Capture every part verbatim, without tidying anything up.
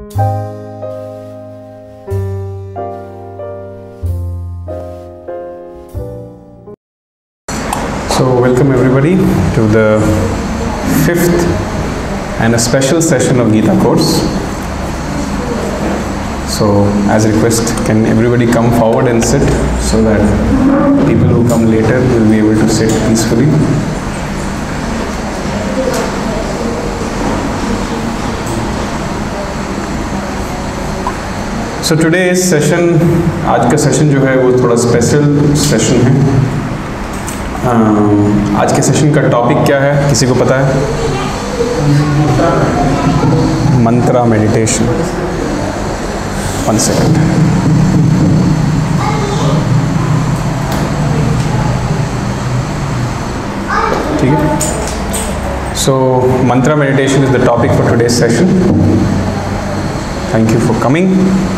So welcome everybody to the fifth and a special session of Gita Course. So as request, can everybody come forward and sit so that people who come later will be able to sit peacefully. So today's session, आज का session जो है वो थोड़ा special session है. आज के session का टॉपिक क्या है, किसी को पता है? मंत्रा मेडिटेशन. One second. ठीक है. So mantra meditation is the topic for today's session. Thank you for coming.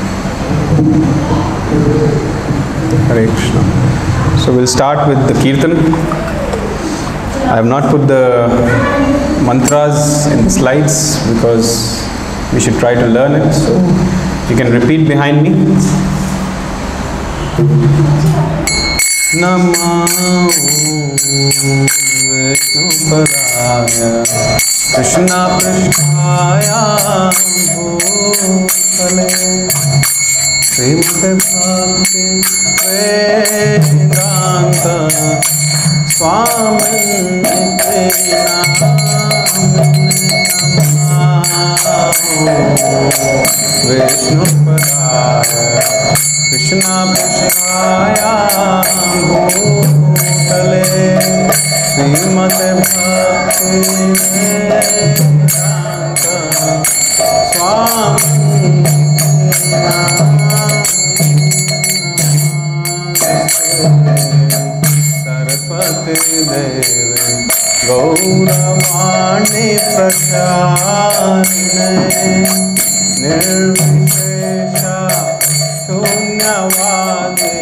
Hare Krishna. So we'll start with the Kirtan. I have not put the mantras in the slides because we should try to learn it. So you can repeat behind me. Namo Vishnupadaya Krishna Pristhaya Bhutale Srimate Bhakti Vedanta Swami Vishnupadaya Krishna Pristhaya Bhutale Srimate Bhakti Vedanta Swami Saraswati Devi Gauravani Pracharine Nirvishesha Shunyavadi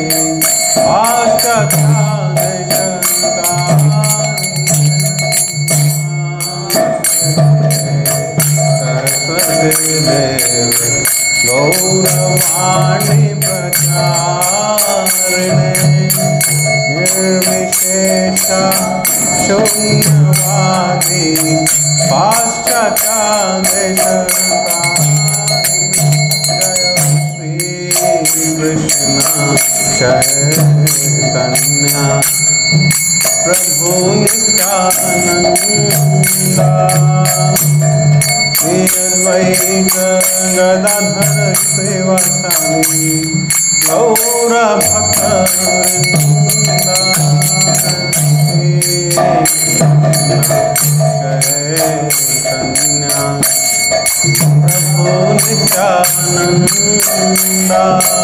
Saraswati Devi Gauravani Pracharine Nirvishesha Shunyavadi Chaitanya Prabhu Nityananda Shri Advaita Gadadhar Srivasadi Gaura Bhakta Vrinda Chaitanya Prabhu Nityananda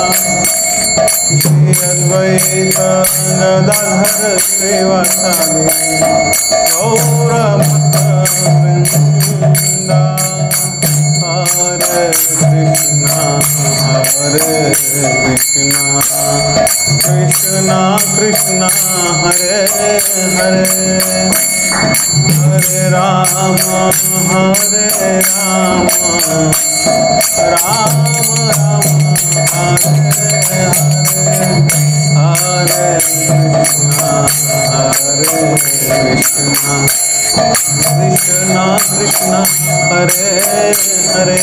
Shri Advaita Gadadhar Srivasadi Gaura Bhakta Vrinda Hare Krishna Hare Krishna Krishna Krishna Hare Hare Hare Rama Hare Rama Rama Rama Hare Hare Hare Krishna Hare Krishna Krishna Krishna Hare Hare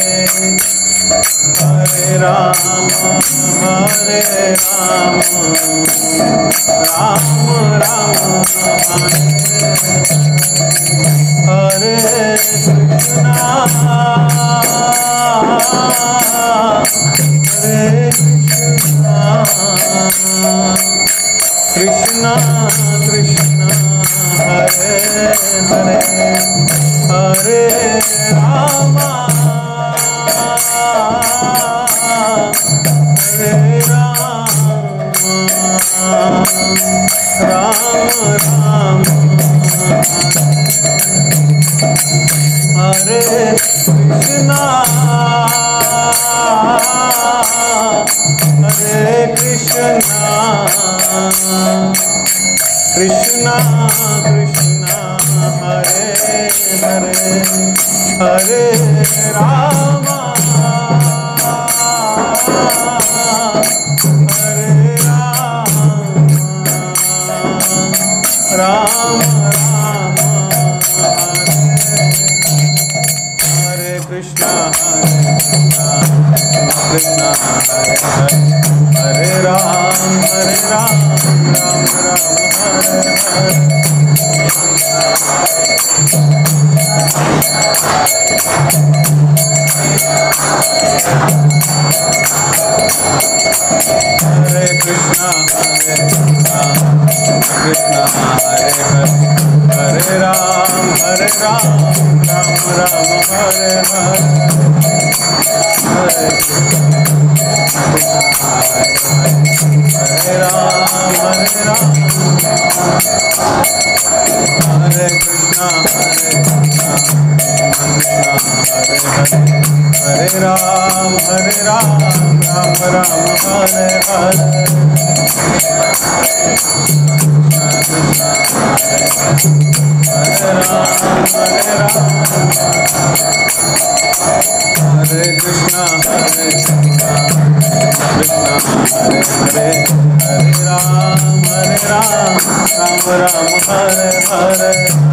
Hare Rama Hare Rama Rama Rama Hare Krishna Hare Krishna Krishna Krishna Hare Hare Hare Rama Hare Rama Rama Rama Hare Krishna Hare Krishna Krishna Krishna Hare Hare Hare Rama Krishna Hare Hare, Hare Ram, Hare Ram, Ram Ram, Hare Hare. Hare Krishna, Hare Krishna, Krishna Hare Hare, Hare Ram, Hare Ram, Ram Ram, Hare Hare. Hare Krishna, Hare Krishna, Krishna Hare Hare, Hare Ram, Hare Ram, Ram Ram, Hare Hare. Hare Krishna, Hare Krishna, Krishna Hare Hare, Hare Ram, Hare Ram, Ram Ram, Hare Hare.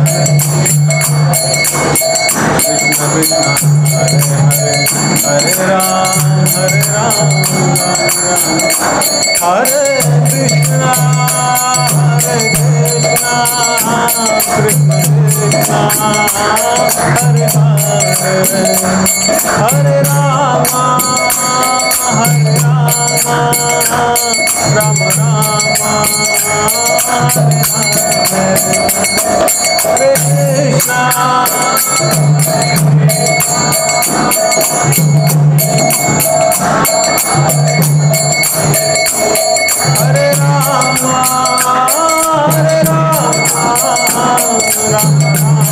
Krishna Krishna, Hare Hare, Hare Ram, Hare Ram, Ram Ram. Hare Krishna, Hare Krishna, Krishna Krishna, Hare Hare, Hare Rama, Hare Rama, Rama Rama, Hare Hare, Hare Krishna. Hare Rama, Hare Rama, Rama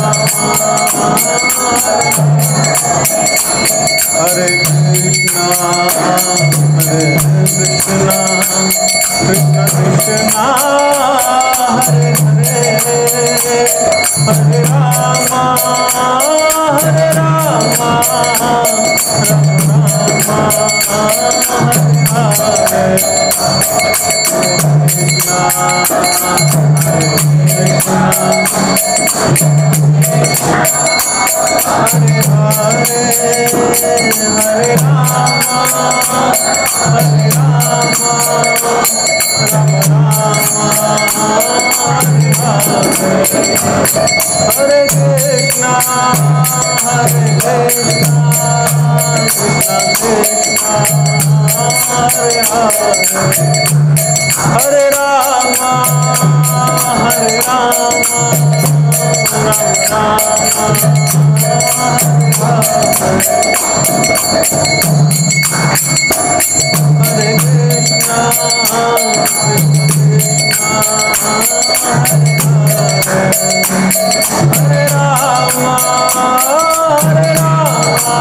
Hare Krishna, Hare Krishna, Krishna Krishna, Hare Hare, Hare Rama, Hare Rama, Rama Rama, Hare Hare. Krishna, Hare Krishna, Hare Hare, Hare Rama, Hare Rama, Rama Rama, Hare Hare. Hare Krishna, Hare Krishna, Krishna Krishna, Hare Hare. Hare Rama, Hare Rama, Rama Rama, Hare Krishna, Krishna Krishna, Hare Rama, Hare Rama,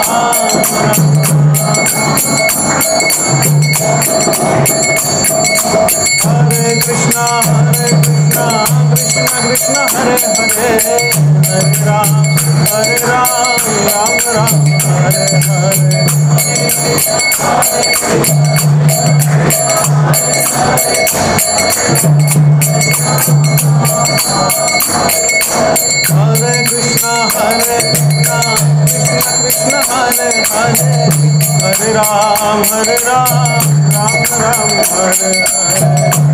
Hare Krishna, Hare Krishna, Krishna Krishna, Hare Hare, Hare Ram, Hare Ram, Ram Ram, Hare Hare. Hare Krishna, Hare Krishna, Krishna Krishna, Hare Hare, Hare Ram, Hare Ram, Ram Ram, Hare Hare.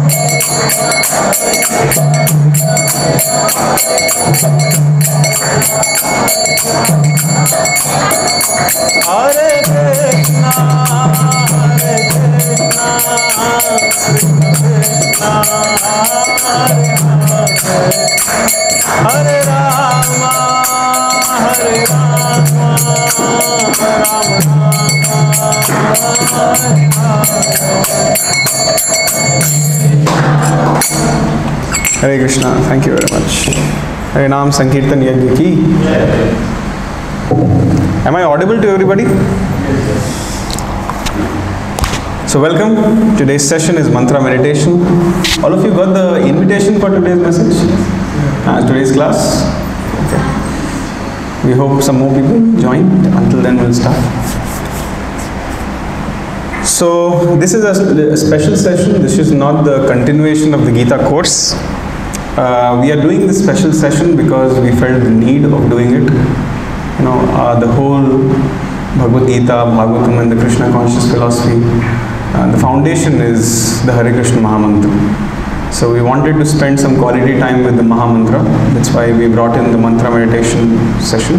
Hare Krishna, Hare Krishna, Krishna Krishna, Hare Hare, Hare Rama, Hare Rama, Rama Rama, Hare Hare. Hare Krishna, thank you very much. Hare Nam Sankirtan Yajna ki. Am I audible to everybody? So welcome. Today's session is mantra meditation. All of you got the invitation for today's message? Uh, today's class? Okay. We hope some more people join. Until then we'll start. So this is a, a special session. This is not the continuation of the Gita Course. Uh, we are doing this special session because we felt the need of doing it. You know, uh, the whole Bhagavad Gita, Bhagavatam and the Krishna conscious philosophy. Uh, the foundation is the Hare Krishna Mahamantra. So we wanted to spend some quality time with the Mahamantra. That's why we brought in the mantra meditation session.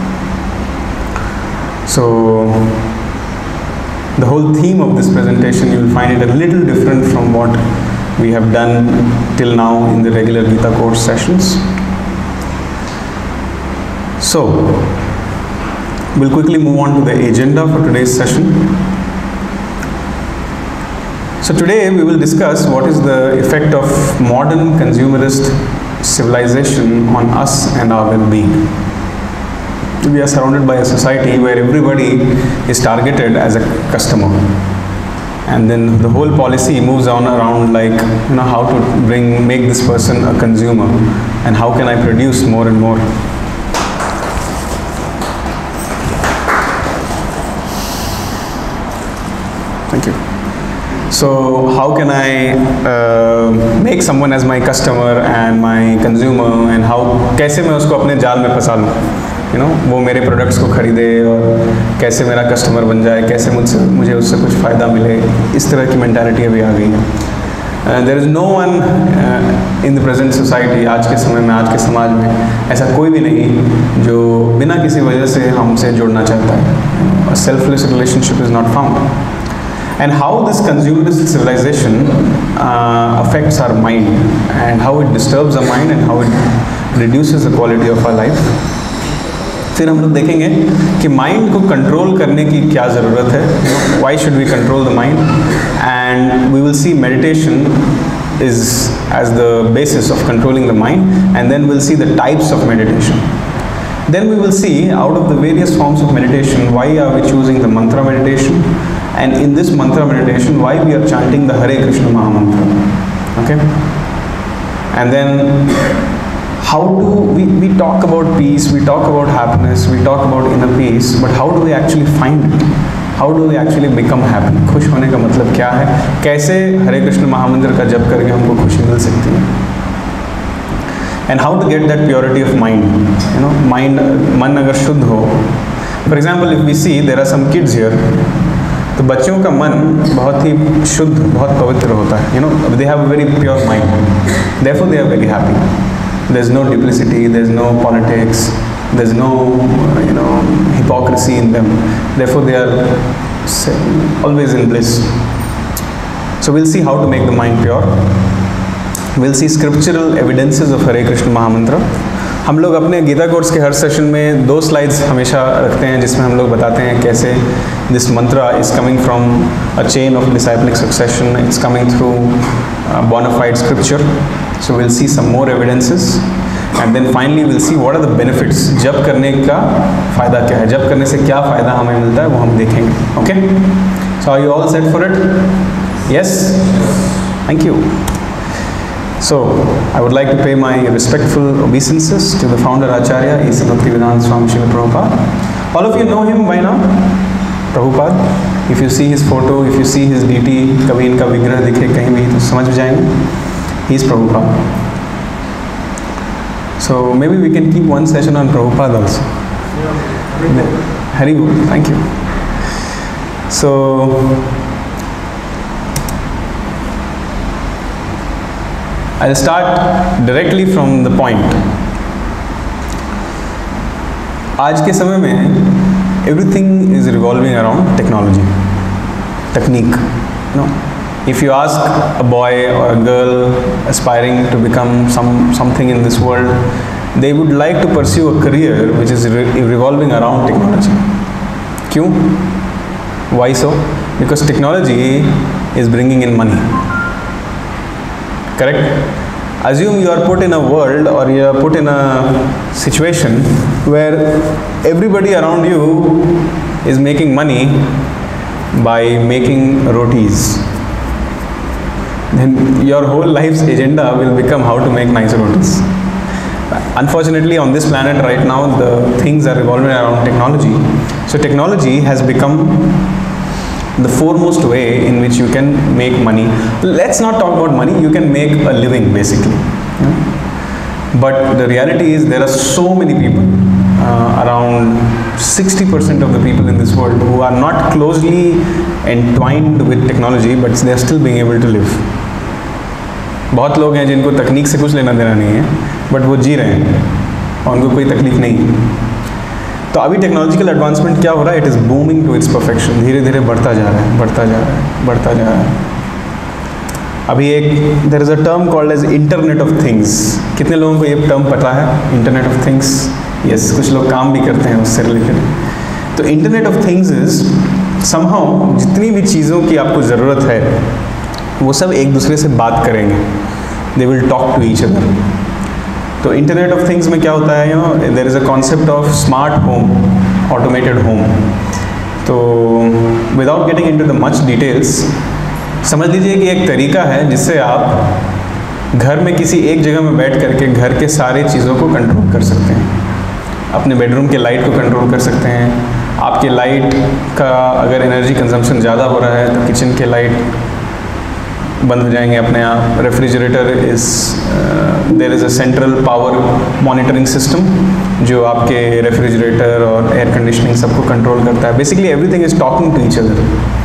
So the whole theme of this presentation, you will find it a little different from what we have done till now in the regular Gita Course sessions. So we'll quickly move on to the agenda for today's session. So today we will discuss what is the effect of modern consumerist civilization on us and our well-being. We are surrounded by a society where everybody is targeted as a customer, and then the whole policy moves on around like, you know, how to bring make this person a consumer and how can I produce more and more. Thank you. So how can I uh, make someone as my customer and my consumer, and how कैसे मैं उसको अपने जाल में फंसा लूँ, you know, वो मेरे प्रोडक्ट्स को खरीदे और कैसे मेरा कस्टमर बन जाए, कैसे मुझसे मुझे उससे कुछ फ़ायदा मिले. इस तरह की मेंटालिटी अभी आ गई है. There is no one in the present society, आज के समय में, आज के समाज में ऐसा कोई भी नहीं जो बिना किसी वजह से हमसे जुड़ना चाहता है. Selfless relationship is not found. And how this consumerist civilization uh, affects our mind, and how it disturbs our mind, and how it reduces the quality of our life. फिर हम लोग देखेंगे कि माइंड को कंट्रोल करने की क्या ज़रूरत है. Why should we control the mind? And we will see meditation is as the basis of controlling the mind, and then we'll see the types of meditation. Then we will see out of the various forms of meditation, why are we choosing the mantra meditation, and in this mantra meditation, why we are chanting the Hare Krishna Mahamantra. Okay? And then how do we, we talk about peace, we talk about happiness, we talk about inner peace, but how do we actually find it? How do we actually become happy? खुश होने का मतलब क्या है? कैसे हरे कृष्ण महामंत्र का जप करके हमको खुशी मिल सकती है? And how to get that purity of mind? You know, mind, मन अगर शुद्ध हो. For example, if we see there are some kids here, तो बच्चों का मन बहुत ही शुद्ध, बहुत पवित्र होता है. You know, they have a very pure mind. Therefore, they are very happy. There's no duplicity, there's no politics, there's no, you know, hypocrisy in them. Therefore, they are always in bliss. So we'll see how to make the mind pure. We'll see scriptural evidences of Hare Krishna Mahamantra. हम लोग अपने Gita course के हर session में दो slides हमेशा रखते हैं जिसमें हम लोग बताते हैं कैसे this mantra is coming from a chain of disciplic succession, it's coming through bonafide scripture. So will see some more evidences, and then finally will see what are the benefits. जप करने का फ़ायदा क्या है, जप करने से क्या फ़ायदा हमें मिलता है, वो हम देखेंगे. Okay, so are you all set for it? Yes, thank you. So, I would like to pay my respectful obeisances to the founder Acharya, Isa Bhaktivedanta Swami Srila Prabhupada. All of you know him by now, Prabhupada. If you see his photo, if you see his deity, कभी इनका विग्रह दिखे कहीं भी तो समझ जाएंगे, he is Prabhupada. So maybe we can keep one session on Prabhupada also. Hari Bol, thank you. So. I'll start directly from the point. आज के समय में everything is revolving around technology, technique. You know, if you ask a boy or a girl aspiring to become some something in this world, they would like to pursue a career which is re revolving around technology. क्यों? Why so? Because technology is bringing in money. Correct? Assume you are put in a world, or you are put in a situation where everybody around you is making money by making rotis. Then your whole life's agenda will become how to make nice rotis. Unfortunately, on this planet right now, the things are revolving around technology. So technology has become the foremost way in which you can make money. Let's not talk about money, you can make a living basically. But the reality is there are so many people uh, around sixty percent of the people in this world who are not closely entwined with technology, but they are still being able to live. बहुत लोग हैं जिनको तकनीक से कुछ लेना देना नहीं है, बट वो जी रहे हैं और उनको कोई तकलीफ नहीं है। तो अभी टेक्नोलॉजिकल एडवांसमेंट क्या हो रहा है? It is booming to its perfection, धीरे धीरे बढ़ता जा रहा है, बढ़ता जा रहा है, बढ़ता जा रहा है। अभी एक there is a term called as internet of things. कितने लोगों को ये टर्म पता है, इंटरनेट ऑफ थिंग्स? यस, कुछ लोग काम भी करते हैं उससे रिलेटेड। तो internet of things is somehow जितनी भी चीज़ों की आपको ज़रूरत है वो सब एक दूसरे से बात करेंगे, they will talk to each other. तो इंटरनेट ऑफ थिंग्स में क्या होता है, you know there is a concept of smart home, automated home. तो without getting into the much details, समझ लीजिए कि एक तरीका है जिससे आप घर में किसी एक जगह में बैठ करके घर के सारे चीज़ों को कंट्रोल कर सकते हैं। अपने बेडरूम के लाइट को कंट्रोल कर सकते हैं। आपके लाइट का अगर एनर्जी कंजम्पशन ज़्यादा हो रहा है तो किचन के लाइट बंद हो जाएंगे अपने आप। Refrigerator is there is a central power monitoring system जो आपके रेफ्रिजरेटर और एयर कंडीशनिंग सबको कंट्रोल करता है। Basically everything is talking to each other.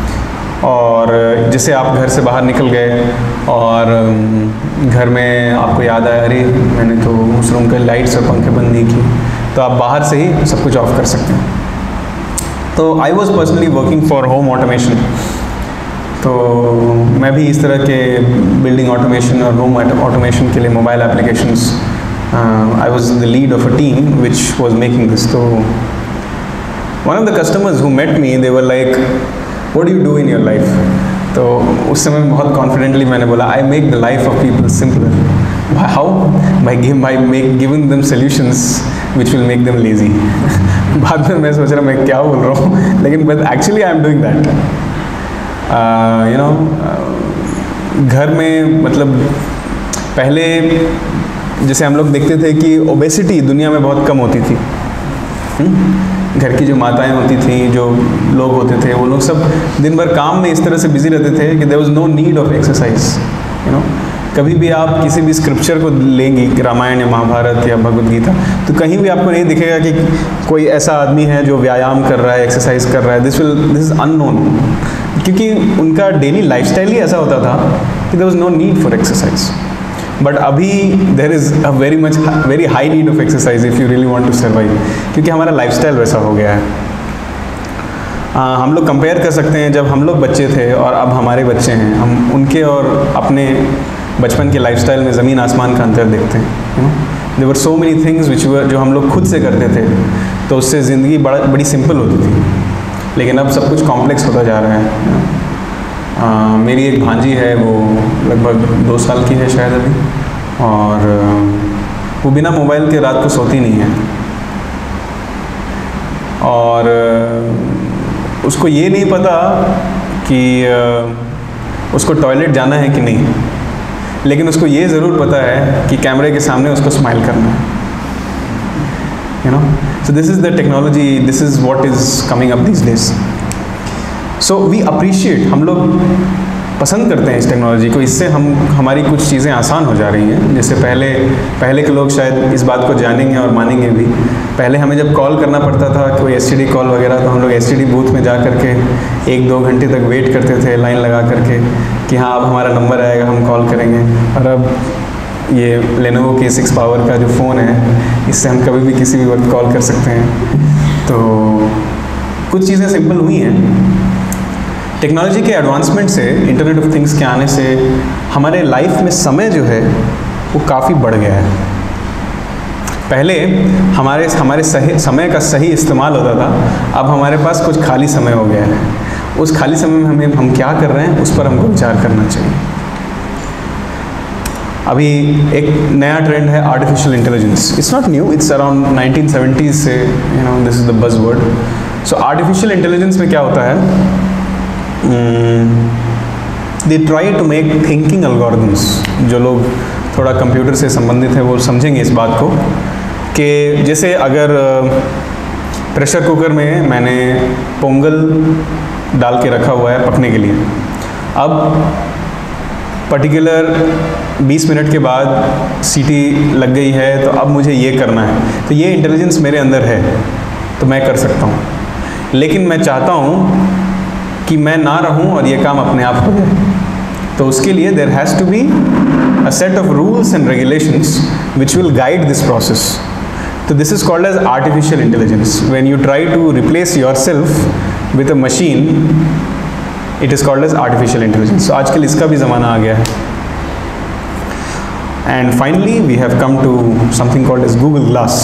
और जैसे आप घर से बाहर निकल गए और घर में आपको याद आया, अरे मैंने तो उस रूम के लाइट्स और पंखे बंद नहीं की, तो आप बाहर से ही सब कुछ ऑफ कर सकते हैं। तो I was personally working for home automation. तो मैं भी इस तरह के बिल्डिंग ऑटोमेशन और होम ऑटोमेशन के लिए mobile applications, I was the lead of a team which was making this. तो one of the customers who met me, they were like, what do you do in your life? तो उस समय बहुत confidently मैंने बोला, I make the life of people simpler. How? By give by make giving them solutions which will make them lazy. बाद में मैं सोच रहा मैं क्या बोल रहा हूँ, लेकिन but actually I am doing that. You know घर में मतलब पहले जैसे हम लोग देखते थे कि ओबेसिटी दुनिया में बहुत कम होती थी। हुँ? घर की जो माताएं होती थी, जो लोग होते थे, वो लोग सब दिन भर काम में इस तरह से बिजी रहते थे कि there was no need of exercise. You know कभी भी आप किसी भी स्क्रिप्चर को लेंगी, रामायण या महाभारत या भगवद गीता, तो कहीं भी आपको नहीं दिखेगा कि कोई ऐसा आदमी है जो व्यायाम कर रहा है, एक्सरसाइज कर रहा है। This will this is unknown, क्योंकि उनका डेली लाइफस्टाइल ही ऐसा होता था कि there was no need for exercise. But अभी there is a very much very high need of exercise if you really want to survive, क्योंकि हमारा लाइफस्टाइल वैसा हो गया है। आ, हम लोग कंपेयर कर सकते हैं जब हम लोग बच्चे थे और अब हमारे बच्चे हैं, हम उनके और अपने बचपन के लाइफस्टाइल में ज़मीन आसमान का अंतर देखते हैं। You know there were so many things which were जो हम लोग खुद से करते थे, तो उससे ज़िंदगी बड़ा बड़ी सिंपल होती थी, लेकिन अब सब कुछ कॉम्प्लेक्स होता जा रहा है। आ, मेरी एक भांजी है, वो लगभग दो साल की है शायद अभी, और वो बिना मोबाइल के रात को सोती नहीं है। और उसको ये नहीं पता कि उसको टॉयलेट जाना है कि नहीं, लेकिन उसको ये ज़रूर पता है कि कैमरे के सामने उसको स्माइल करना है। You know so this is the technology, this is what is coming up this days. So we appreciate, हम लोग पसंद करते हैं इस टेक्नोलॉजी को, इससे हम हमारी कुछ चीज़ें आसान हो जा रही हैं। जैसे पहले पहले के लोग शायद इस बात को जानेंगे और मानेंगे भी। पहले हमें जब कॉल करना पड़ता था, कोई एसटीडी कॉल वगैरह, तो हम लोग एसटीडी बूथ में जा करके एक दो घंटे तक वेट करते थे लाइन लगा करके कि हाँ अब हमारा नंबर आएगा, हम कॉल करेंगे। और अब ये लेनोवो के सिक्स पावर का जो फ़ोन है, इससे हम कभी भी किसी भी वक्त कॉल कर सकते हैं। तो कुछ चीज़ें सिंपल हुई हैं। टेक्नोलॉजी के एडवांसमेंट से, इंटरनेट ऑफ थिंग्स के आने से हमारे लाइफ में समय जो है वो काफ़ी बढ़ गया है। पहले हमारे हमारे सही समय का सही इस्तेमाल होता था, अब हमारे पास कुछ खाली समय हो गया है। उस खाली समय में हमें हम क्या कर रहे हैं उस पर हमको विचार करना चाहिए। अभी एक नया ट्रेंड है artificial intelligence. It's not new, it's around nineteen seventies से, you know this is the buzz word. So artificial intelligence में क्या होता है, they try to make thinking algorithms. जो लोग थोड़ा कंप्यूटर से संबंधित हैं वो समझेंगे इस बात को कि जैसे अगर प्रेशर कुकर में मैंने पोंगल डाल के रखा हुआ है पकने के लिए, अब पर्टिकुलर बीस मिनट के बाद सीटी लग गई है तो अब मुझे ये करना है, तो ये इंटेलिजेंस मेरे अंदर है तो मैं कर सकता हूँ। लेकिन मैं चाहता हूँ कि मैं ना रहूँ और ये काम अपने आप हो जाए, तो उसके लिए there has to be a set of rules and regulations which will guide this process. तो this is called as artificial intelligence. When you try to replace your self with a machine, it is called as artificial intelligence. आजकल इसका भी ज़माना आ गया है। And finally we have come to something called as Google glass.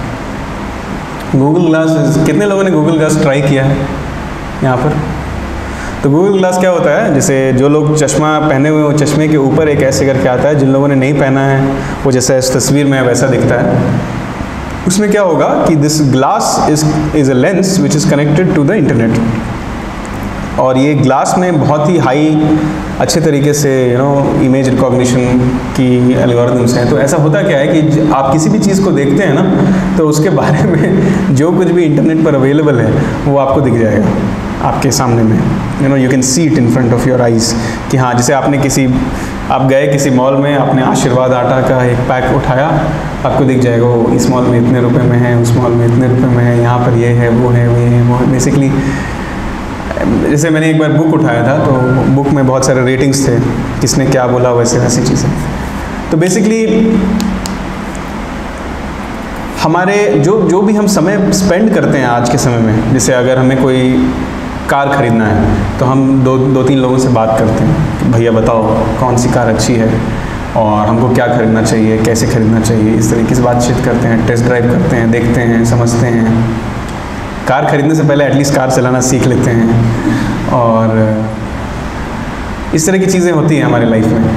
Google glass is, कितने लोगों ने गूगल ग्लास ट्राई किया है यहाँ पर? तो गूगल ग्लास क्या होता है, जैसे जो लोग चश्मा पहने हुए वो चश्मे के ऊपर एक ऐसे करके आता है, जिन लोगों ने नहीं पहना है वो जैसा इस तस्वीर में वैसा दिखता है। उसमें क्या होगा कि this glass is is a lens which is connected to the internet, और ये ग्लास में बहुत ही हाई अच्छे तरीके से यू नो इमेज रिकॉग्निशन की एल्गोरिथम्स हैं। तो ऐसा होता क्या है कि आप किसी भी चीज़ को देखते हैं ना, तो उसके बारे में जो कुछ भी इंटरनेट पर अवेलेबल है वो आपको दिख जाएगा आपके सामने में। You know you can see it in front of your eyes कि हाँ, जैसे आपने किसी आप गए किसी मॉल में, आपने आशीर्वाद आटा का एक पैक उठाया, आपको दिख जाएगा वो इस मॉल में इतने रुपए में है, उस मॉल में इतने रुपए में है, यहाँ पर ये है, वो है, वो है, वो है। बेसिकली जैसे मैंने एक बार बुक उठाया था तो बुक में बहुत सारे रेटिंग्स थे, किसने क्या बोला, वैसे वैसी चीज़ें। तो बेसिकली हमारे जो जो भी हम समय स्पेंड करते हैं आज के समय में, जैसे अगर हमें कोई कार खरीदना है तो हम दो दो तीन लोगों से बात करते हैं कि भैया बताओ कौन सी कार अच्छी है और हमको क्या खरीदना चाहिए, कैसे खरीदना चाहिए, इस तरीके से बातचीत करते हैं, टेस्ट ड्राइव करते हैं, देखते हैं, समझते हैं। कार खरीदने से पहले एटलीस्ट कार चलाना सीख लेते हैं, और इस तरह की चीज़ें होती हैं हमारे लाइफ में।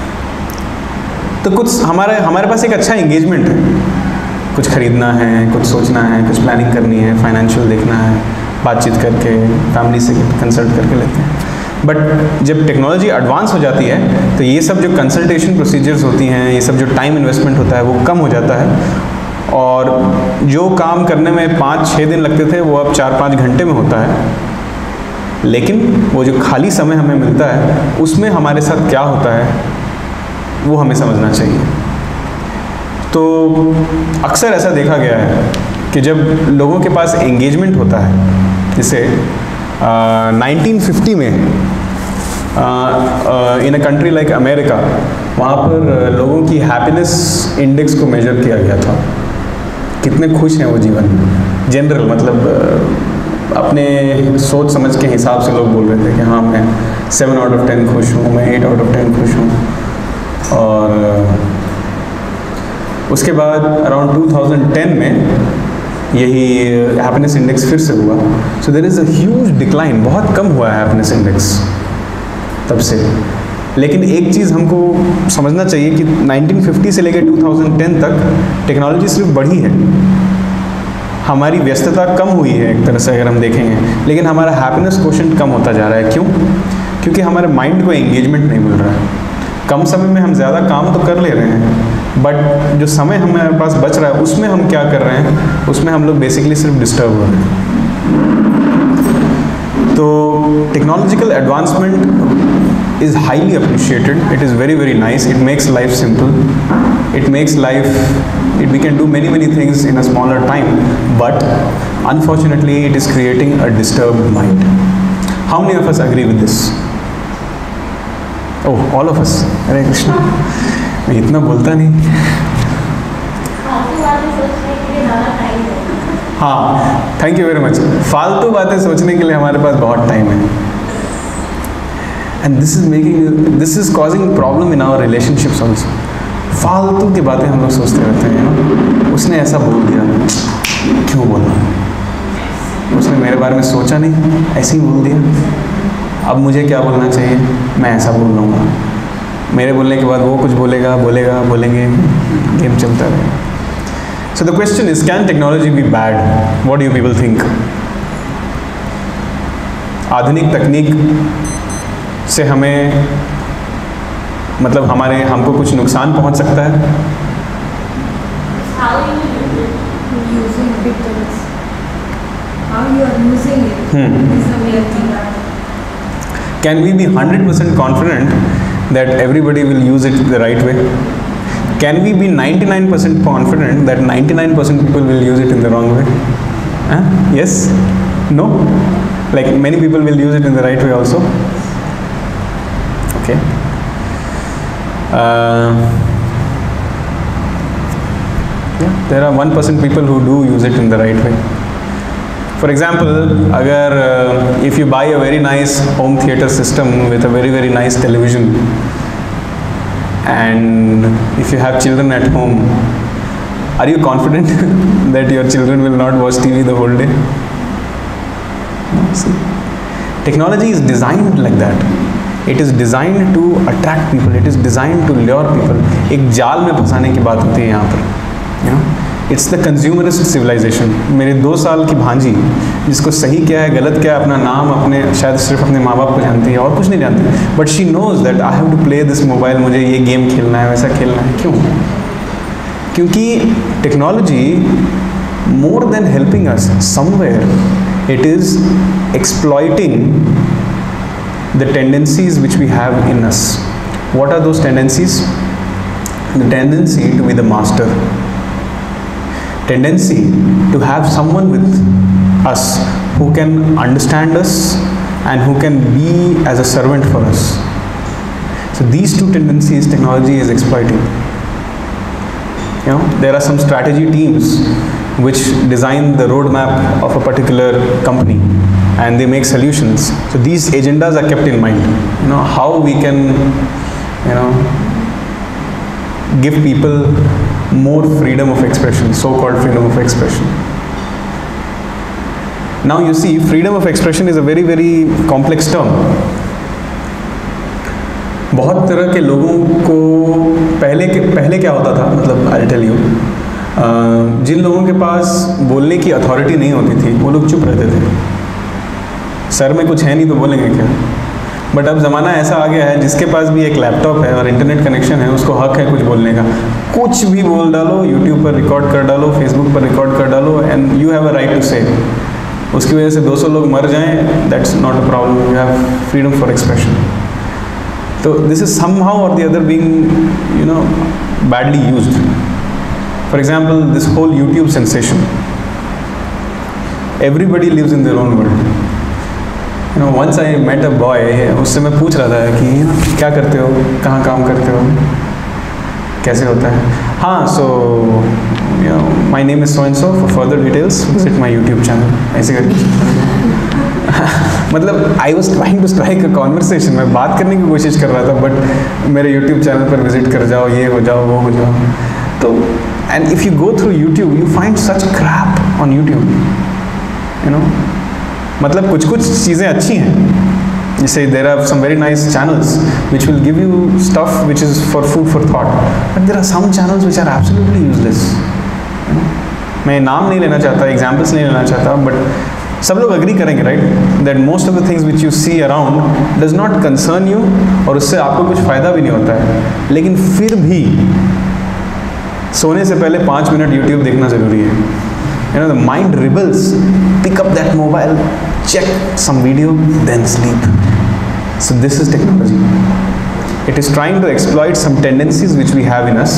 तो कुछ हमारे हमारे पास एक अच्छा एंगेजमेंट है, कुछ खरीदना है, कुछ सोचना है, कुछ प्लानिंग करनी है, फाइनेंशियल देखना है, बातचीत करके फैमिली से कंसल्ट करके लेते हैं। बट जब टेक्नोलॉजी एडवांस हो जाती है तो ये सब जो कंसल्टेशन प्रोसीजर्स होती हैं, ये सब जो टाइम इन्वेस्टमेंट होता है वो कम हो जाता है, और जो काम करने में पाँच छः दिन लगते थे वो अब चार पाँच घंटे में होता है। लेकिन वो जो खाली समय हमें मिलता है उसमें हमारे साथ क्या होता है वो हमें समझना चाहिए। तो अक्सर ऐसा देखा गया है कि जब लोगों के पास एंगेजमेंट होता है, जैसे नाइनटीन फिफ्टी में in a country like America, वहाँ पर लोगों की हैप्पीनेस इंडेक्स को मेजर किया गया था, कितने खुश हैं वो जीवन में। जनरल मतलब uh, अपने सोच समझ के हिसाब से लोग बोल रहे थे कि हाँ मैं सेवन आउट ऑफ टेन खुश हूँ, मैं एट आउट ऑफ टेन खुश हूँ। और uh, उसके बाद अराउंड टू थाउजेंड टेन में यही हैप्पीनेस इंडेक्स फिर से हुआ। So there is a huge decline, बहुत कम हुआ है हैप्पीनेस इंडेक्स तब से। लेकिन एक चीज़ हमको समझना चाहिए कि नाइनटीन फिफ्टी से लेकर टू थाउजेंड टेन तक टेक्नोलॉजी सिर्फ बढ़ी है, हमारी व्यस्तता कम हुई है एक तरह से अगर हम देखेंगे, लेकिन हमारा हैप्पीनेस क्वोशेंट कम होता जा रहा है। क्यों? क्योंकि हमारे माइंड को एंगेजमेंट नहीं मिल रहा है। कम समय में हम ज़्यादा काम तो कर ले रहे हैं, बट जो समय हमारे पास बच रहा है उसमें हम क्या कर रहे हैं, उसमें हम लोग बेसिकली सिर्फ डिस्टर्ब हो रहे हैं। तो technological advancement is highly appreciated. It is very very nice. It makes life simple. It makes life, it, we can do many many things in a smaller time, but unfortunately it is creating a disturbed mind. How many of us agree with this? Oh, all of us. Hare Krishna. मैं इतना बोलता नहीं। हाँ, thank you very much. फालतू बातें सोचने के लिए हमारे पास बहुत टाइम है। And this is making, this is causing problem in our relationships also. फालतू की बातें हम लोग सोचते रहते हैं ना, उसने ऐसा बोल दिया, क्यों बोला, उसने मेरे बारे में सोचा नहीं, ऐसे ही बोल दिया, अब मुझे क्या बोलना चाहिए, मैं ऐसा बोल लूँगा, मेरे बोलने के बाद वो कुछ बोलेगा बोलेगा बोलेंगे, गेम चलता रहेगा। So the question is, can technology be bad? What do you people think? आधुनिक तकनीक से हमें मतलब हमारे हमको कुछ नुकसान पहुंच सकता है? How you using it? How you are using it? Hmm. Is the main thing. Can we be one hundred percent confident that everybody will use it the right way? Can we be ninety-nine percent confident that ninety-nine percent people will use it in the wrong way? Huh? Yes? No? Like many people will use it in the right way also? Okay. Uh, yeah, there are one percent people who do use it in the right way. For example, agar, uh, if you buy a very nice home theater system with a very very nice television, and if you have children at home, are you confident that your children will not watch T V the whole day? No, see, technology is designed like that. It is designed to attract people. It is designed to lure people. एक जाल में फंसाने की बात होती है यहाँ पर. You know, it's the consumerist civilization. मेरे दो साल की भांजी जिसको सही क्या है गलत क्या है अपना नाम अपने शायद सिर्फ अपने माँ बाप को जानती है और कुछ नहीं जानती. But she knows that I have to play this mobile. मुझे ये गेम खेलना है वैसा खेलना है. क्यों? क्योंकि technology more than helping us somewhere, it is exploiting the tendencies which we have in us. What are those tendencies? The tendency to be the master, tendency to have someone with us who can understand us and who can be as a servant for us. So these two tendencies technology is exploiting. You know, there are some strategy teams which design the roadmap of a particular company and they make solutions. So these agendas are kept in mind. You know, how we can, you know, give people more freedom of expression, so-called freedom of expression. Now you see, freedom of expression is a very very complex term. बहुत तरह के लोगों को पहले के पहले क्या होता था, मतलब I'll tell you, uh, जिन लोगों के पास बोलने की अथॉरिटी नहीं होती थी वो लोग चुप रहते थे. सर में कुछ है नहीं तो बोलेंगे क्या. बट अब ज़माना ऐसा आ गया है जिसके पास भी एक लैपटॉप है और इंटरनेट कनेक्शन है उसको हक है कुछ बोलने का. कुछ भी बोल डालो, यूट्यूब पर रिकॉर्ड कर डालो, फेसबुक पर रिकॉर्ड कर डालो, and you have a right to say. उसकी वजह से दो सौ लोग मर जाएं, that's not a problem. You have freedom for expression. So this is somehow or the other being, you know, badly used. For example, this whole YouTube sensation. Everybody lives in their own world. You know, once I met a boy, उससे मैं पूछ रहा था कि क्या करते हो, कहाँ काम करते हो, कैसे होता है. हाँ, so you know, my name is so and so. For further details, visit my YouTube channel. ऐसे करके. मतलब I was trying to strike a conversation. मैं बात करने की कोशिश कर रहा था, बट मेरे यूट्यूब चैनल पर विजिट कर जाओ, ये हो जाओ, वो हो जाओ. तो and if you go through YouTube you find such crap on YouTube. You know, मतलब कुछ कुछ चीज़ें अच्छी हैं, जैसे there are some very nice channels which will give you stuff which is for food for thought, but there are some channels which are absolutely useless. मैं नाम नहीं लेना चाहता, एग्जाम्पल्स नहीं लेना चाहता, बट सब लोग अग्री करेंगे right that most of the things which you see around does not concern you और उससे आपको कुछ फ़ायदा भी नहीं होता है. लेकिन फिर भी सोने से पहले पाँच मिनट यूट्यूब देखना ज़रूरी है. You know, the mind rebels, pick up that mobile, check some video, then sleep. So this is technology. It is trying to exploit some tendencies which we have in us.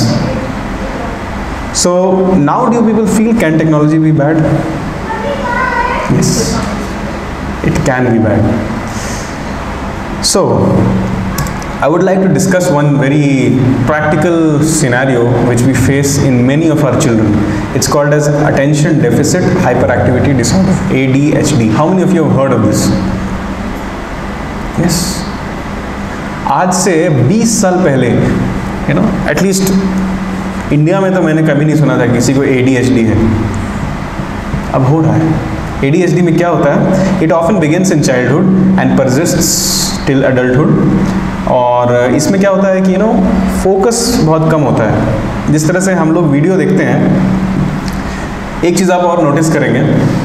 So now do people feel can technology be bad? Yes, it can be bad. So, I would like to discuss one very practical scenario which we face in many of our children. It's called as Attention Deficit Hyperactivity Disorder, A D H D. How many of you have heard of this? Yes. आज से बीस साल पहले, you know, at least India में तो मैंने कभी नहीं सुना था किसी को A D H D है. अब हो रहा है. A D H D में क्या होता है? It often begins in childhood and persists till adulthood. और इसमें क्या होता है कि यू नो फोकस बहुत कम होता है. जिस तरह से हम लोग वीडियो देखते हैं, एक चीज़ आप और नोटिस करेंगे,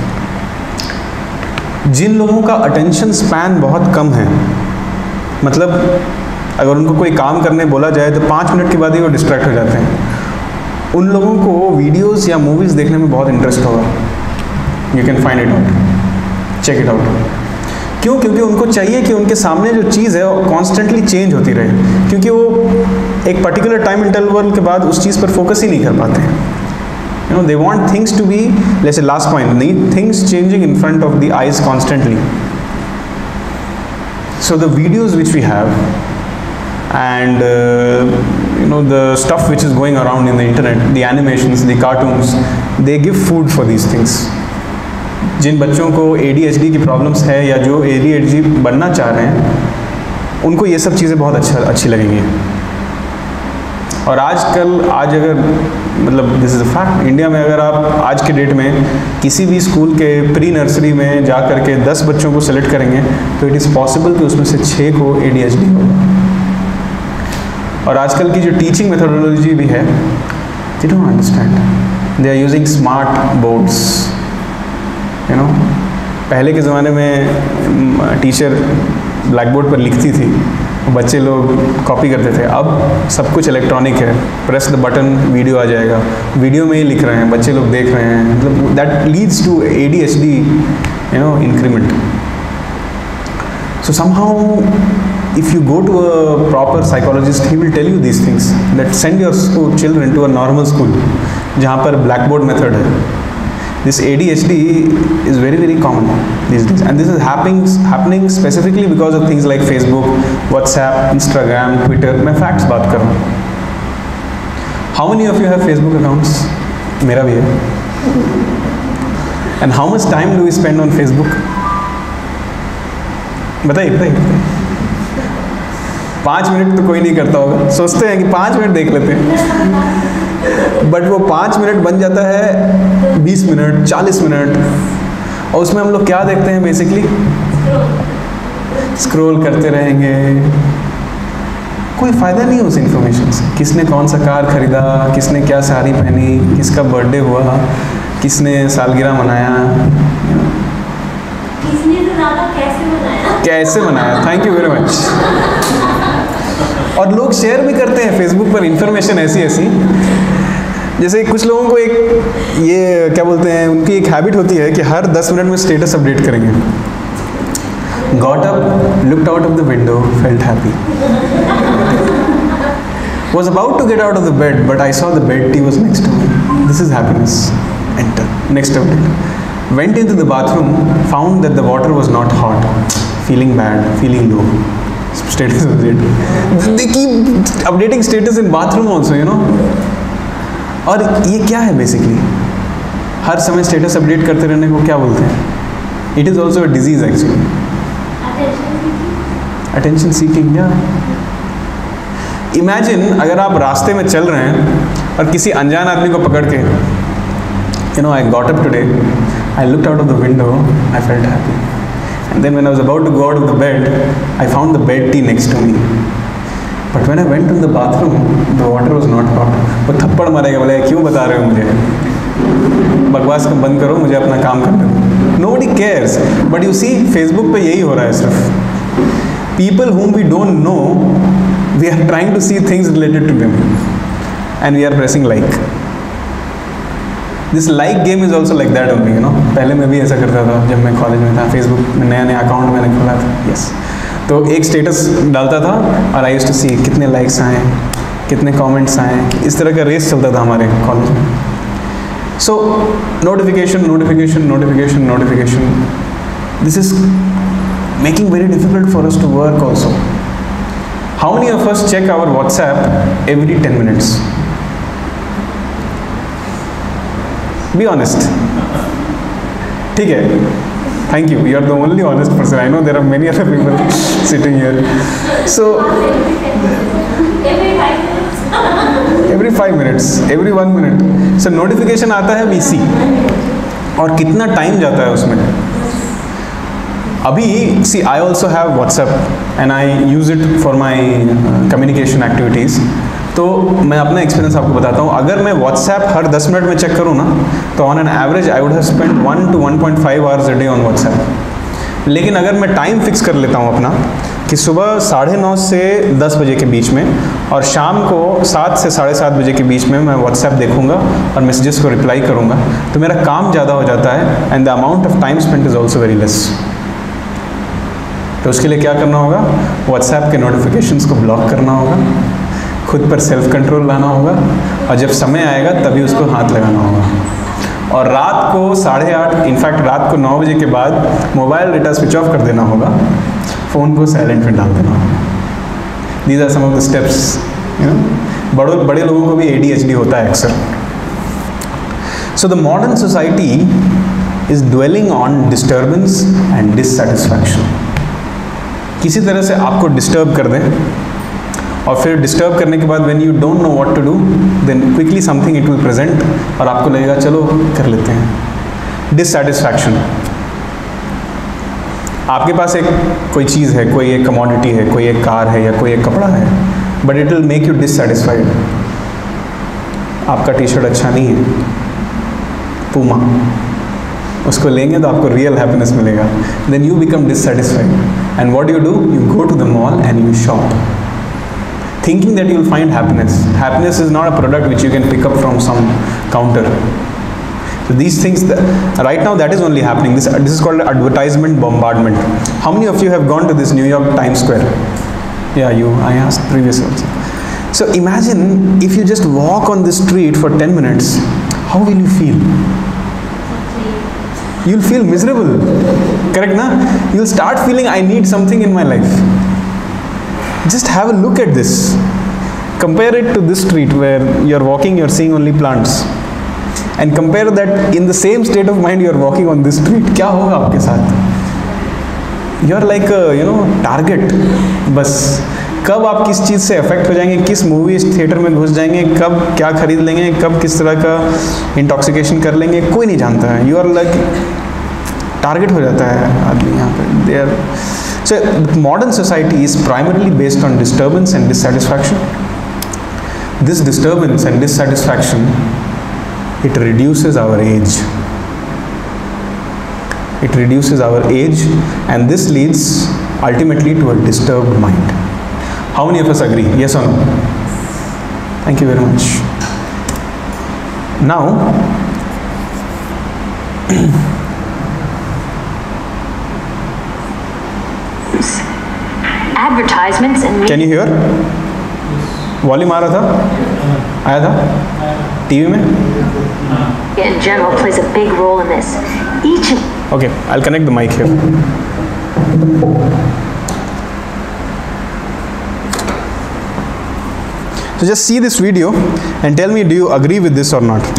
जिन लोगों का अटेंशन स्पैन बहुत कम है, मतलब अगर उनको कोई काम करने बोला जाए तो पाँच मिनट के बाद ही वो डिस्ट्रैक्ट हो जाते हैं, उन लोगों को वीडियोज़ या मूवीज़ देखने में बहुत इंटरेस्ट होगा. You can find it out. Check it out. क्यों? क्योंकि उनको चाहिए कि उनके सामने जो चीज़ है वो कॉन्स्टेंटली चेंज होती रहे, क्योंकि वो एक पर्टिकुलर टाइम इंटरवल के बाद उस चीज़ पर फोकस ही नहीं कर पाते हैं. You know, they want things to be, let's say last point, need things changing in front of the eyes constantly. So the videos which we have and uh, you know the stuff which is going around in the internet, the animations, the cartoons, they give food for these things. जिन बच्चों को A D H D की problems है या जो A D H D बनना चाह रहे हैं, उनको ये सब चीज़ें बहुत अच्छा अच्छी लगेंगी. और आजकल आज अगर मतलब this is a fact, India में अगर आप आज के डेट में किसी भी स्कूल के प्री नर्सरी में जा कर के दस बच्चों को सेलेक्ट करेंगे तो इट इज़ पॉसिबल कि उसमें से छः को A D H D होगा. और आजकल की जो टीचिंग मेथोडोलॉजी भी है, they don't understand, they are using smart boards. You know, पहले के ज़माने में टीचर ब्लैक बोर्ड पर लिखती थी, बच्चे लोग कॉपी करते थे. अब सब कुछ इलेक्ट्रॉनिक है, प्रेस द बटन, वीडियो आ जाएगा, वीडियो में ही लिख रहे हैं, बच्चे लोग देख रहे हैं. मतलब that leads to A D H D, you know, increment. So somehow if you go to a proper psychologist, he will tell you these things, that send your school children to a normal school जहाँ पर blackboard method है. This A D H D is very very common these days, and this is happening happening specifically because of things like Facebook, WhatsApp, Instagram, Twitter. मैं facts बात कर रहा हूँ. How many of you have Facebook accounts? मेरा भी है. And how much time do we spend on Facebook? बताइए बताइए. पाँच मिनट तो कोई नहीं करता होगा, सोचते हैं कि पाँच मिनट देख लेते हैं, बट वो पाँच मिनट बन जाता है बीस मिनट, चालीस मिनट. और उसमें हम लोग क्या देखते हैं? बेसिकली स्क्रॉल करते रहेंगे. कोई फ़ायदा नहीं उस इन्फॉर्मेशन से. किसने कौन सा कार खरीदा, किसने क्या साड़ी पहनी, किसका बर्थडे हुआ, किसने सालगिरह मनाया, किसने तो ज़्यादा कैसे मनाया कैसे मनाया. Thank you very much. और लोग शेयर भी करते हैं फेसबुक पर इन्फॉर्मेशन ऐसी ऐसी, जैसे कुछ लोगों को एक ये क्या बोलते हैं, उनकी एक हैबिट होती है कि हर दस मिनट में स्टेटस अपडेट करेंगे. Got up, looked out of the window, felt happy, was about to get out of the bed but I saw the bed tea was next to me. This is happiness. Enter. Next update. Went into the bathroom, found that the water was not hot. Feeling bad, feeling low. Status update. They keep updating status in bathroom also, you know. और ये क्या है basically? हर समय status update करते रहने को क्या बोलते हैं? It is also a disease actually. Attention seeking, yeah. Imagine अगर आप रास्ते में चल रहे हैं और किसी अनजान आदमी को पकड़ के, you know, I got up today, I looked out of the window, I felt happy. And then when I was about to go out of the bed, I found the bed tea next to me. But when I went to the bathroom, the water was not hot. वो थप्पड़ मारेगा, बोले क्यों बता रहे हो मुझे, बकवास को बंद करो, मुझे अपना काम करने दो. Nobody cares. But you see, Facebook पे यही हो रहा है सिर्फ. People whom we don't know, we are trying to see things related to them, and we are pressing like. This like game is also like that only, you know. पहले मैं भी ऐसा करता था जब मैं कॉलेज में था. फेसबुक में नया नया अकाउंट मैंने खोला था. यस, तो एक स्टेटस डालता था और आई यूज्ड टू सी कितने लाइक्स आए, कितने कमेंट्स आए. इस तरह का रेस चलता था हमारे कॉलेज में. So notification notification notification notification this is making very difficult for us to work also. How many of us check our WhatsApp every ten minutes? Be honest. ठीक है. Thank you. You are the only honest person. I know there are many other people sitting here. So every five minutes. every five minutes, every one minute. So notification आता है, we see. और कितना time जाता है उसमें. अभी see, I also have WhatsApp and I use it for my uh, communication activities. तो मैं अपना एक्सपीरियंस आपको बताता हूँ. अगर मैं व्हाट्सएप हर दस मिनट में चेक करूँ ना, तो on an average I would have spend one two one point five hours a day on WhatsApp. लेकिन अगर मैं टाइम फिक्स कर लेता हूँ अपना कि सुबह साढ़े नौ से दस बजे के बीच में और शाम को सात से साढ़े सात बजे के बीच में मैं व्हाट्सएप देखूँगा और मैसेजेस को रिप्लाई करूँगा, तो मेरा काम ज़्यादा हो जाता है, and the amount of time spent is also very less. तो उसके लिए क्या करना होगा? व्हाट्सएप के नोटिफिकेशंस को ब्लॉक करना होगा, खुद पर सेल्फ कंट्रोल लाना होगा, और जब समय आएगा तभी उसको हाथ लगाना होगा। और रात को साढ़े आठ इनफैक्ट रात को नौ बजे के बाद मोबाइल डेटा स्विच ऑफ कर देना होगा, फ़ोन को साइलेंट में डाल देना होगा। These are some of the steps, you know. बड़े बड़े लोगों को भी ए डी एच डी होता है अक्सर। So the modern society is dwelling on disturbance and dissatisfaction. किसी तरह से आपको डिस्टर्ब कर दें, और फिर डिस्टर्ब करने के बाद when you don't know what to do, then quickly something it will present, और आपको लगेगा चलो कर लेते हैं। डिससेटिस्फैक्शन, आपके पास एक कोई चीज़ है, कोई एक कमोडिटी है, कोई एक कार है या कोई एक कपड़ा है, but it will make you dissatisfied. आपका टी शर्ट अच्छा नहीं है, पूमा, उसको लेंगे तो आपको रियल हैप्पीनेस मिलेगा। Then you become dissatisfied, and what you do, you go to the mall and you shop, thinking that you will find happiness. Happiness is not a product which you can pick up from some counter. So these things, that, right now that is only happening. This, this is called advertisement bombardment. How many of you have gone to this New York Times Square? Yeah, you, I asked previous also. So imagine if you just walk on the street for ten minutes, how will you feel? You'll feel miserable, correct na? You'll start feeling I need something in my life. Just have a look at this. Compare it to this street where you're walking, you're seeing only plants. And compare that in the same state of mind you're walking on this street. क्या होगा आपके साथ? You're like a, you know, target. बस कब आप किस चीज़ से affect हो जाएंगे, किस मूवी थिएटर में घुस जाएंगे, कब क्या खरीद लेंगे, कब किस तरह का इंटॉक्सिकेशन कर लेंगे, कोई नहीं जानता है। You are like टारगेट हो जाता है आदमी यहाँ पे। They are So modern society is primarily based on disturbance and dissatisfaction. This disturbance and dissatisfaction, it reduces our age. It reduces our age, and this leads ultimately to a disturbed mind. How many of us agree? Yes or no? Thank you very much. Now, advertisements and Can you hear? Volume आ रहा था? आया था? TV में? in general plays a big role in this. Each Okay, I'll connect the mic here. So just see this video and tell me, do you agree with this or not?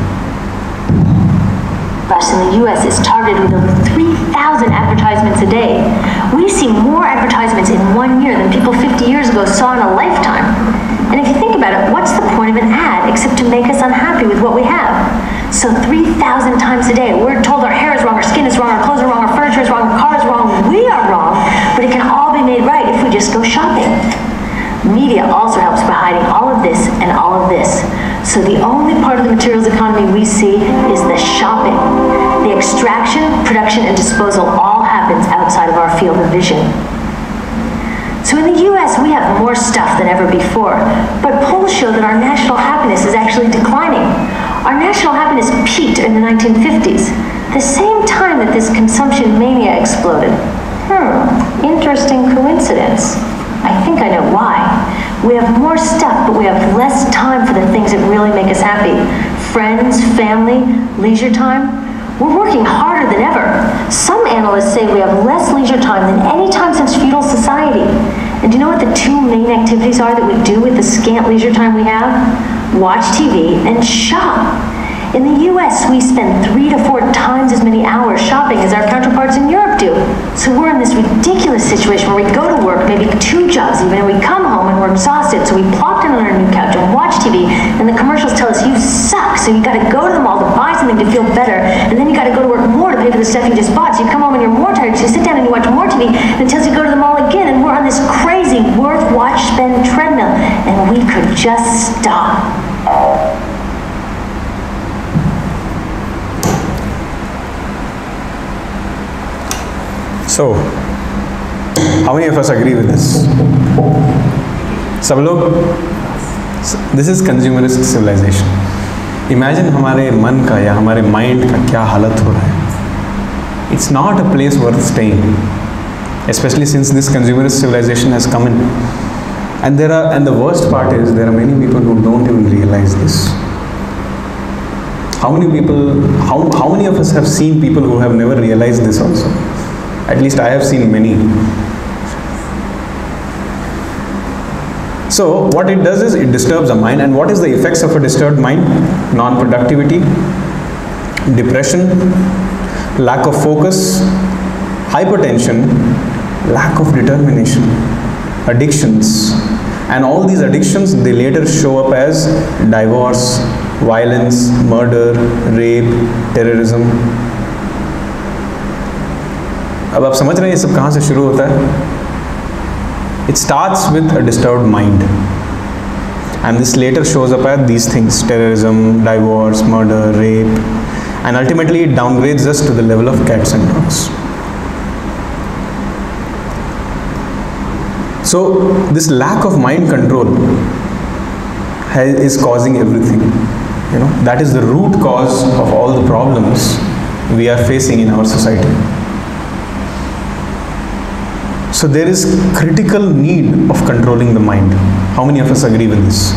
in the U S is targeted with over three thousand advertisements a day. We see more advertisements in one year than people fifty years ago saw in a lifetime. And if you think about it, what's the point of an ad except to make us unhappy with what we have? So three thousand times a day, we're told our hair is wrong, our skin is wrong, our clothes are wrong, our furniture is wrong, our car is wrong, we are wrong, but it can all be made right if we just go shopping. Media also helps by hiding all of this and all of this. So the only part of the materials economy we see is the shopping. The extraction, production, and disposal all happens outside of our field of vision. So in the U S, we have more stuff than ever before, but polls show that our national happiness is actually declining. Our national happiness peaked in the nineteen fifties, the same time that this consumption mania exploded. Hmm, interesting coincidence. I think I know why. We have more stuff, but we have less time for the things that really make us happy. Friends, family, leisure time. We're working harder than ever. Some analysts say we have less leisure time than any time since feudal society. And do you know what the two main activities are that we do with the scant leisure time we have? Watch T V and shop. In the U S, we spend three to four times as many hours shopping as our counterparts in Europe do. So we're in this ridiculous situation where we go to work, maybe two jobs even, and we come home and we're exhausted, so we plop down on our new couch and watch T V, and the commercials tell us you suck, so you gotta go to the mall to buy something to feel better, and then you gotta go to work more to pay for the stuff you just bought, so you come home and you're more tired, so you sit down and you watch more T V, and it tells you to go to the mall again, and we're on this crazy worth, watch, spend treadmill, and we could just stop. So, how many of us agree with this? सब लोग? This is consumerist civilization. Imagine हमारे मन का या हमारे mind का क्या हालत हो रहा है. It's not a place worth staying. especially since this consumerist civilization has come in. And there are, and the worst part is there are many people who don't even realize this. How many people, how, how many of us have seen people who have never realized this also? At least I have seen many. So what it does is it disturbs the mind. And what is the effects of a disturbed mind? Non-productivity, depression, lack of focus, hypertension, lack of determination, addictions. And all these addictions, they later show up as divorce, violence, murder, rape, terrorism. अब आप समझ रहे हैं ये सब कहाँ से शुरू होता है? It starts with a disturbed mind, and this later shows up as these things: terrorism, divorce, murder, rape, and ultimately it downgrades us to the level of cats and dogs. So this lack of mind control is causing everything. You know, that is the root cause of all the problems we are facing in our society. So there is critical need of controlling the mind. How many of us agree with this?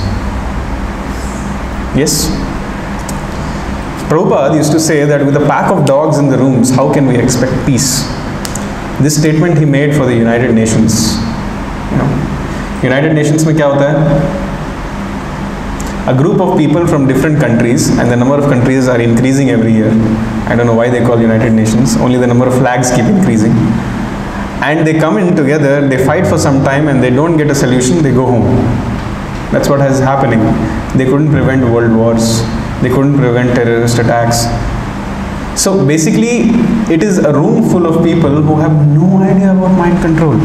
Yes? Prabhupada used to say that with a pack of dogs in the rooms, how can we expect peace? This statement he made for the United Nations. You know, United Nations में क्या होता है? A group of people from different countries, and the number of countries are increasing every year. I don't know why they call United Nations, only the number of flags keep increasing. And they come in together, they fight for some time, and they don't get a solution, they go home. That's what is happening. They couldn't prevent world wars, they couldn't prevent terrorist attacks. So basically, it is a room full of people who have no idea about mind control.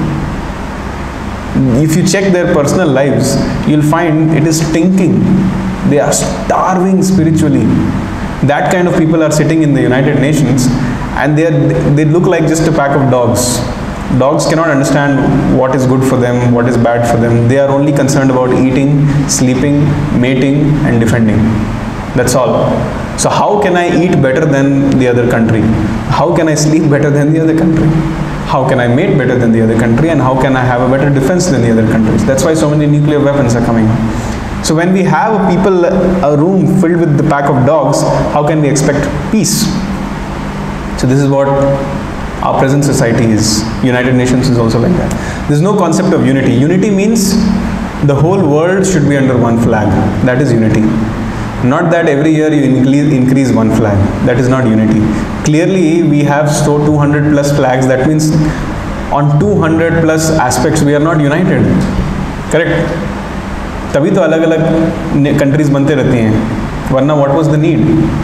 If you check their personal lives, you'll find it is stinking. They are starving spiritually. That kind of people are sitting in the United Nations, and they are, they look like just a pack of dogs. Dogs cannot understand what is good for them, what is bad for them. They are only concerned about eating, sleeping, mating, and defending. That's all. So how can I eat better than the other country? How can I sleep better than the other country? How can I mate better than the other country? And how can I have a better defense than the other countries? That's why so many nuclear weapons are coming. So when we have a people, a room filled with the pack of dogs, how can we expect peace? So this is what our present society is. United Nations is also like that. There is no concept of unity. Unity means the whole world should be under one flag. That is unity. Not that every year you increase, increase one flag. That is not unity. Clearly, we have so two hundred plus flags. That means on two hundred plus aspects we are not united. Correct? तभी तो अलग अलग countries बनते रहती हैं. वरना what was the need?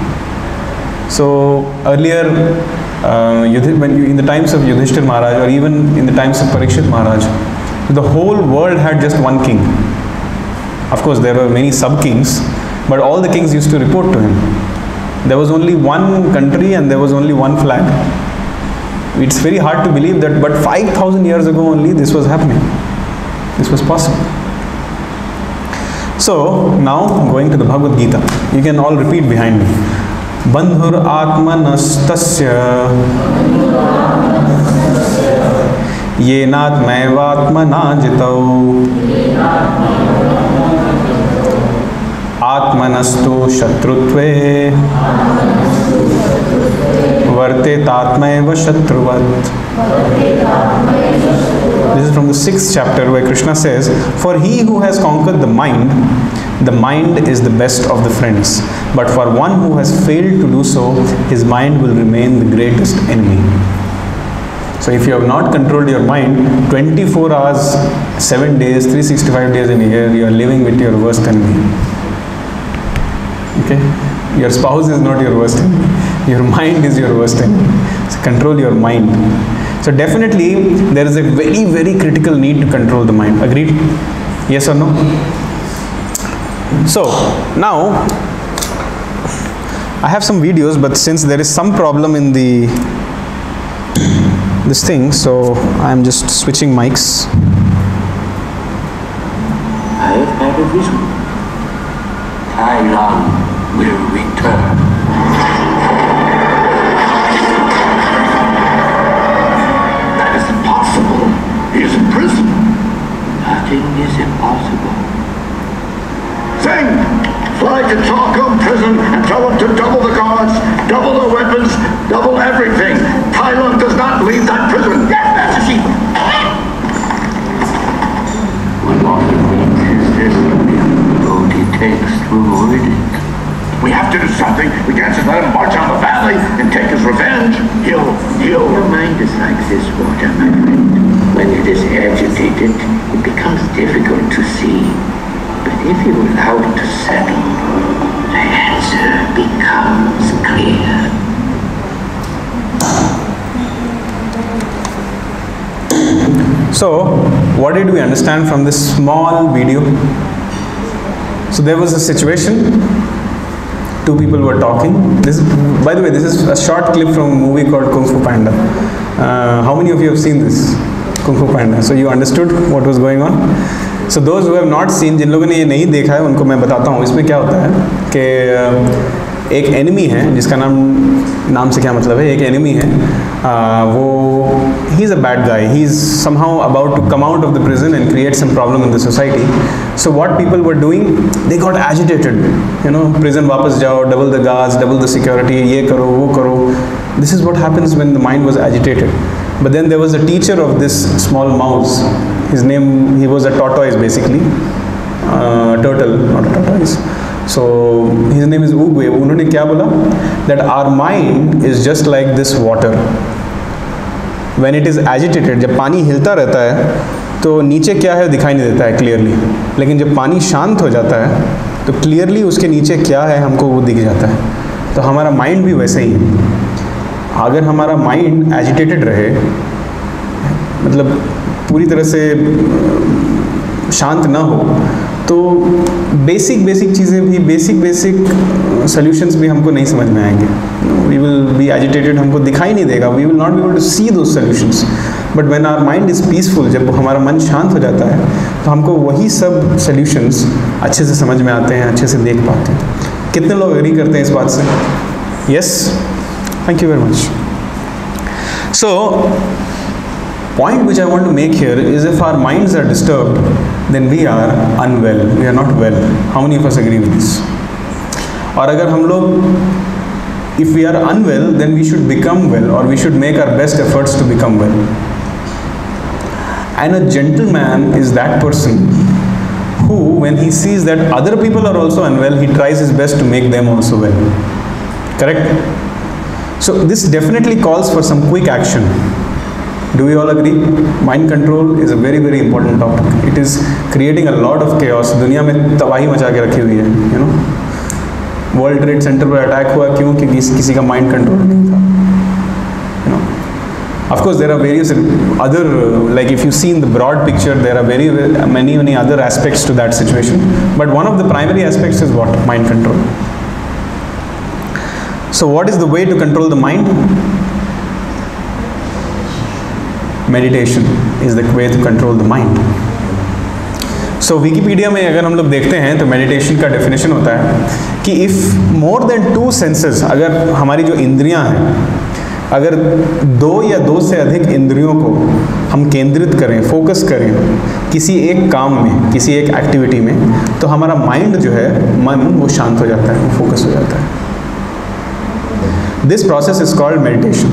So earlier, uh, when you, in the times of Yudhishthir Maharaj, or even in the times of Parikshit Maharaj, the whole world had just one king. Of course, there were many sub-kings, but all the kings used to report to him. There was only one country and there was only one flag. It's very hard to believe that, but five thousand years ago only this was happening. This was possible. So, now going to the Bhagavad Gita. You can all repeat behind me. Bandhur atmanastasya yenatmaivatmana jitau atmanastu shatrutve vartetatmaiva shatruvat. This is from the sixth chapter where Krishna says, for he who has conquered the mind, the mind is the best of the friends. But for one who has failed to do so, his mind will remain the greatest enemy. So if you have not controlled your mind, twenty-four hours, seven days, three hundred sixty-five days in a year, you are living with your worst enemy. Okay? Your spouse is not your worst enemy. Your mind is your worst enemy. So control your mind. So definitely, there is a very, very critical need to control the mind. Agreed? Yes or no? So, now, I have some videos, but since there is some problem in the this thing, so I am just switching mics. I have had a vision. Chiron will return. That is impossible. nothing is impossible. Sing! Fly to Talcum prison and tell them to double the guards, double the weapons, double everything. Thailand does not leave that prison. Yes, Master Chief. What more than weak is this road he takes to avoid it? We have to do something. We can't just let him march on the valley and take his revenge. He'll, he'll... Your mind is like this water, my friend. When it is agitated, it becomes difficult to see. But if you allow it to settle, the answer becomes clear. So, what did we understand from this small video? So there was a situation, two people were talking. This, by the way, this is a short clip from a movie called Kung Fu Panda. Uh, how many of you have seen this? Kung Fu Panda. So you understood what was going on? So those who have not seen, जिन लोगों ने ये नहीं देखा है उनको मैं बताता हूँ. इसमें क्या होता है कि एक एनिमी है जिसका नाम नाम से क्या मतलब है, एक एनिमी है, आ, वो he is a bad guy, he is somehow about to come out of the prison and create some problem in the society. So what people were doing, they got agitated, you know, prison वापस जाओ, double the guards, double the security, ये करो वो करो. This is what happens when the mind was agitated. But then there was a teacher of this small mouse. His name, he was a tortoise basically, uh, turtle, not a tortoise. So his name is Ugwe. उन्होंने क्या बोला? That our mind is just like this water. When it is agitated, जब पानी हिलता रहता है तो नीचे क्या है दिखाई नहीं देता है क्लियरली, लेकिन जब पानी शांत हो जाता है तो क्लियरली उसके नीचे क्या है हमको वो दिख जाता है. तो हमारा माइंड भी वैसे ही है. अगर हमारा माइंड एजिटेटेड रहे, मतलब पूरी तरह से शांत ना हो, तो बेसिक बेसिक चीज़ें भी, बेसिक बेसिक सॉल्यूशंस भी हमको नहीं समझ में आएंगे. वी विल बी एजिटेटेड, हमको दिखाई नहीं देगा, we will not be able to see those solutions. But when our mind is peaceful, जब हमारा मन शांत हो जाता है तो हमको वही सब सॉल्यूशंस अच्छे से समझ में आते हैं, अच्छे से देख पाते हैं. कितने लोग एग्री करते हैं इस बात से? Yes, thank you very much. So, point which I want to make here is if our minds are disturbed, then we are unwell, we are not well. How many of us agree with this? और अगर हम लोग, if we are unwell, then we should become well, or we should make our best efforts to become well. And a gentleman is that person who, when he sees that other people are also unwell, he tries his best to make them also well. Correct? So this definitely calls for some quick action. Do we all agree? Mind control is a very very important topic. It is creating a lot of chaos. दुनिया में तबाही मचा के रखी हुई है, you know. World trade center पर attack हुआ क्यों? क्योंकि किसी का माइंड कंट्रोल नहीं था, you know. Of course there are various other, like if you see in the broad picture, there are very many many other aspects to that situation. But one of the primary aspects is what? Mind control. So what is the way to control the mind? Meditation is the way to control the mind. So Wikipedia में अगर हम लोग देखते हैं तो meditation का definition होता है कि if more than two senses, अगर हमारी जो इंद्रियां हैं, अगर दो या दो से अधिक इंद्रियों को हम केंद्रित करें, फोकस करें किसी एक काम में, किसी एक एक्टिविटी में, तो हमारा माइंड जो है, मन, वो शांत हो जाता है, वो फोकस हो जाता है. This process is called meditation.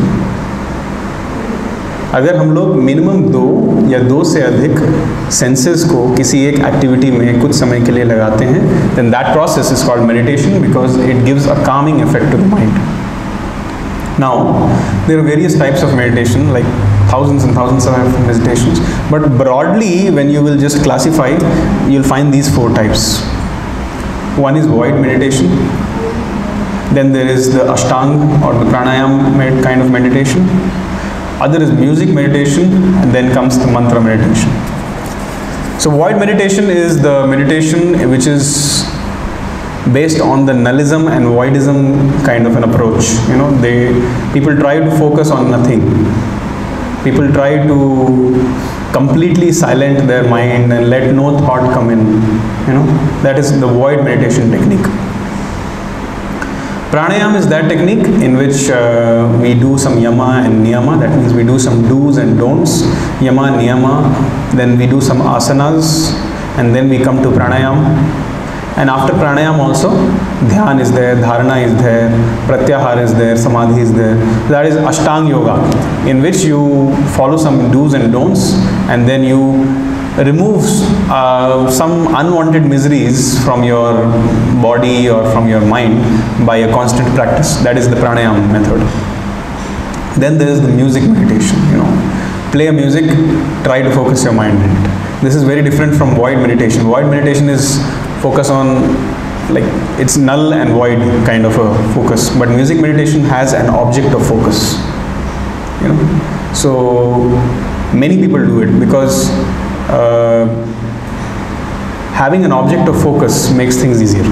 अगर हम लोग मिनिमम दो या दो से अधिक सेंसेस को किसी एक एक्टिविटी में कुछ समय के लिए लगाते हैं, then that process is called meditation because it gives a calming effect to the mind. Now, there are various types of meditation, like thousands and thousands of meditations, but broadly, when you will just classify, you'll find these four types. One is void meditation. Then there is the Ashtang or the Pranayam med kind of meditation. Other is music meditation, and then comes the mantra meditation. So void meditation is the meditation which is based on the nullism and voidism kind of an approach. You know, they people try to focus on nothing. People try to completely silent their mind and let no thought come in. You know, that is the void meditation technique. Pranayam is that technique in which uh, we do some yama and niyama. That means we do some do's and don'ts, yama, niyama. Then we do some asanas, and then we come to pranayam. And after pranayam also, dhyan is there, dharana is there, pratyahara is there, samadhi is there. That is ashtanga yoga, in which you follow some do's and don'ts, and then you remove uh, some unwanted miseries from your body or from your mind by a constant practice. That is the pranayam method. Then there is the music meditation. You know, play a music, try to focus your mind in it. This is very different from void meditation. Void meditation is focus on, like, it's null and void kind of a focus, but music meditation has an object of focus, you know. So many people do it because uh, having an object of focus makes things easier.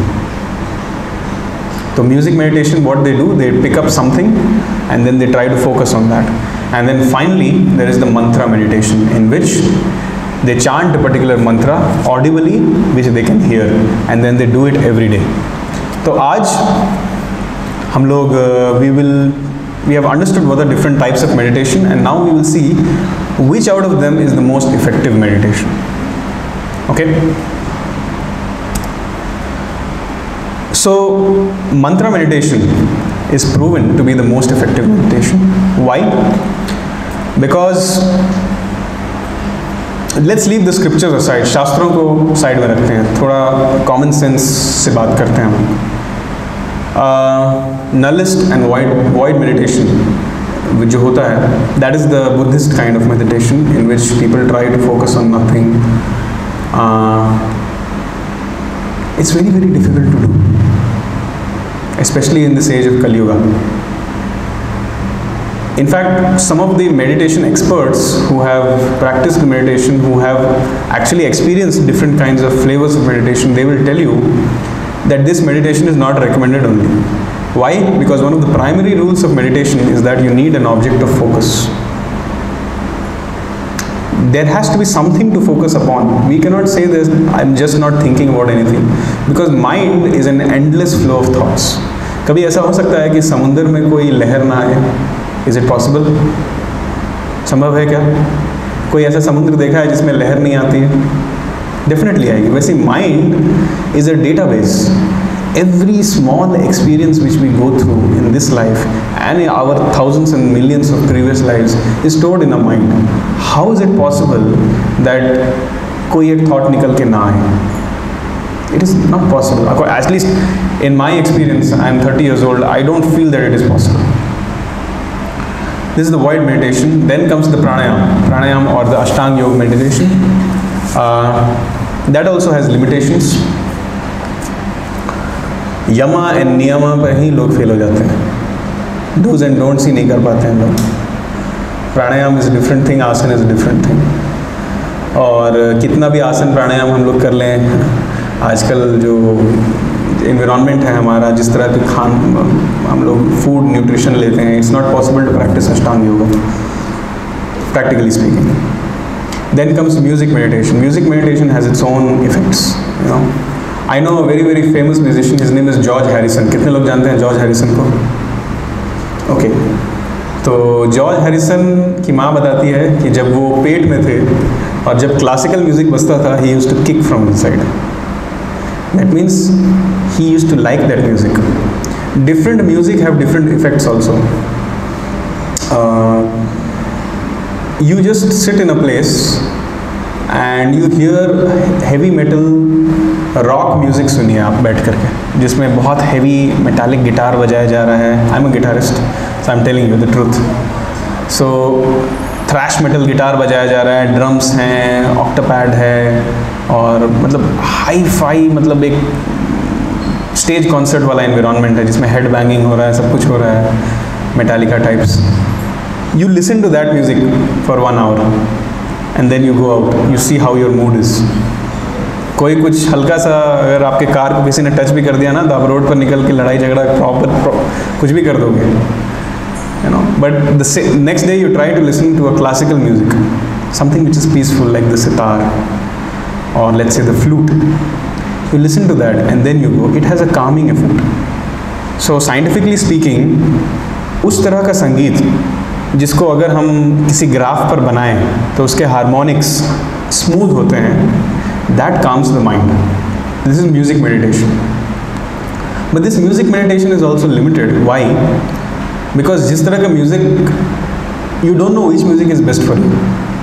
So music meditation, what they do, they pick up something and then they try to focus on that. And then finally there is the mantra meditation, in which they chant a particular mantra audibly, which they can hear, and then they do it every day. So आज हम लोग uh, we will we have understood what are different types of meditation, and now we will see which out of them is the most effective meditation. Okay. So mantra meditation is proven to be the most effective meditation. Why? Because let's leave the scriptures aside. शास्त्रों को side में रखते हैं, थोड़ा common sense से बात करते हैं हम. Nullist and void void meditation, which जो होता है, that is the Buddhist kind of meditation in which people try to focus on nothing. Uh, it's very very difficult to do, especially in this age of Kali Yuga. In fact, some of the meditation experts who have practiced meditation, who have actually experienced different kinds of flavors of meditation, they will tell you that this meditation is not recommended only. Why? Because one of the primary rules of meditation is that you need an object of focus. There has to be something to focus upon. We cannot say this, I'm just not thinking about anything, because mind is an endless flow of thoughts. कभी ऐसा हो सकता है कि समुद्र में कोई लहर ना आए? Is it possible? संभव है क्या? कोई ऐसा समुद्र देखा है जिसमें लहर नहीं आती है? Definitely आएगी. वैसे mind is a database. Every small experience which we go through in this life and in our thousands and millions of previous lives is stored in our mind. How is it possible that कोई एक thought निकल के ना आए? It is not possible. At least in my experience, I am thirty years old, I don't feel that it is possible. This is the void meditation. Then comes the pranayam, pranayam or the ashtanga yoga meditation. Uh, that also has limitations. Yama and niyama पर ही लोग fail हो जाते हैं. Do's and don'ts ही नहीं कर पाते हैं लोग. Pranayam is a different thing, asana is a different thing. और कितना भी आसन प्राणायाम हम लोग कर लें, आजकल जो इन्वायरमेंट है हमारा, जिस तरह के खान हम लोग फूड न्यूट्रिशन लेते हैं, it's not possible to practice Ashtanga yoga, practically speaking. Then comes music meditation. Music meditation has its own effects. You know, I know a very very famous musician, his name is George Harrison. कितने लोग जानते हैं George Harrison को? Okay okay. तो George Harrison की माँ बताती है कि जब वो पेट में थे और जब क्लासिकल म्यूजिक बजता था, he used to kick from inside. That means he used to like that music. Different music have different effects also. Uh, you just sit in a place and you hear heavy metal rock music. सुनिए आप बैठ करके, जिसमें बहुत heavy metallic guitar बजाया जा रहा है. I'm a guitarist, so I'm telling you the truth. So thrash metal guitar बजाया जा रहा है, ड्रम्स हैं, ऑक्टोपैड है, और मतलब हाई फाई, मतलब एक स्टेज कॉन्सर्ट वाला एनवायरनमेंट है जिसमें हेड बैंगिंग हो रहा है, सब कुछ हो रहा है, Metallica types. You listen to that music for one hour and then you go out, you see how your mood is. कोई कुछ हल्का सा अगर आपके कार को किसी ने टच भी कर दिया ना, तो आप रोड पर निकल के लड़ाई झगड़ा प्रॉपर कुछ भी कर दोगे. You know, but the next day you try to listen to a classical music, something which is peaceful like the sitar or let's say the flute. You listen to that and then you go. It has a calming effect. So scientifically speaking उस तरह का संगीत जिसको अगर हम किसी graph पर बनाएं तो उसके हार्मोनिक्स स्मूथ होते हैं, that calms the mind. This is music meditation. But this music meditation is also limited. Why? Because जिस तरह का music, you don't know which music is best for you.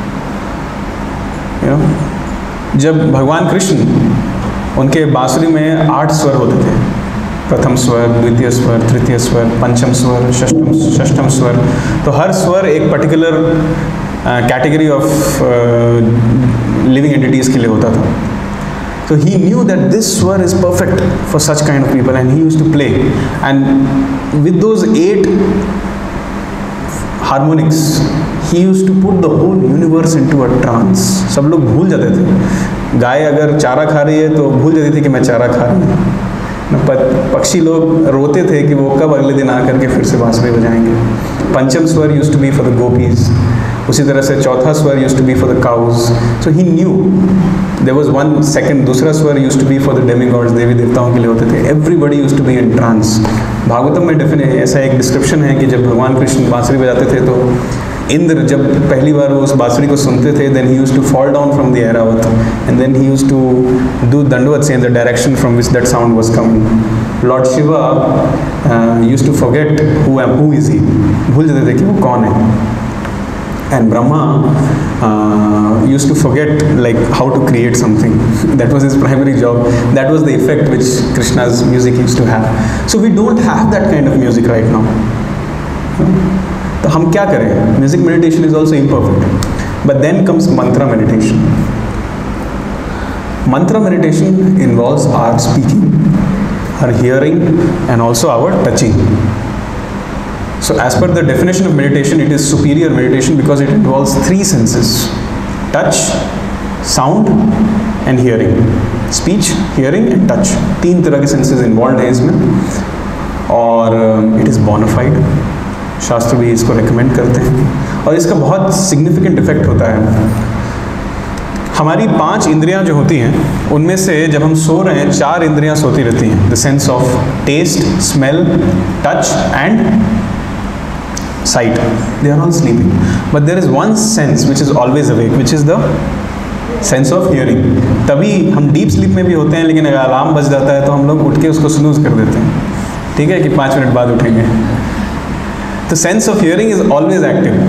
You know, जब भगवान कृष्ण, उनके बांसुरी में आठ स्वर होते थे. प्रथम स्वर, द्वितीय स्वर, तृतीय स्वर, पंचम स्वर, षष्ठम षष्ठम स्वर. तो हर स्वर एक particular category of living entities के लिए होता था. So he knew that this swar is perfect for such kind of people, and he used to play. And with those eight harmonics, he used to put the whole universe into a trance. सब लोग भूल जाते थे. गाय अगर चारा खा रही है तो भूल जाती थी कि मैं चारा खा रही हूँ. पक्षी लोग रोते थे कि वो कब अगले दिन आकर के फिर से बांसुरी बजाएंगे. पंचम स्वर used to be for the gopis. उसी तरह से चौथा स्वर used to be for the cows. So he knew there was one second. दूसरा स्वर used to be for the demigods, देवी देवताओं के लिए होते थे. Everybody used to be in trance. Bhagavatam में डेफिनेट ऐसा एक डिस्क्रिप्शन है कि जब भगवान कृष्ण बांसुरी बजाते थे तो इंद्र जब पहली बार वो उस बांसुरी को सुनते थे, then he used to fall down from the Airavat, and then he used to do dandavat in the direction from which that sound was coming. Lord Shiva used to forget who who is he. भूल जाते थे कि वो कौन है. And Brahma uh, used to forget like how to create something. That was his primary job. That was the effect which Krishna's music used to have. So we don't have that kind of music right now. तो हम क्या करें? Music meditation is also imperfect. But then comes mantra meditation. Mantra meditation involves our speaking, our hearing, and also our touching. So as per the definition of meditation, it is superior meditation because it involves three senses: touch, sound and hearing. Speech, hearing and touch. तीन तरह के senses involved हैं इसमें, और it is bona fide. शास्त्र भी इसको recommend करते हैं, और इसका बहुत significant effect होता है. हमारी पांच इंद्रियां जो होती हैं, उनमें से जब हम सो रहे हैं चार इंद्रियां सोती रहती हैं. The sense of taste, smell, touch and sight. They are all sleeping, but there is one sense which is always awake, which is the sense of hearing. तभी हम डीप स्लीप में भी होते हैं, लेकिन अगर अलार्म बज जाता है तो हम लोग उठ के उसको स्नूज कर देते हैं. ठीक है कि पाँच मिनट बाद उठेंगे. तो sense of hearing is always active.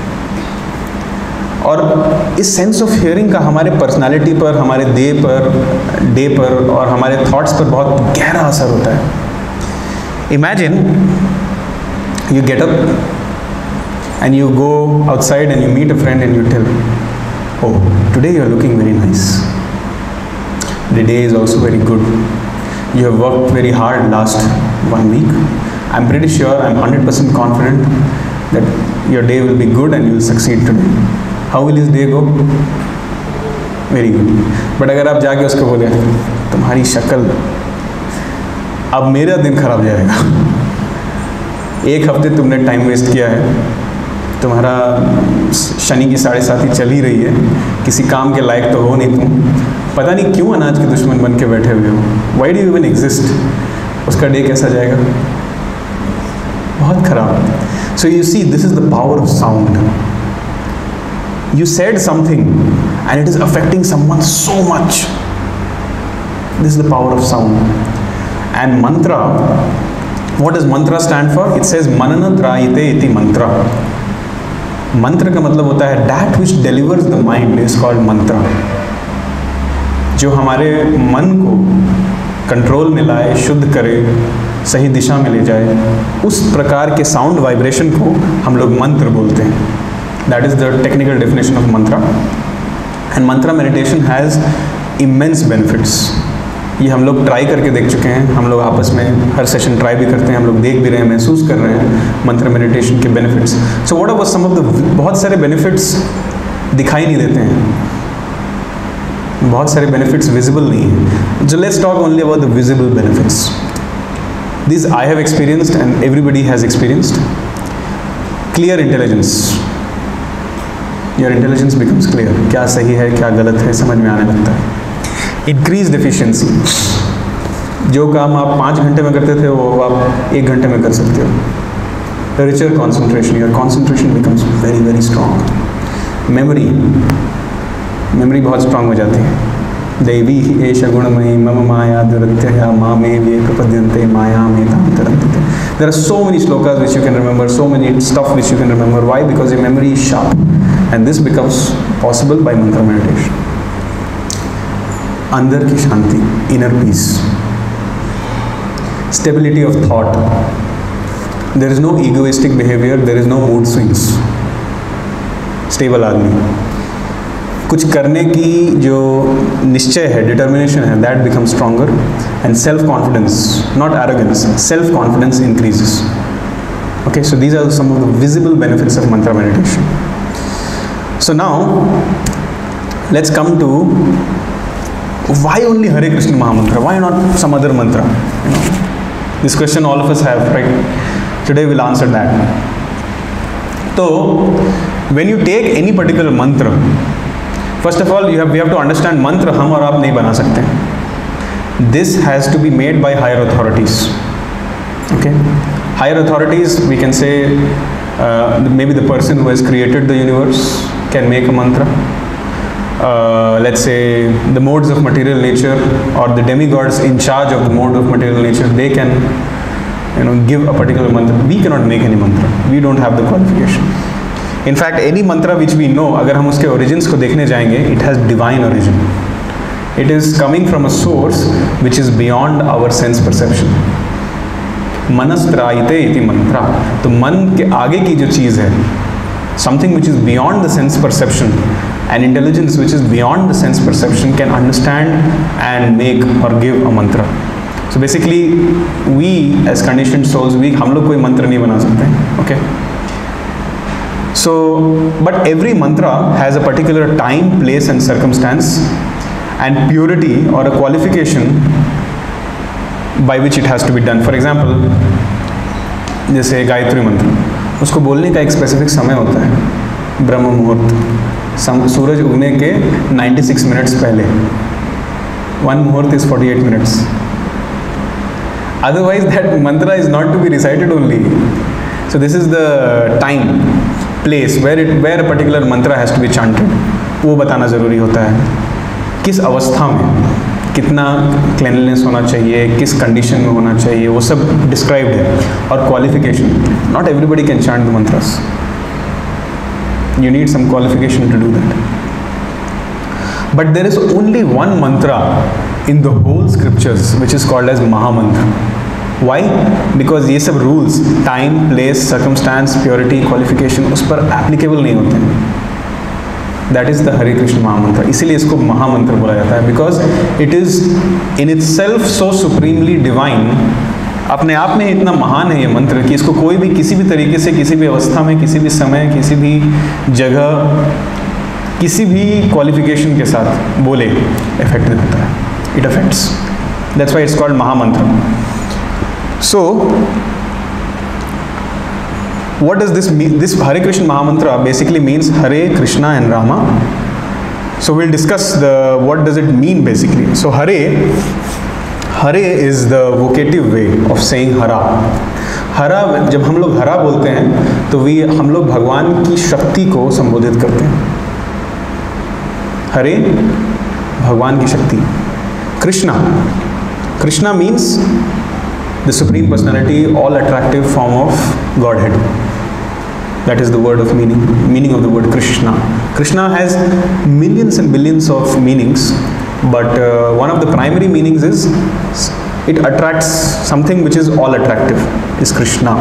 और इस सेंस ऑफ हियरिंग का हमारे पर्सनालिटी पर, हमारे डे पर डे पर और हमारे थॉट्स पर बहुत गहरा असर होता है. Imagine you get up and you go outside and you meet a friend and you tell, oh, today you are looking very nice. The day is also very good. You have worked very hard last one week. I'm pretty sure, I'm one hundred percent confident that your day will be good and you will succeed today. How will his day go? Very good. But अगर आप जाके उसको बोले, तुम्हारी शक्ल, अब मेरा दिन खराब जाएगा. एक हफ्ते तुमने टाइम वेस्ट किया है, तुम्हारा शनि की साढ़े साथी चल ही रही है, किसी काम के लायक तो हो नहीं तुम, पता नहीं क्यों अनाज के दुश्मन बन के बैठे हुए हो. Why do you even exist? उसका डे कैसा जाएगा? बहुत खराब. So you see, this is the power of sound. You said something and it is affecting someone so much. This is the power of sound. And mantra, what does mantra stand for? It says manana trayite iti mantra. मंत्र का मतलब होता है that which delivers the mind is called mantra. जो हमारे मन को control में लाए, शुद्ध करे, सही दिशा में ले जाए, उस प्रकार के साउंड वाइब्रेशन को हम लोग मंत्र बोलते हैं. That is the technical definition of mantra. And mantra meditation has immense benefits. ये हम लोग ट्राई करके देख चुके हैं. हम लोग आपस में हर सेशन ट्राई भी करते हैं, हम लोग देख भी रहे हैं, महसूस कर रहे हैं मंत्र मेडिटेशन के benefits. So what are some of the, बहुत सारे बेनिफिट्स दिखाई नहीं देते हैं, बहुत सारे बेनिफिट्स विजिबल नहीं हैं. So let's talk only about the visible benefits. This I have experienced and everybody has experienced. Clear intelligence. Your intelligence becomes clear. क्या सही है, क्या गलत है, समझ में आने लगता है. Increased efficiency. जो काम आप पाँच घंटे में करते थे वो आप एक घंटे में कर सकते हो। Richer concentration, your concentration becomes very very strong. Memory memory बहुत स्ट्रांग हो जाती है। दैवी ही एष गुणमयी मम माया दुरत्यया मामे वे प्रपद्यन्ते माया में ताम तरन्ते। There are so many slokas which you can remember, so many stuff which you can remember. Why? Because your memory is sharp, and this becomes possible by mantra meditation. अंदर की शांति, inner peace, stability of thought. There is no egoistic behavior, there is no mood swings. Stable आदमी, कुछ करने की जो निश्चय है, determination है, that become stronger, and self confidence, not arrogance, self confidence increases. Okay, so these are some of the visible benefits of mantra meditation. So now let's come to why only Hare Krishna mahamantra, why not some other mantra? You know, this question all of us have, right? Today will answer that. तो when you take any particular mantra, first of all you have we have to understand मंत्र हम और आप नहीं बना सकते. This has to be made by higher authorities. Okay, higher authorities we can say maybe the person who has created the universe can make a mantra. Let's say the modes of material nature और the demigods in charge of the mode of material nature, they can you know give a particular mantra. We cannot make any mantra, we don't have the qualification. In fact, any mantra which we know, अगर हम उसके origins को देखने जाएंगे, it has divine origin. It is coming from a source which is beyond our sense perception. मनस्त्रायते इति मंत्रा. तो मन के आगे की जो चीज़ है, something which is beyond the sense perception, an intelligence which is beyond the sense perception can understand and make or give a mantra. So basically, we as conditioned souls, we हम लोग कोई मंत्र नहीं बना सकते. Okay. So, but every mantra has a particular time, place, and circumstance, and purity or a qualification by which it has to be done. For example, जैसे गायत्री मंत्र, उसको बोलने का एक स्पेसिफिक समय होता है, ब्रह्म मुहूर्त, सूरज उगने के ninety-six मिनट्स पहले. One मुहूर्त is forty-eight minutes. Otherwise, that mantra is not to be recited only. So this is the time, place where it where a particular mantra has to be chanted. वो बताना ज़रूरी होता है. किस अवस्था में कितना क्लेनलीनेस होना चाहिए, किस कंडीशन में होना चाहिए, वो सब डिस्क्राइब्ड है. और qualification, not everybody can chant the mantras. You need some qualification to do that. But there is only one mantra in the whole scriptures which is called as Mahamantra. Why? Because ये सब rules, time, place, circumstance, purity, qualification, उस पर applicable नहीं होते हैं. That is the Hare Krishna Mahamantra. इसीलिए इसको महामंत्र बोला जाता है, because it is in itself so supremely divine. अपने आप में इतना महान है ये मंत्र कि इसको कोई भी किसी भी तरीके से, किसी भी अवस्था में, किसी भी समय, किसी भी जगह, किसी भी क्वालिफिकेशन के साथ बोले इफेक्टिव होता है. It affects. That's why it's called Mahamantra. So, what does this mean? This Hare Krishna Mahamantra basically means Hare, Krishna and Rama. So we'll discuss the what does it mean basically. So Hare, Hare is the vocative way of saying Hara. हरा, जब हम लोग हरा बोलते हैं तो we हम लोग भगवान की शक्ति को संबोधित करते हैं. हरे, भगवान की शक्ति. Krishna. Krishna means the Supreme Personality, all attractive form of Godhead. That is the word of meaning, meaning of the word Krishna. Krishna has millions and billions of meanings, but uh, one of the primary meanings is it attracts something which is all attractive, is Krishna.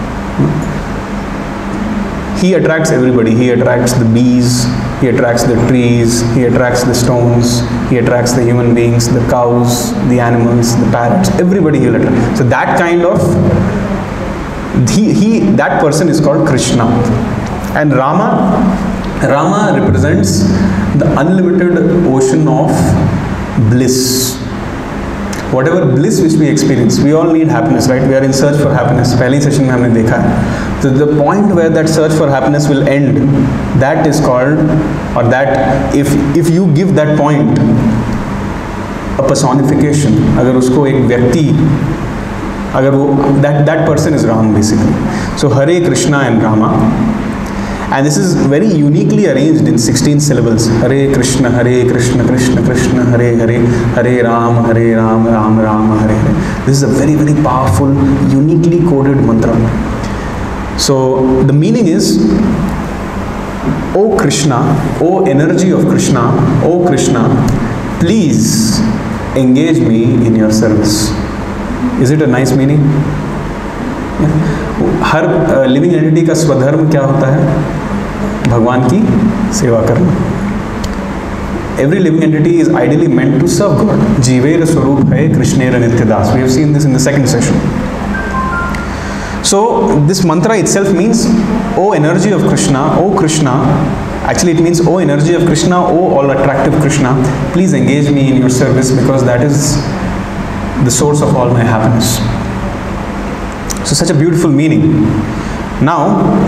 He attracts everybody. He attracts the bees, he attracts the trees, he attracts the stones, he attracts the human beings, the cows, the animals, the parrots, everybody he will attract. So that kind of, he, he that person is called Krishna. And Rama, Rama represents the unlimited ocean of bliss. Whatever bliss which we experience, we all need happiness, right? We are in search for happiness. पहली session में हमने देखा है. So the point where that search for happiness will end, that is called, or that if if you give that point a personification, अगर उसको एक व्यक्ति, अगर वो that that person is Ram basically. So Hare Krishna and Rama, and this is very uniquely arranged in sixteen syllables. Hare Krishna, Hare Krishna, Krishna Krishna, Hare Hare, Hare Ram, Hare Ram, Ram Ram, Hare Hare. This is a very very powerful, uniquely coded mantra. So the meaning is, O Krishna, O energy of Krishna, O Krishna, please engage me in your service. Is it a nice meaning? हर living entity का स्वधर्म क्या होता है? भगवान की सेवा करना. Every living entity is ideally meant to serve God. जीवेर स्वरूप है कृष्णेर नित्यदास. We have seen this in the second session. So this mantra itself means, O energy of Krishna, O Krishna. Actually it means, O energy of Krishna, O all attractive Krishna, please engage me in your service, because that is the source of all my happiness. So such a beautiful meaning. Now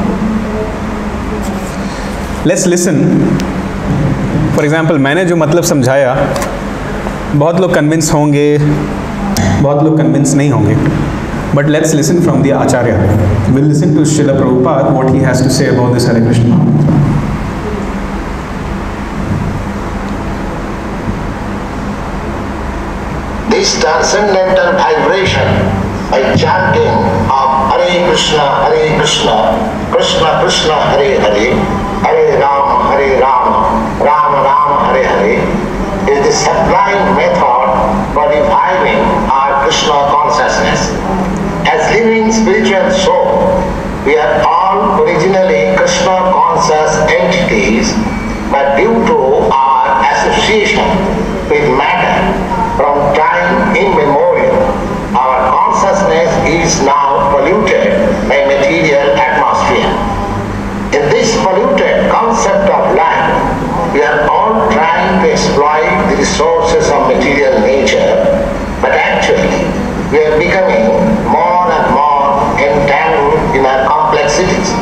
let's listen. For example, मैंने जो मतलब समझाया, बहुत लोग convince होंगे, बहुत लोग convince नहीं होंगे. But let's listen from the Acharya. We'll listen to Srila Prabhupada, what he has to say about this Hare Krishna. This transcendental vibration by chanting of Hare Krishna, Hare Krishna, Krishna Krishna, Hare Hare, Hare Rama, Hare Rama, Rama Rama, Hare Hare, is the sublime method for reviving our Krishna consciousness. As living spiritual soul, we are all originally Krishna conscious entities, but due to our association with matter from time immemorial, our consciousness is now polluted by material atmosphere. In this polluted concept of life, we are all trying to exploit the resources of material nature, but actually we are becoming more and more entangled in our complexities.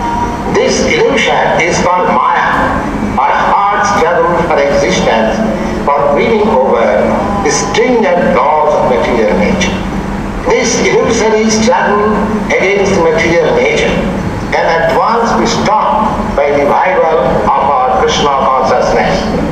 This illusion is called Maya, or hard struggle for existence, for winning over the stringent laws of material nature. This illusory struggle against material nature can at once be stopped by revival of our Krishna consciousness.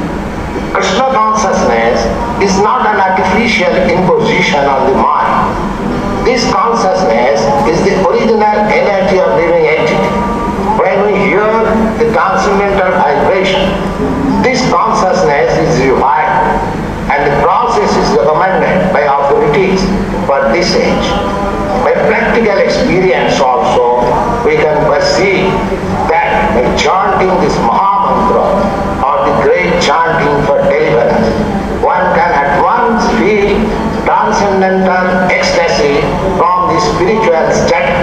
Krishna consciousness is not an artificial imposition on the mind. This consciousness is the original energy of living entity. When we hear the transcendental vibration, this consciousness is revived, and the process is recommended by authorities for this age. By practical experience also, we can perceive that by chanting this Maha Mantra, or the great chanting for deliverance, one can at once feel transcendental ecstasy from the spiritual state.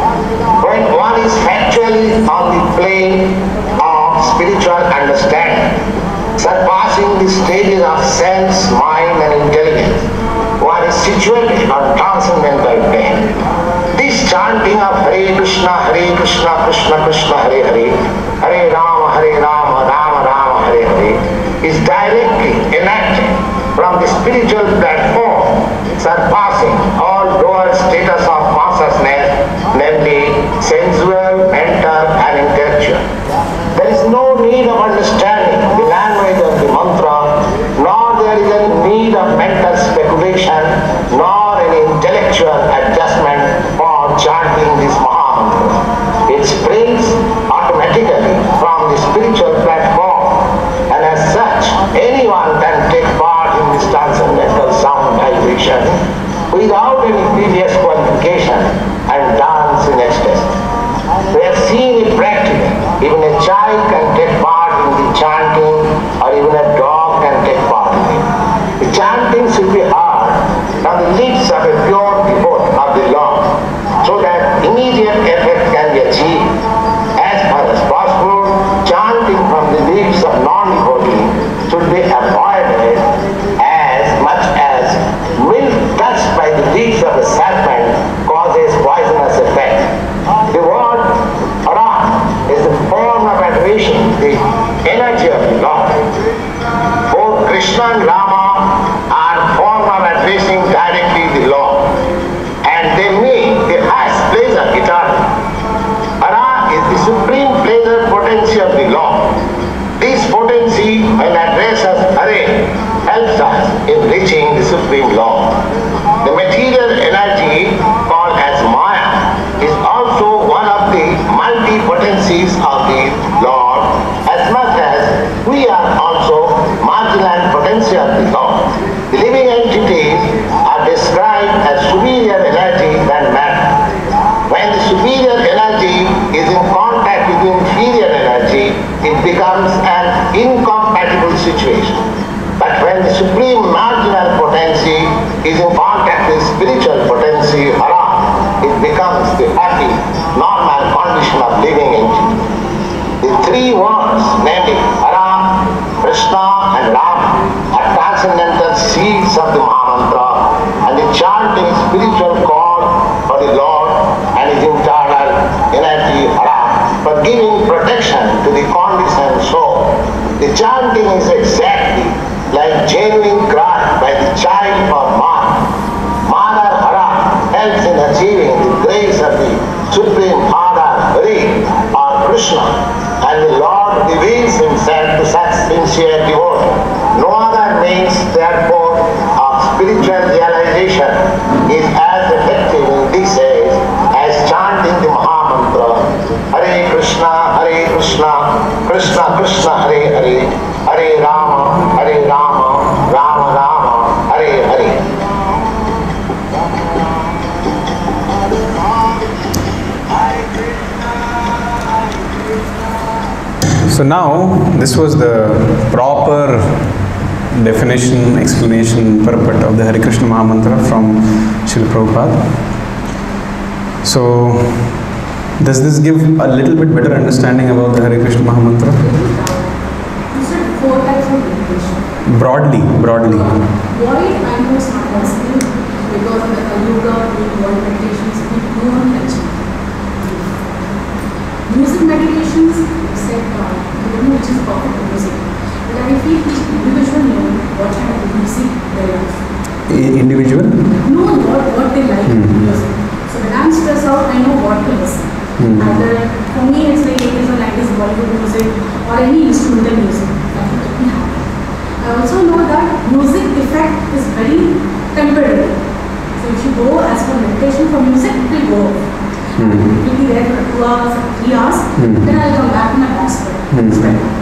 When one is factually on the plane of spiritual understanding, surpassing the stages of sense, mind and intelligence, one is situated on transcendental plane. This chanting of Hare Krishna, Hare Krishna, Krishna Krishna, Hare Hare, Hare Rama, Hare Rama, Rama Rama, Hare Hare, is directly enacted from the spiritual platform, surpassing all lower status of consciousness, namely sensual, mental and intellectual. There is no need of understanding the language of the mantra, nor there is any need of mental speculation, nor any intellectual adjustment for chanting this Maha Mantra. It springs automatically from the spiritual platform, and as such, anyone can take part in this transcendental sound vibration without any previous qualification and dance in ecstasy. We have seen it practically. Even a child can take part in the chanting, or even a dog can take part in it. The chanting should be heard from the lips of a pure devotee of the Lord, so that immediate effect can be achieved. As far as possible, chanting from the lips of non-devotee should be avoided, as much as milk touched by the lips of a serpent causes poisonous effect. The word Ram is the form of adoration, the energy of the Lord. Both Krishna and Rama are helps us in reaching the Supreme Lord. The material energy called as Maya is also one of the multi-potencies of the Lord, as much as we are also marginal potency of the Lord. The living entities are described as superior energy than matter. When the superior energy is in contact with the inferior energy, it becomes an incompatible situation. But when the supreme marginal potency is in contact with spiritual potency, Hara, it becomes the happy, normal condition of living entity. The three words, namely Hara, Krishna and Rama, are transcendental seeds of the Mahamantra, and the chanting spiritual call for the Lord and his internal energy Hara, for giving protection to the conditioned soul. The chanting is exactly like genuine cry by the child for Mother. Mother Hara helps in achieving the grace of the Supreme Father Hare or Krishna, and the Lord reveals himself to such sincere devotee. No other means, therefore, of spiritual realization is as effective in this age as chanting the Mahamantra, Hare Krishna, Hare Krishna, Krishna Krishna, Hare Hare, Hare Rama, Hare Rama, Rama Rama, Hare Hare. So now, this was the proper definition, explanation, purport of the Hare Krishna Mahamantra from Srila Prabhupada. So, does this give a little bit better understanding about the Hare Krishna Mahamantra? You said four types of meditation. Broadly, broadly. Why I know it's not possible? Because in the yoga, in world meditations, we don't touch it. Music meditations, you said, uh, you don't know which is perfect music. But I feel each individual know what kind of music they like. I- individual? Know what, what they like in Hmm. music. So when I'm stressed out, I know what to listen. Hmm. Either for me it's like eighties or nineties Bollywood music or any instrumental music that will make me happy. I also know that music effect is very temporary. So if you go as for meditation for music, it will go. Hmm. It will be there for two hours or three hours, Hmm. then I'll come back to my hospital. Hmm.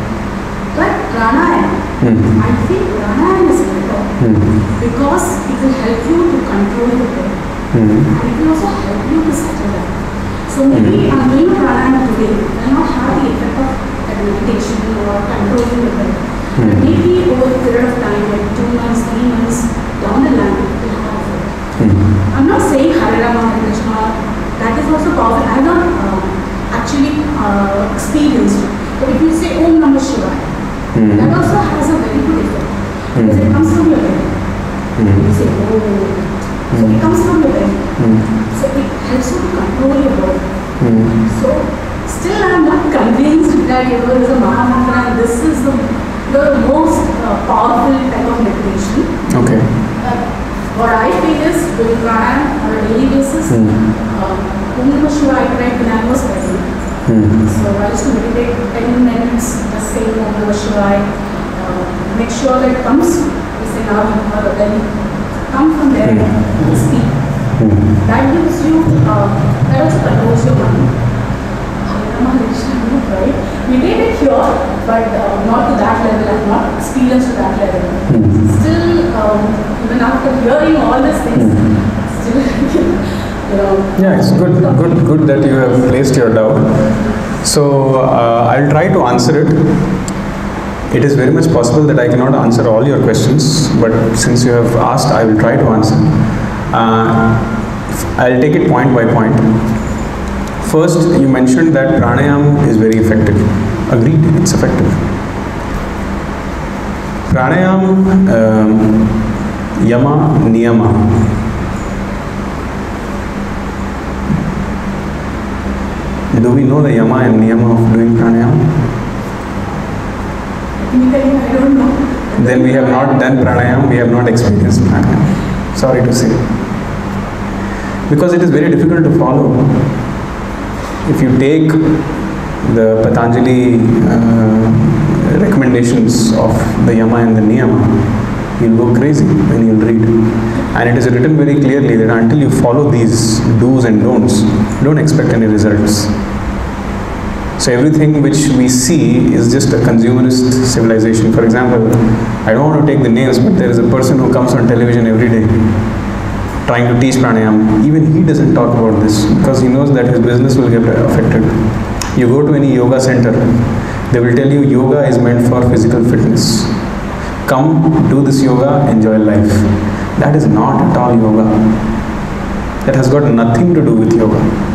But pranayama, Hmm. I feel pranayama is better Hmm. because it will help you to control the breath. Hmm. And it will also help you to settle down. So maybe I'm doing pranayama today, I will not have the effect of that meditation or controlling the breath. But maybe over a period of time, like two months, three months down the line, it will have effect. Hmm. I'm not saying Hare Rama, Hare Krishna, that is also powerful. I have not uh, actually uh, experienced it. But if you say Om Namah Shivaya, Hmm. that also has a very good effect. Because it comes from your belly. You say, oh, so it comes from your belly. So it helps you to control your body. So still I am not convinced that you know, there is a Mahamantra and this is the, the most uh, powerful type of meditation. Okay. Uh, what I feel is doing pranayama on a daily basis. Hmm. Um, Om Namah Shivaya I tried when I was pregnant. Hmm. So I used to meditate ten minutes, just saying Om Namah Shivaya. Uh, make sure that it comes, you say now, or then come from there and speak. Hmm. That gives you, uh, that also controls your mind. Hare Krishna, I know, right? We did it here, but uh, not to that level. I have not experienced to that level. Hmm. Still, um, even after hearing all these things, still, you know. Yeah, it's good, good, good that you have placed your doubt. So uh, I'll try to answer it. It is very much possible that I cannot answer all your questions, but since you have asked, I will try to answer. Uh, I'll take it point by point. First, you mentioned that pranayama is very effective. Agreed, it's effective. Pranayama, um, yama, niyama. Do we know the yama and niyama of doing pranayama? I don't know. Then we have not done pranayama, we have not experienced pranayama. Sorry to say. Because it is very difficult to follow. If you take the Patanjali uh, recommendations of the yama and the niyama, You'll go crazy when you'll read. And it is written very clearly that until you follow these do's and don'ts, don't expect any results. So everything which we see is just a consumerist civilization. For example, I don't want to take the names, but there is a person who comes on television every day trying to teach pranayama. Even he doesn't talk about this because he knows that his business will get affected. You go to any yoga center, they will tell you yoga is meant for physical fitness. Come, do this yoga, enjoy life. That is not at all yoga. That has got nothing to do with yoga.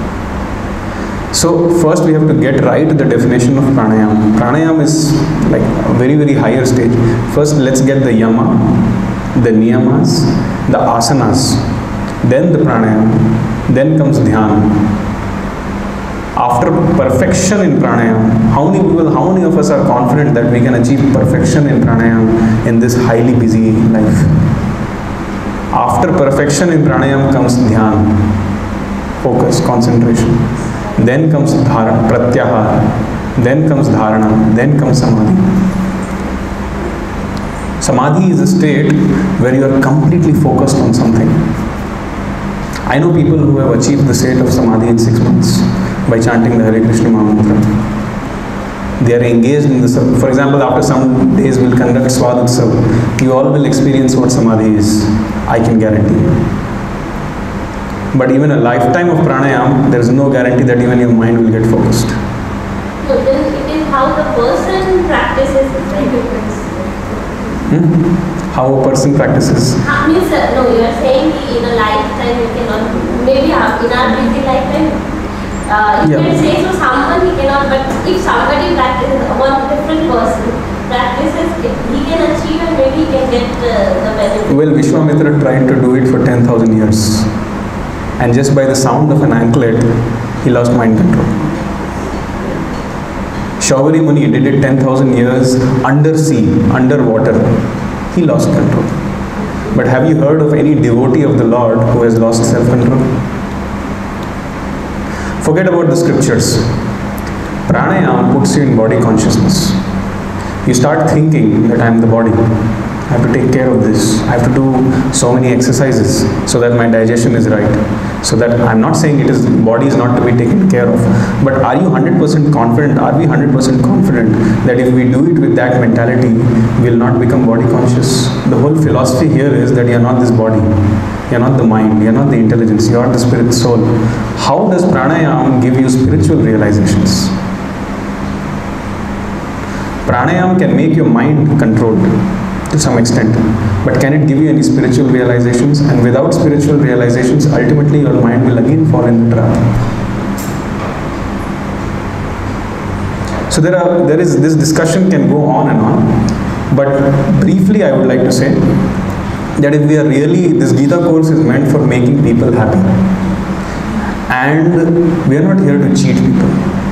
So first we have to get right the definition of pranayama. Pranayama is like a very very higher stage. First let's get the yama, the niyamas, the asanas, then the pranayama, then comes dhyana. After perfection in pranayama, how many people, how many of us are confident that we can achieve perfection in pranayama in this highly busy life? After perfection in pranayama comes dhyana, focus, concentration. Then comes dhara, pratyahara. Then comes dharana. Then comes samadhi. Samadhi is a state where you are completely focused on something. I know people who have achieved the state of samadhi in six months by chanting the Hare Krishna mantra. They are engaged in this. For example, after some days we'll conduct Swadutsav. You all will experience what samadhi is. I can guarantee you. But even a lifetime of pranayama, there is no guarantee that even your mind will get focused. So then it is how the person practices it, right? Hmm? How a person practices? Uh, means, uh, no, you are saying in a lifetime you cannot, maybe uh, in our busy lifetime, uh, you yeah. can say so someone he cannot, but if somebody practices, one different person practices, he can achieve and maybe he can get uh, the benefit. Well, Vishwamitra tried to do it for ten thousand years. And just by the sound of an anklet, he lost mind control. Shaubari Muni did it ten thousand years under sea, underwater. He lost control. But have you heard of any devotee of the Lord who has lost self-control? Forget about the scriptures. Pranayama puts you in body consciousness. You start thinking that I am the body. I have to take care of this. I have to do so many exercises so that my digestion is right. So that I'm not saying it is body is not to be taken care of. But are you one hundred percent confident? Are we one hundred percent confident that if we do it with that mentality, we will not become body conscious? The whole philosophy here is that you are not this body. You are not the mind. You are not the intelligence. You are the spirit soul. How does pranayama give you spiritual realizations? Pranayama can make your mind controlled to some extent, but can it give you any spiritual realizations? And without spiritual realizations, ultimately your mind will again fall in the trap. So there are there is this discussion can go on and on, but briefly I would like to say that if we are really, this Gita course is meant for making people happy, and we are not here to cheat people.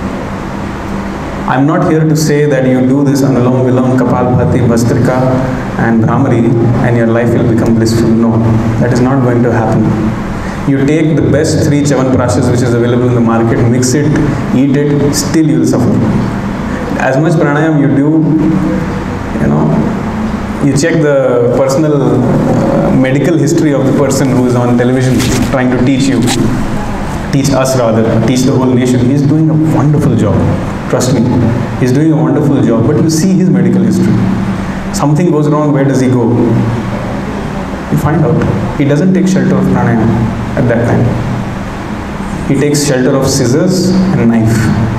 I'm not here to say that you do this Anulom Vilom, Kapalbhati, Bhastrika and Brahmari and your life will become blissful. No, that is not going to happen. You take the best three Chavan Prashas which is available in the market, mix it, eat it, still you will suffer. As much pranayam you do, you know, you check the personal uh, medical history of the person who is on television trying to teach you, teach us rather, teach the whole nation. He is doing a wonderful job. Trust me, he is doing a wonderful job. But you see his medical history. Something goes wrong, where does he go? You find out. He doesn't take shelter of pranayama at that time. He takes shelter of scissors and knife.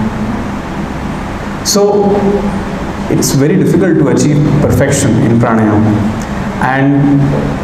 So, it's very difficult to achieve perfection in pranayama. And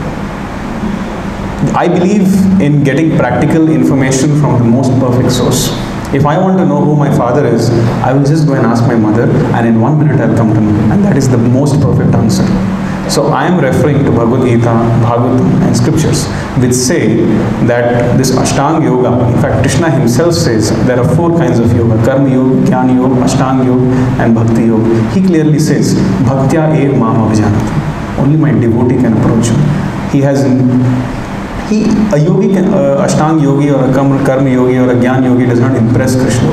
I believe in getting practical information from the most perfect source. If I want to know who my father is, I will just go and ask my mother, and in one minute I'll come to know. And that is the most perfect answer. So I am referring to Bhagavad Gita, Bhagavad and scriptures which say that this Ashtanga Yoga, in fact Krishna himself says there are four kinds of yoga: Karma Yoga, Jnana Yoga, Ashtanga Yoga and Bhakti Yoga. He clearly says, Bhaktya ev mam abhijanati. Only my devotee can approach him. He has He, a yogi, can, uh, Ashtanga yogi or a karma, karma yogi or a Jnana yogi does not impress Krishna.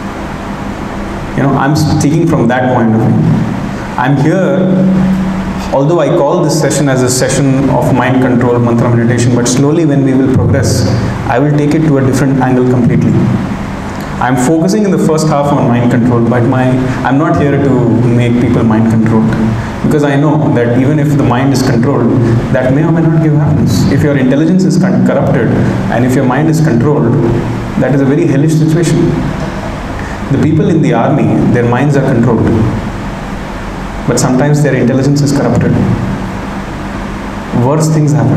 You know, I'm speaking from that point of view. I'm here Although I call this session as a session of mind control, mantra meditation, but slowly when we will progress, I will take it to a different angle completely. I'm focusing in the first half on mind control, but my I'm not here to make people mind controlled, because I know that even if the mind is controlled, that may or may not give happiness. If your intelligence is corrupted and if your mind is controlled, that is a very hellish situation. The people in the army, their minds are controlled, but sometimes their intelligence is corrupted. Worse things happen.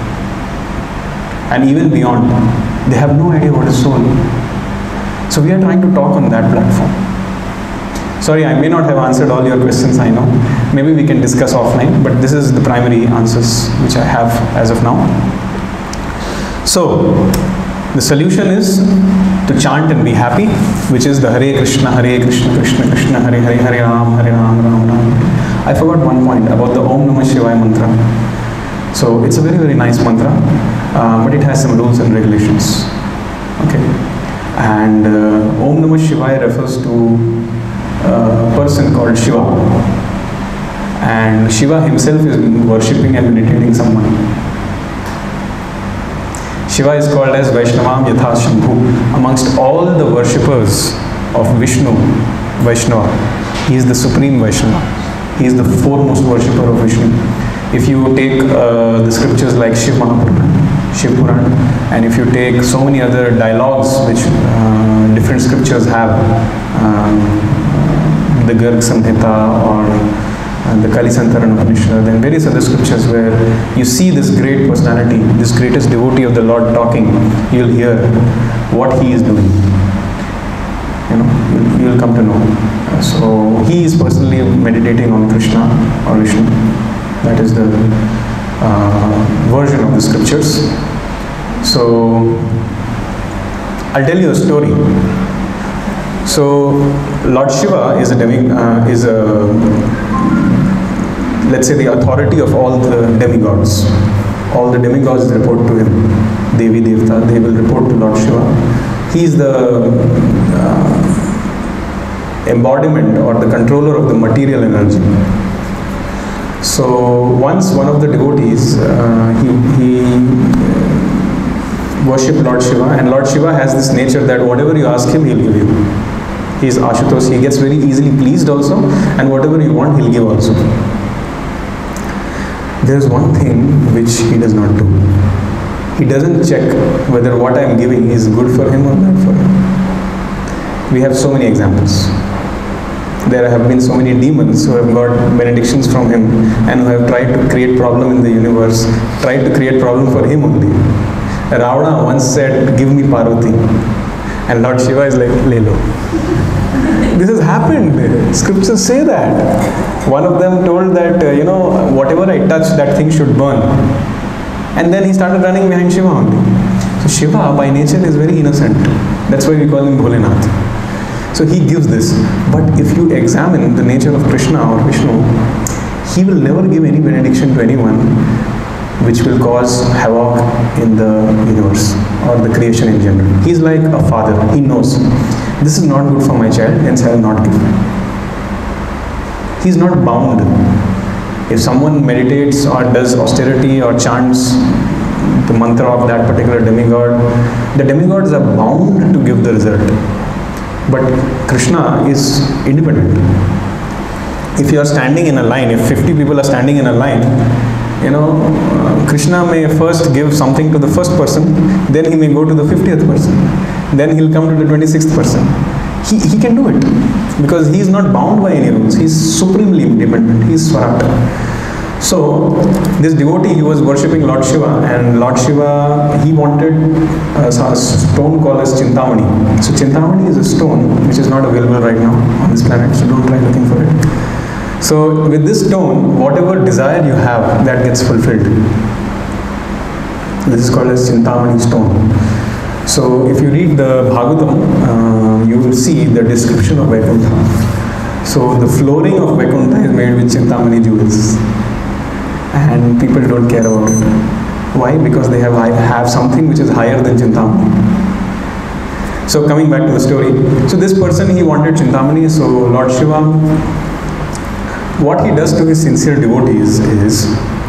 And even beyond, they have no idea what is soul. So we are trying to talk on that platform. Sorry, I may not have answered all your questions, I know. Maybe we can discuss offline, but this is the primary answers which I have as of now. So, the solution is to chant and be happy, which is the Hare Krishna, Hare Krishna, Krishna Krishna, Hare Hare, Hare Ram, Hare Ram, Ram Ram. I forgot one point about the Om Namah Shivaya mantra. So, it's a very, very nice mantra, uh, but it has some rules and regulations. Okay. And uh, Om Namah Shivaya refers to uh, a person called Shiva. And Shiva himself is worshipping and meditating someone. Shiva is called as Vaishnavam Yatha Shambhu. Amongst all the worshippers of Vishnu, Vaishnava, he is the supreme Vaishnava. He is the foremost worshipper of Vishnu. If you take uh, the scriptures like Shiv Mahapurana, Shiv Puran, and if you take so many other dialogues which uh, different scriptures have, um, the Garg Samhita or uh, the Kalisantaran Upanishad and various other scriptures where you see this great personality, this greatest devotee of the Lord talking, you'll hear what he is doing. You know, you'll, you'll come to know. Uh, so he is personally meditating on Krishna or Vishnu. That is the uh, version of the scriptures. So I'll tell you a story. So Lord Shiva is a demi, uh, is a let's say the authority of all the demigods. All the demigods report to him. Devi Devta, they will report to Lord Shiva. He is the uh, embodiment or the controller of the material energy. So once one of the devotees, uh, he, he uh, worshipped Lord Shiva, and Lord Shiva has this nature that whatever you ask him, he'll give you. He is Ashutosh, he gets very easily pleased also, and whatever you want, he'll give also. There is one thing which he does not do. He doesn't check whether what I am giving is good for him or bad for him. We have so many examples. There have been so many demons who have got benedictions from him and who have tried to create problem in the universe, tried to create problem for him only. Ravana once said, "Give me Parvati," and Lord Shiva is like, "Lelo." This has happened. Scriptures say that. One of them told that, uh, you know, whatever I touch, that thing should burn. And then he started running behind Shiva only. So Shiva by nature is very innocent. That's why we call him Bholenath. So he gives this. But if you examine the nature of Krishna or Vishnu, he will never give any benediction to anyone which will cause havoc in the universe or the creation in general. He is like a father. He knows this is not good for my child, hence I will not give. He is not bound. If someone meditates or does austerity or chants the mantra of that particular demigod, the demigods are bound to give the result. But Krishna is independent. If you are standing in a line, if fifty people are standing in a line, you know, uh, Krishna may first give something to the first person, then he may go to the fiftieth person, then he'll come to the twenty-sixth person. He, he can do it because he is not bound by any rules. He is supremely independent. He is Swarat. So this devotee, he was worshipping Lord Shiva, and Lord Shiva, he wanted a stone called as Chintamani. So Chintamani is a stone which is not available right now on this planet, so don't try looking for it. So with this stone, whatever desire you have, that gets fulfilled. This is called as Chintamani stone. So if you read the Bhagavatam, uh, you will see the description of Vaikuntha. So the flooring of Vaikuntha is made with Chintamani jewels. And people don't care about it. Why? Because they have have something which is higher than Chintamani. So coming back to the story. So this person, he wanted Chintamani, so Lord Shiva what he does to his sincere devotees is,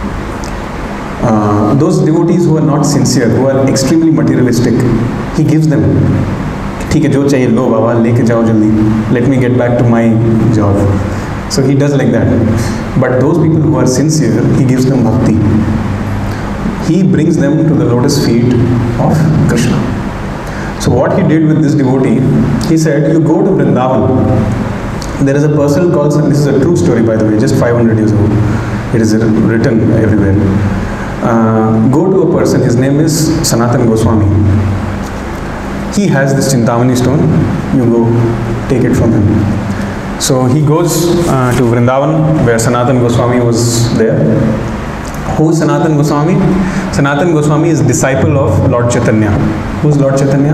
uh, those devotees who are not sincere, who are extremely materialistic, he gives them, ठीक है जो चाहिए लो बाबा लेके जाओ जल्दी, let me get back to my job. So he does like that. But those people who are sincere, he gives them bhakti. He brings them to the lotus feet of Krishna. So what he did with this devotee, he said, you go to Vrindavan. There is a person called, this is a true story by the way, just five hundred years old. It is written everywhere. Uh, go to a person, his name is Sanatana Goswami. He has this Chintamani stone, you go take it from him. So he goes uh, to Vrindavan where Sanatana Goswami was there. Who is Sanatana Goswami? Sanatana Goswami is disciple of Lord Chaitanya. Who is Lord Chaitanya?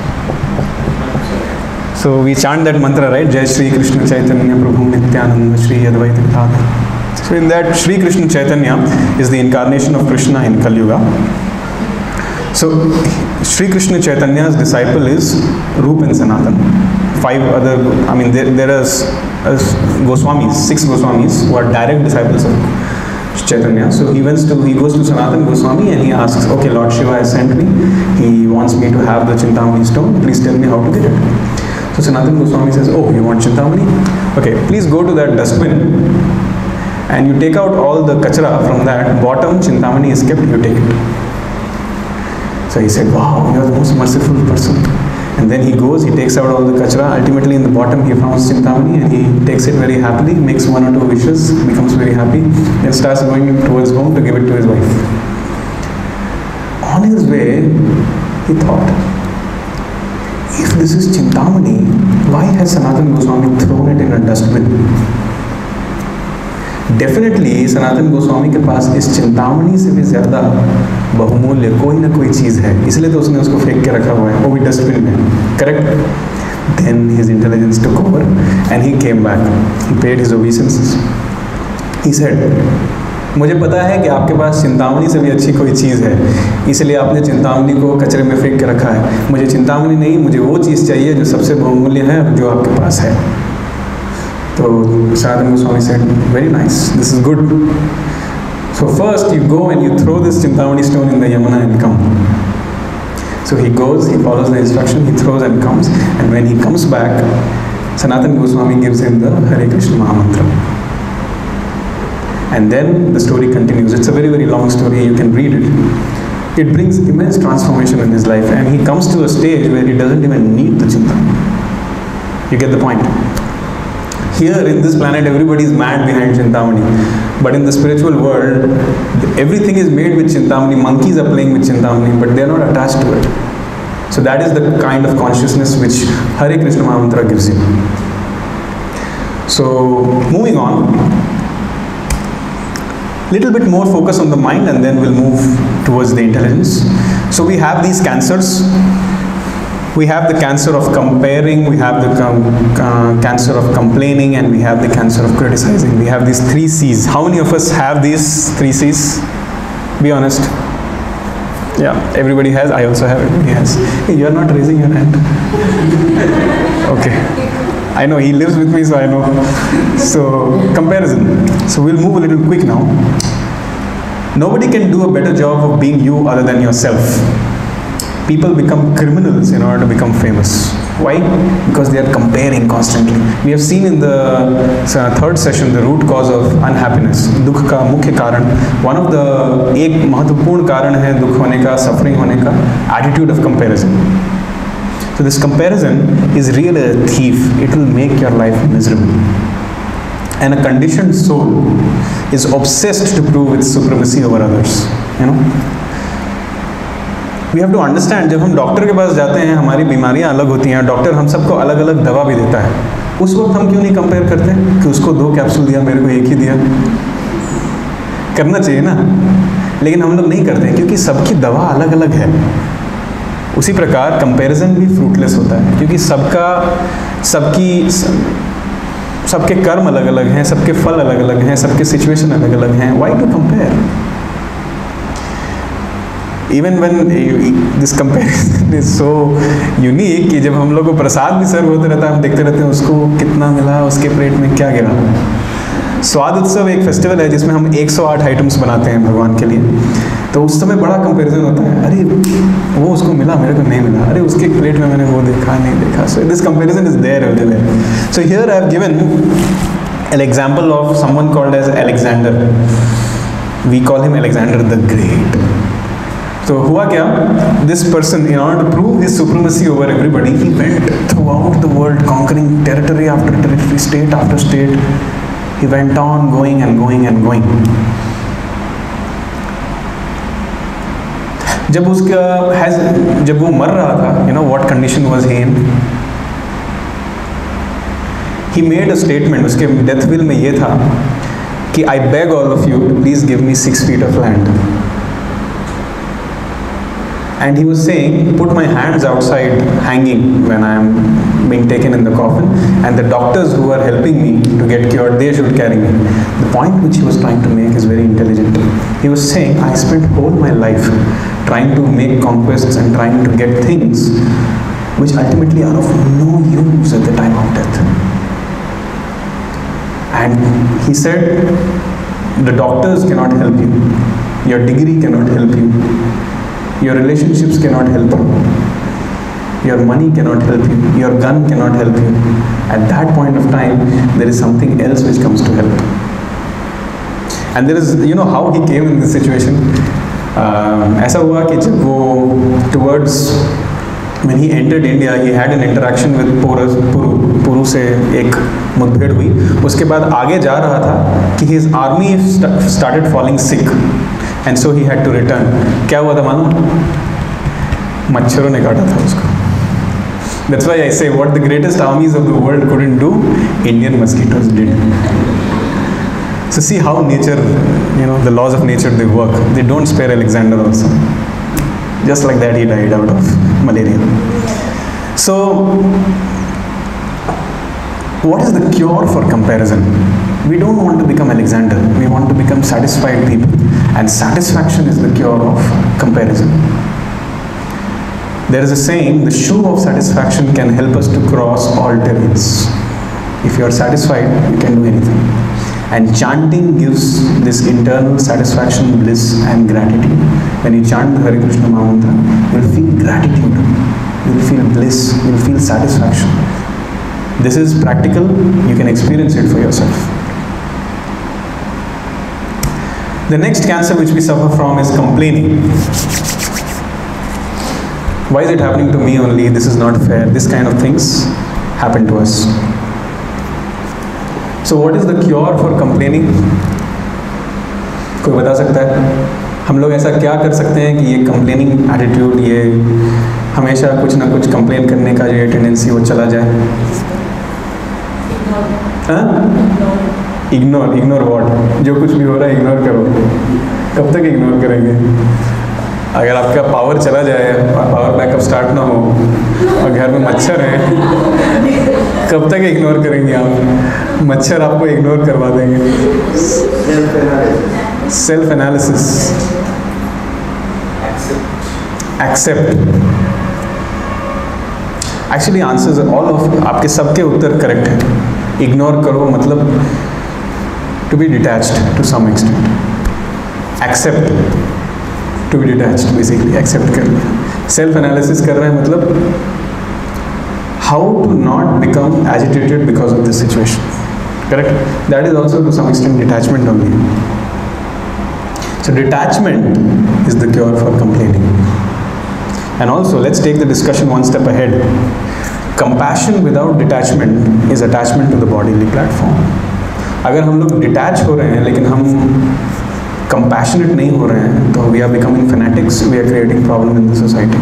So we chant that mantra, right? Jai Shri Krishna Chaitanya Prabhu Nityananda Shri Advaita Gadadhar. So in that, Shri Krishna Chaitanya is the incarnation of Krishna in Kali Yuga. So Shri Krishna Chaitanya's disciple is Rup and Sanatan. Five other, I mean there, there are uh, Goswamis, six Goswamis who are direct disciples of Chaitanya. So he went to, he goes to Sanatana Goswami and he asks, okay, Lord Shiva has sent me. He wants me to have the Chintamani stone. Please tell me how to get it. So Sanatana Goswami says, oh, you want Chintamani? Okay, please go to that dustbin and you take out all the kachra from that. Bottom Chintamani is kept, you take it. So he said, wow, you are the most merciful person. And then he goes, he takes out all the kachra. Ultimately in the bottom he finds Chintamani and he takes it very happily, makes one or two wishes, becomes very happy, then starts going towards home to give it to his wife. On his way, he thought, if this is Chintamani, why has Sanatana Goswami thrown it in a dustbin? Definitely Sanatana Goswami के पास इस चिंतामणि से भी ज़्यादा बहुमूल्य कोई ना कोई चीज़ है, इसलिए तो उसने उसको फेंक के रखा हुआ है, वो भी डस्टबिन में, correct? Then his intelligence took over and he came back. He paid his obeisances. He said, मुझे पता है कि आपके पास चिंतामणि से भी अच्छी कोई चीज़ है, इसलिए आपने चिंतामणि को कचरे में फेंक के रखा है. मुझे चिंतामणि नहीं, मुझे वो चीज़ चाहिए जो सबसे बहुमूल्य है, जो आपके पास है. So Sanatana Goswami said, very nice, this is good. So first you go and you throw this Chintamani stone in the Yamuna and come. So he goes, he follows the instruction, he throws and comes, and when he comes back, Sanatana Goswami gives him the Hare Krishna Mahamantra. And then the story continues. It's a very very long story, you can read it. It brings immense transformation in his life and he comes to a stage where he doesn't even need the Chintamani. You get the point? Here in this planet everybody is mad behind Chintamani, but in the spiritual world everything is made with Chintamani. Monkeys are playing with Chintamani, but they are not attached to it. So that is the kind of consciousness which Hare Krishna Mahamantra gives you. So moving on, little bit more focus on the mind and then we'll move towards the intelligence. So we have these cancers. We have the cancer of comparing, we have the com uh, cancer of complaining, and we have the cancer of criticizing. We have these three C's. How many of us have these three C's? Be honest. Yeah, everybody has. I also have. Everybody has. Hey, you are not raising your hand. Okay. I know, he lives with me, so I know. So, comparison. So we'll move a little quick now. Nobody can do a better job of being you other than yourself. People become criminals in order to become famous. Why? Because they are comparing constantly. We have seen in the uh, third session the root cause of unhappiness. Dukh ka mukhya karan. One of the एक महत्वपूर्ण कारण है दुख होने का, suffering होने का, attitude of comparison. So this comparison is really a thief. It will make your life miserable. And a conditioned soul is obsessed to prove its supremacy over others. You know. We have to understand, जब हम doctor के पास जाते हैं हमारी बीमारियां अलग होती हैं, डॉक्टर हम सबको अलग अलग दवा भी देता है, उस वक्त हम क्यों नहीं कंपेयर करते कि उसको दो कैप्सूल दिया मेरे को एक ही दिया? करना चाहिए ना, लेकिन हम लोग नहीं करते क्योंकि सबकी दवा अलग अलग है. उसी प्रकार कंपैरिजन भी फ्रूटलेस होता है क्योंकि सबका सबकी सबके कर्म अलग अलग हैं, सबके फल अलग अलग हैं, सबके सिचुएशन अलग अलग हैं. Why to compare? Even when this comparison is so unique कि जब हम लोग को प्रसाद भी सर्व होते रहता है, हम देखते रहते हैं उसको कितना मिला, उसके प्लेट में क्या गिरा. स्वाद उत्सव एक फेस्टिवल है जिसमें हम एक सौ आठ आइटम्स बनाते हैं भगवान के लिए, तो उस समय बड़ा कंपैरिजन होता है, अरे वो उसको मिला मेरे को नहीं मिला, अरे उसके प्लेट में मैंने वो देखा नहीं देखा. So this comparison is there everywhere. So here I have given an example of someone called as Alexander. We call him Alexander the Great. So हुआ क्या, this person, in order to prove his supremacy over everybody, he went throughout the world conquering territory after territory, state after state. He went on going and going and going. जब उसका has जब वो मर रहा था, you know what condition was he in? He made a statement. उसके death will में ये था कि I beg all of you, please give me six feet of land. And he was saying, put my hands outside hanging when I am being taken in the coffin, and the doctors who are helping me to get cured, they should carry me. The point which he was trying to make is very intelligent. He was saying, I spent whole my life trying to make conquests and trying to get things which ultimately are of no use at the time of death. And he said, the doctors cannot help you, your degree cannot help you, your relationships cannot help you, your money cannot help you, your gun cannot help you. At that point of time, there is something else which comes to help. And there is, you know how he came in this situation. uh, ऐसा हुआ कि जब वो towards when he entered India, he had an interaction with Puru. Puru से एक मुठभेड़ हुई. उसके बाद आगे जा रहा था कि his army st started falling sick, and so he had to return. क्या हुआ था मालूम? मच्छरों ने काटा था उसको. That's why I say what the greatest armies of the world couldn't do, Indian mosquitoes did. So see how nature, you know, the laws of nature, they work. They don't spare Alexander also. Just like that, he died out of malaria. So, what is the cure for comparison? We don't want to become Alexander. We want to become satisfied people. And satisfaction is the cure of comparison. There is a saying, the shoe of satisfaction can help us to cross all terrains. If you are satisfied, you can do anything. And chanting gives this internal satisfaction, bliss and gratitude. When you chant the Hare Krishna Mantra, you will feel gratitude, you will feel bliss, you will feel satisfaction. This is practical, you can experience it for yourself. The next cancer which we suffer from is complaining. Why is it happening to me only? This is not fair. This kind of things happen to us. So what is the cure for complaining? कोई बता सकता है? हम लोग ऐसा क्या कर सकते हैं कि ये complaining attitude, ये हमेशा कुछ ना कुछ complain करने का जो ये tendency वो चला जाए? हाँ? Ignore, ignore what? जो कुछ भी हो रहा है ignore करो. कब तक ignore करेंगे? अगर आपका पावर चला जाए और पावर बैकअप स्टार्ट ना हो और घर में मच्छर हैं, कब तक इग्नोर करेंगे आप? मच्छर आपको इग्नोर करवा देंगे. Self analysis, accept. Actually answers all of आपके सबके उत्तर करेक्ट है. इग्नोर करो मतलब to be detached to some extent. Accept, to be detached, basically accept कर लिया. Self analysis कर रहे हैं मतलब how to not become agitated because of this situation. Correct? That is also to some extent detachment only. So detachment is the cure for complaining. And also let's take the discussion one step ahead. Compassion without detachment is attachment to the bodily platform. अगर हम लोग detach हो रहे हैं लेकिन हम compassionate नहीं हो रहे हैं, तो we are becoming fanatics, we are creating problem in the society.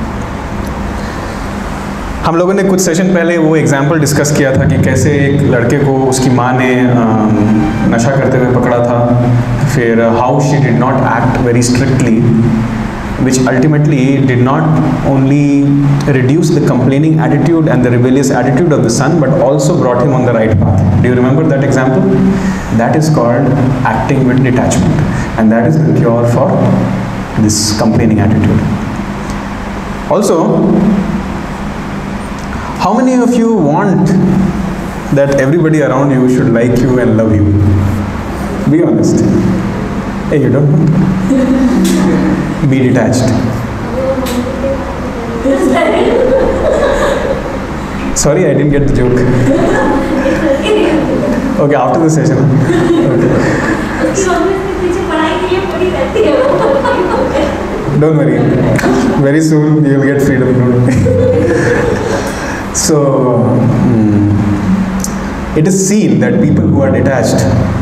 हम लोगों ने कुछ सेशन पहले वो एग्जाम्पल डिस्कस किया था कि कैसे एक लड़के को उसकी माँ ने नशा करते हुए पकड़ा था, फिर how she did not act very strictly, which ultimately did not only reduce the complaining attitude and the rebellious attitude of the son, but also brought him on the right path. Do you remember that example? That is called acting with detachment, and that is the cure for this complaining attitude. Also, how many of you want that everybody around you should like you and love you? Be honest. Hey, you don't know? Be detached. Sorry, I didn't get the joke. Okay, after the session. Okay. Don't worry. Very soon you will get freedom. So, hmm, it is seen that people who are detached,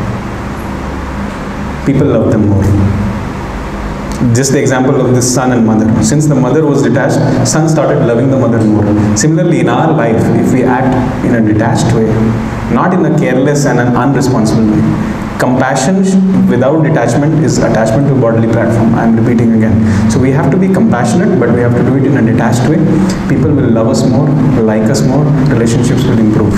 people love them more. Just the example of this son and mother. Since the mother was detached, son started loving the mother more. Similarly, in our life, if we act in a detached way, not in a careless and an unresponsible way, compassion without detachment is attachment to bodily platform. I am repeating again. So we have to be compassionate, but we have to do it in a detached way. People will love us more, like us more, relationships will improve.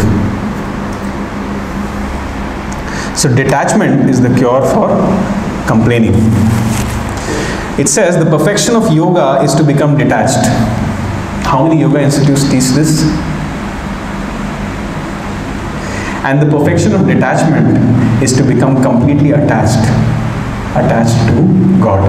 So detachment is the cure for complaining. It says the perfection of yoga is to become detached. How many yoga institutes teach this? And the perfection of detachment is to become completely attached, attached to God.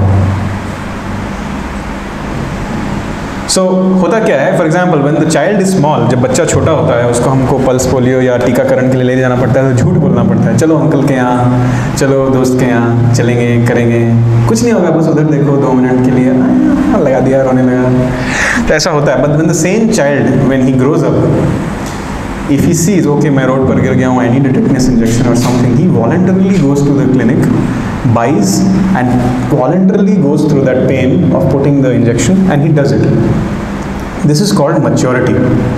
So होता क्या है? For example, when the child is small, जब बच्चा छोटा होता है, उसको हमको पल्स पोलियो या टीकाकरण के लिए ले जाना पड़ता है, तो झूठ बोलना पड़ता है, चलो अंकल के यहाँ, चलो दोस्त के यहाँ, चलेंगे, करेंगे, कुछ नहीं होगा, बस उधर देखो दो मिनट के लिए, लगा दिया, रोने लगा, तो ऐसा होता है. But when the same child, when he grows up, if he sees, okay, मैं रोड पर गिर गया हूँ, I need a tetanus injection or something, he voluntarily goes to the clinic, buys and voluntarily goes through that pain of putting the injection, and he does it. This is called maturity.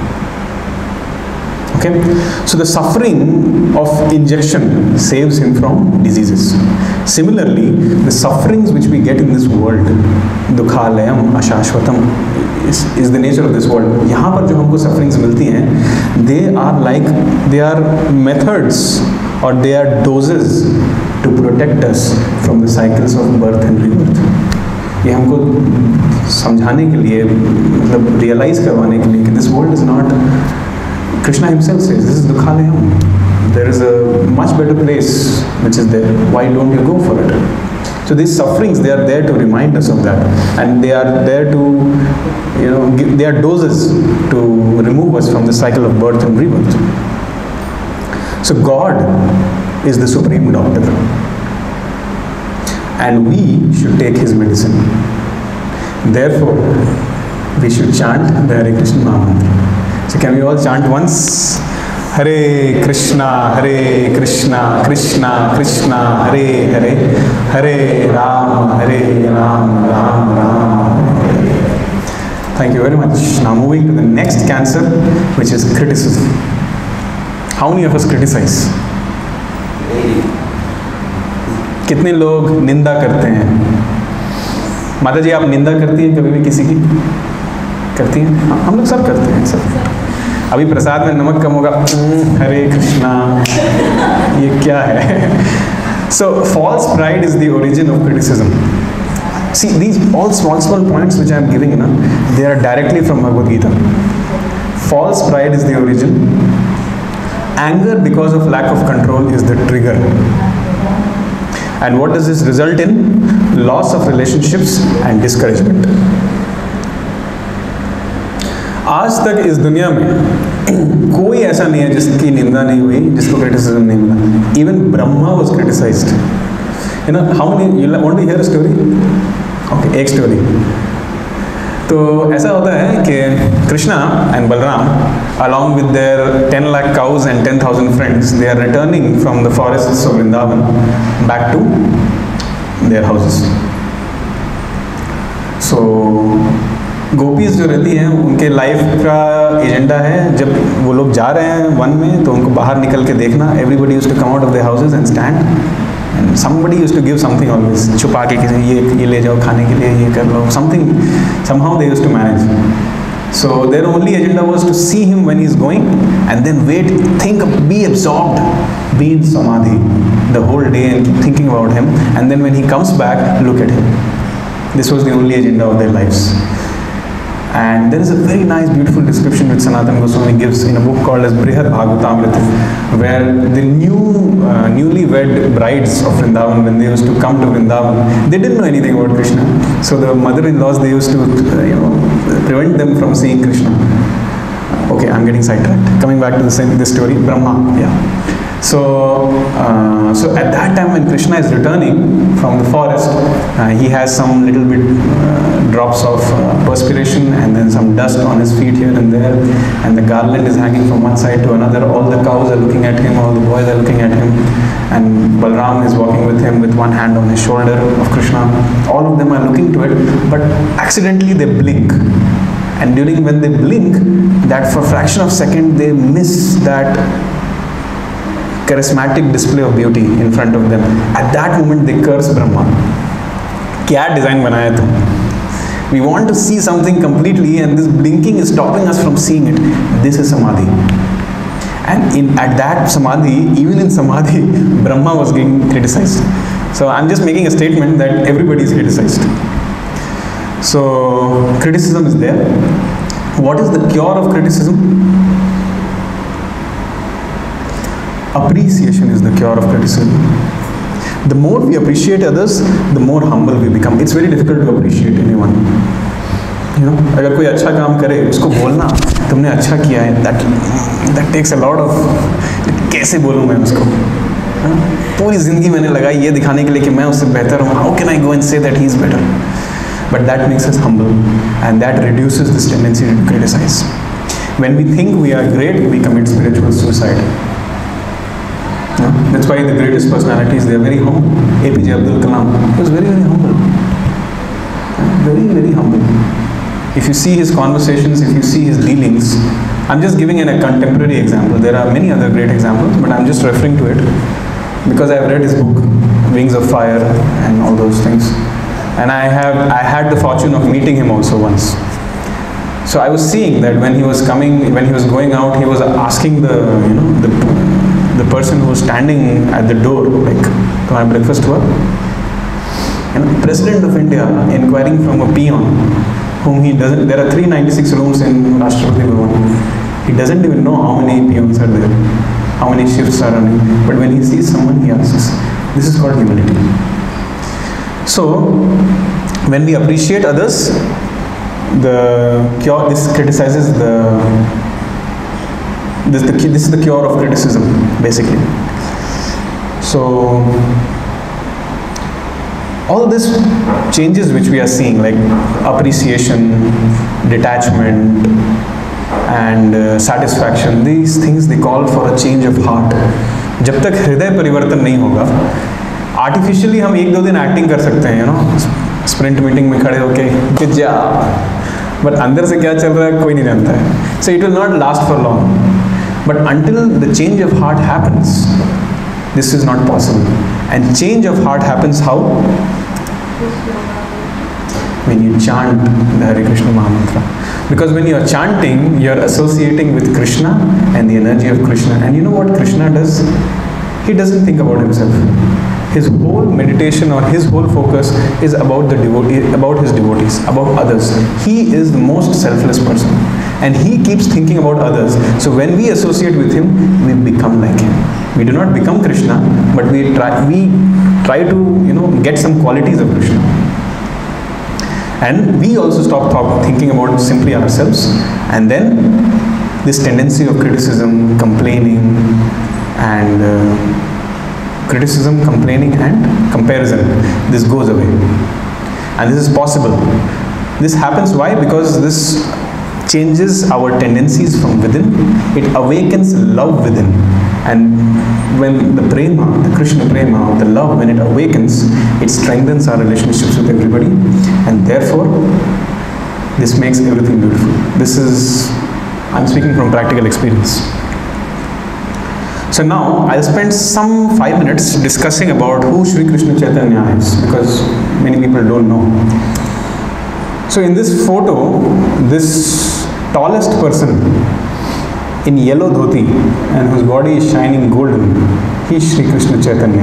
Okay, so the suffering of injection saves him from diseases. Similarly, the sufferings which we get in this world, dukhalayam ashashvatam, is, is the nature of this world. यहाँ पर जो हमको sufferings मिलती हैं, they are like, they are methods or they are doses to protect us from the cycles of birth and rebirth. ये हमको समझाने के लिए, मतलब रियलाइज करवाने के लिए कि this world is not, Krishna himself says, this is dukhalayam. There is a much better place which is there. Why don't you go for it? So these sufferings, they are there to remind us of that, and they are there to, you know, give, they are doses to remove us from the cycle of birth and rebirth. So God is the supreme doctor, and we should take his medicine. Therefore, we should chant the Hare Krishna Mahamantra. So can we all chant once? Hare Krishna, Hare Krishna, Krishna Krishna, Hare Hare, Hare Rama, Hare Rama, Rama Rama, Hare Hare. Thank you very much. Now moving to the next cancer, which is criticism. How many of us criticize? कितने लोग निंदा करते हैं? माता जी, आप निंदा करती हैं कभी भी किसी की? करती हैं? हाँ, हम लोग सब करते हैं सब. अभी प्रसाद में नमक कम होगा, हरे कृष्णा, ये क्या है? So false pride is the origin of criticism. See, these all small small points which I am giving, na, they are directly from Bhagavad Gita. False pride is the origin. Anger because of lack of control is the trigger. And what does this result in? Loss of relationships and discouragement. आज तक इस दुनिया में कोई ऐसा नहीं है जिसकी निंदा नहीं हुई, जिसको क्रिटिसिज्म नहीं मिला. Even Brahma was criticized. You know how many? You want to hear a story? Okay, एक story. तो ऐसा होता है कि Krishna and Balaram, along with their ten lakh cows and ten thousand friends, they are returning from the forests of Vrindavan back to their houses. So gopis जो रहती हैं, उनके लाइफ का एजेंडा है, जब वो लोग जा रहे हैं वन में, तो उनको बाहर निकल के देखना. Everybody used to come out of their houses and stand, and somebody used to give something always, छुपा के किसी ये ये ले जाओ खाने के लिए, ये कर लो, something, somehow they used to manage. So their only agenda was to see him when he is going, and then wait, think, be absorbed, be in samadhi the whole day and keep thinking about him, and then when he comes back, look at him. This was the only agenda of their lives. And there is a very nice, beautiful description which Sanatana Goswami gives in a book called as Brihad Bhagavatamrita, where the new, uh, newly wed brides of Vrindavan, when they used to come to Vrindavan, they didn't know anything about Krishna. So the mother-in-laws, they used to, uh, you know, prevent them from seeing Krishna. Okay, I'm getting sidetracked. Coming back to the same, this story, Brahma, yeah. So, uh, so at that time when Krishna is returning from the forest, uh, he has some little bit uh, drops of uh, perspiration and then some dust on his feet here and there, and the garland is hanging from one side to another. All the cows are looking at him, all the boys are looking at him, and Balram is walking with him with one hand on his shoulder of Krishna. All of them are looking to it, but accidentally they blink. And during when they blink, that for a fraction of a second they miss that charismatic display of beauty in front of them. At that moment they curse Brahma. Kya design banaya tum? We want to see something completely and this blinking is stopping us from seeing it. This is samadhi. And in at that samadhi, even in samadhi, Brahma was getting criticized. So I'm just making a statement that everybody is criticized. So criticism is there. What is the cure of criticism? Appreciation is the cure of criticism. The more we appreciate others, the more humble we become. It's very difficult to appreciate anyone. You know, अगर कोई अच्छा काम करे, उसको बोलना, तुमने अच्छा किया है, that that takes a lot of, कैसे बोलूँ मैं उसको? पूरी जिंदगी मैंने लगाई ये दिखाने के लिए कि मैं उससे बेहतर हूँ. How can I go and say that he is better? But that makes us humble, and that reduces this tendency to criticize. When we think we are great, we commit spiritual suicide. Yeah? That's why the greatest personalities, they are very humble. A P J Abdul Kalam was very, very humble. Very, very humble. If you see his conversations, if you see his dealings, I'm just giving an, a contemporary example. There are many other great examples, but I'm just referring to it because I've read his book, Wings of Fire, and all those things. And I have, I had the fortune of meeting him also once. So I was seeing that when he was coming, when he was going out, he was asking the, you know, the, the person who was standing at the door, like, to have breakfast to her. You know, President of India inquiring from a peon, whom he doesn't, there are three hundred ninety-six rooms in Rashtrapati Bhavan. He doesn't even know how many peons are there, how many shifts are running. But when he sees someone, he asks. This is called humility. So, when we appreciate others, the cure, this criticizes the, this, the, this is the cure of criticism, basically. So, all this changes which we are seeing, like appreciation, detachment, and uh, satisfaction, these things they call for a change of heart. जब तक हृदय परिवर्तन नहीं होगा, artificially हम एक दो दिन एक्टिंग कर सकते हैं, यू नो, स्प्रिंट मीटिंग में खड़े होके गुड जॉब, बट अंदर से क्या चल रहा है कोई नहीं जानता है. So it will not last for long, but until the change of heart happens, this is not possible. And change of heart happens how? When you chant the Hare Krishna Mahamantra. Because when you are chanting, you are associating with Krishna and the energy of Krishna. And you know what Krishna does? He doesn't think about himself. His whole meditation or his whole focus is about the devotee, about his devotees, about others. He is the most selfless person. And he keeps thinking about others. So when we associate with him, we become like him. We do not become Krishna, but we try, we try to, you know, get some qualities of Krishna. And we also stop talk, thinking about simply ourselves. And then this tendency of criticism, complaining, and uh, criticism, complaining, and comparison, this goes away. And this is possible. This happens why? Because this changes our tendencies from within. It awakens love within. And when the prema, the Krishna prema, the love, when it awakens, it strengthens our relationships with everybody. And therefore, this makes everything beautiful. This is, I'm speaking from practical experience. So now, I'll spend some five minutes discussing about who Sri Krishna Chaitanya is, because many people don't know. So in this photo, this tallest person in yellow dhoti and whose body is shining golden, he is Sri Krishna Chaitanya.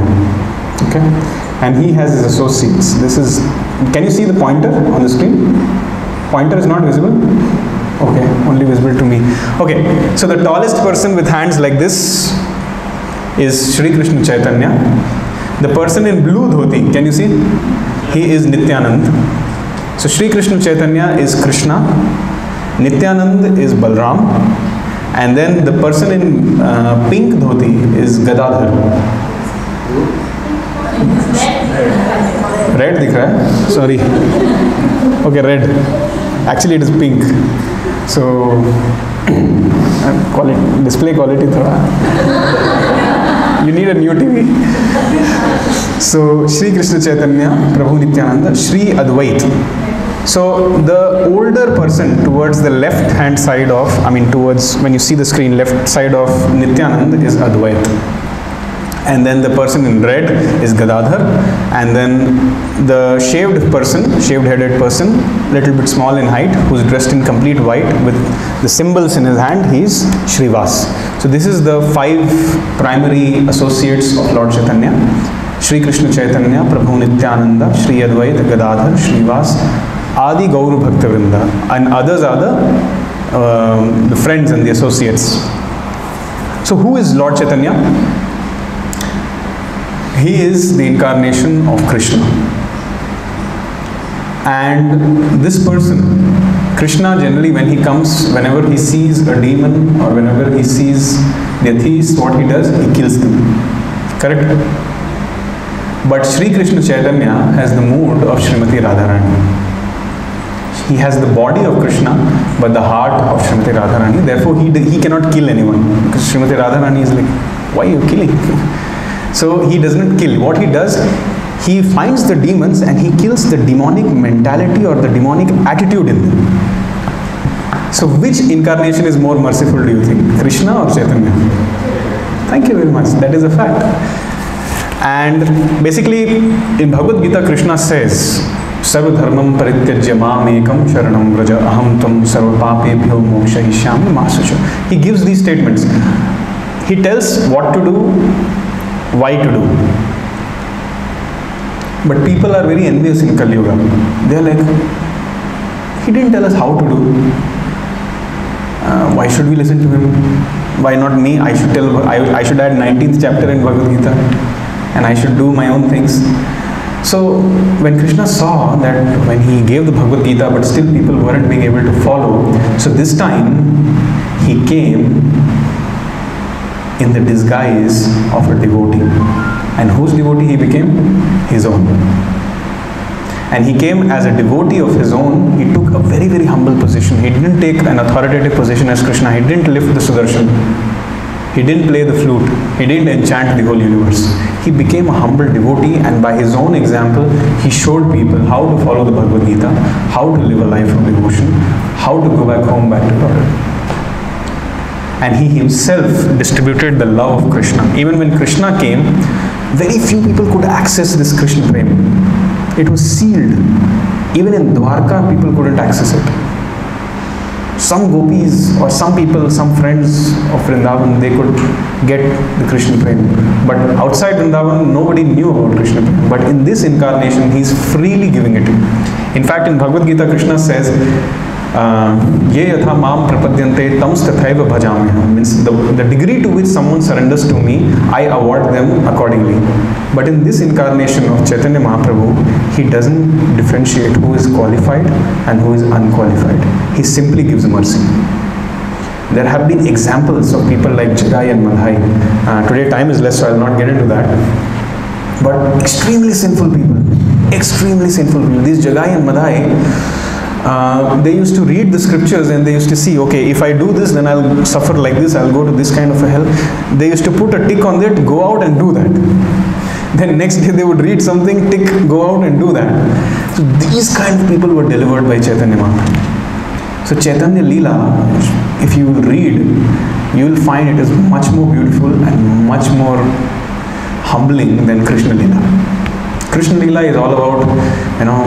Okay? And he has his associates. This is, can you see the pointer on the screen? Pointer is not visible? Okay, only visible to me. Okay, so the tallest person with hands like this is Shri Krishna Chaitanya. The person in blue dhoti, can you see? He is Nityanand. So Shri Krishna Chaitanya is Krishna, Nityanand is Balram, and then the person in uh, pink dhoti is Gadadhar. Red dikh raha hai? Sorry. Okay, red. Actually it is pink. So quality, display quality thoda. You need a new T V. So Shri Krishna Chaitanya, Prabhu Nityananda, Shri Advait. So the older person towards the left hand side of, I mean towards, when you see the screen, left side of Nityananda is Advait. And then the person in red is Gadadhar. And then the shaved person, shaved headed person, little bit small in height, who's dressed in complete white with the symbols in his hand, he is Shrivas. So this is the five primary associates of Lord Chaitanya. Shri Krishna Chaitanya, Prabhu Nityananda, Shri Advait, Gadadhar, Shrivas, Adi Gauru Bhaktavrinda, and others are the, um, the friends and the associates. So who is Lord Chaitanya? He is the incarnation of Krishna. And this person, Krishna, generally when he comes, whenever he sees a demon or whenever he sees the atheist, what he does, he kills them. Correct? But Shri Krishna Chaitanya has the mood of Srimati Radharani. He has the body of Krishna, but the heart of Srimati Radharani. Therefore, he, he cannot kill anyone. Because Srimati Radharani is like, why are you killing? So he does not kill. What he does, he finds the demons and he kills the demonic mentality or the demonic attitude in them. So which incarnation is more merciful, do you think? Krishna or Chaitanya? Thank you very much. That is a fact. And basically, in Bhagavad Gita, Krishna says, Sarva dharmam parityajya mam ekam sharanam vraja aham tam sarva papebhyo mokshahishyami ma sucha. He gives these statements. He tells what to do, why to do. But people are very envious in Kali Yuga. They are like, he didn't tell us how to do. Uh, why should we listen to him? Why not me? I should tell. I, I should add nineteenth chapter in Bhagavad Gita, and I should do my own things. So when Krishna saw that when he gave the Bhagavad Gita, but still people weren't being able to follow, so this time he came in the disguise of a devotee. And whose devotee he became? His own. And he came as a devotee of his own. He took a very, very humble position. He didn't take an authoritative position as Krishna. He didn't lift the Sudarshan. He didn't play the flute. He didn't enchant the whole universe. He became a humble devotee, and by his own example, he showed people how to follow the Bhagavad Gita, how to live a life of devotion, how to go back home, back to God. And he himself distributed the love of Krishna. Even when Krishna came, very few people could access this Krishna Prem. It was sealed. Even in Dwarka, people couldn't access it. Some gopis or some people, some friends of Vrindavan, they could get the Krishna Prem. But outside Vrindavan, nobody knew about Krishna Prem. But in this incarnation, he is freely giving it. In fact, in Bhagavad Gita, Krishna says, Ye yatha mam prapadyante tam stathaiva bhajamyaham. Means the, the degree to which someone surrenders to me, I award them accordingly. But in this incarnation of Chaitanya Mahaprabhu, he doesn't differentiate who is qualified and who is unqualified. He simply gives mercy. There have been examples of people like Jagai and Madhai. Uh, today time is less, so I will not get into that. But extremely sinful people. Extremely sinful people. These Jagai and Madhai, Uh, they used to read the scriptures and they used to see, okay, if I do this, then I'll suffer like this, I'll go to this kind of a hell. They used to put a tick on that, go out and do that. Then next day they would read something, tick, go out and do that. So these kind of people were delivered by Chaitanya Mahaprabhu. So Chaitanya Leela, if you read, you will find it is much more beautiful and much more humbling than Krishna Leela. Krishna Leela is all about, you know,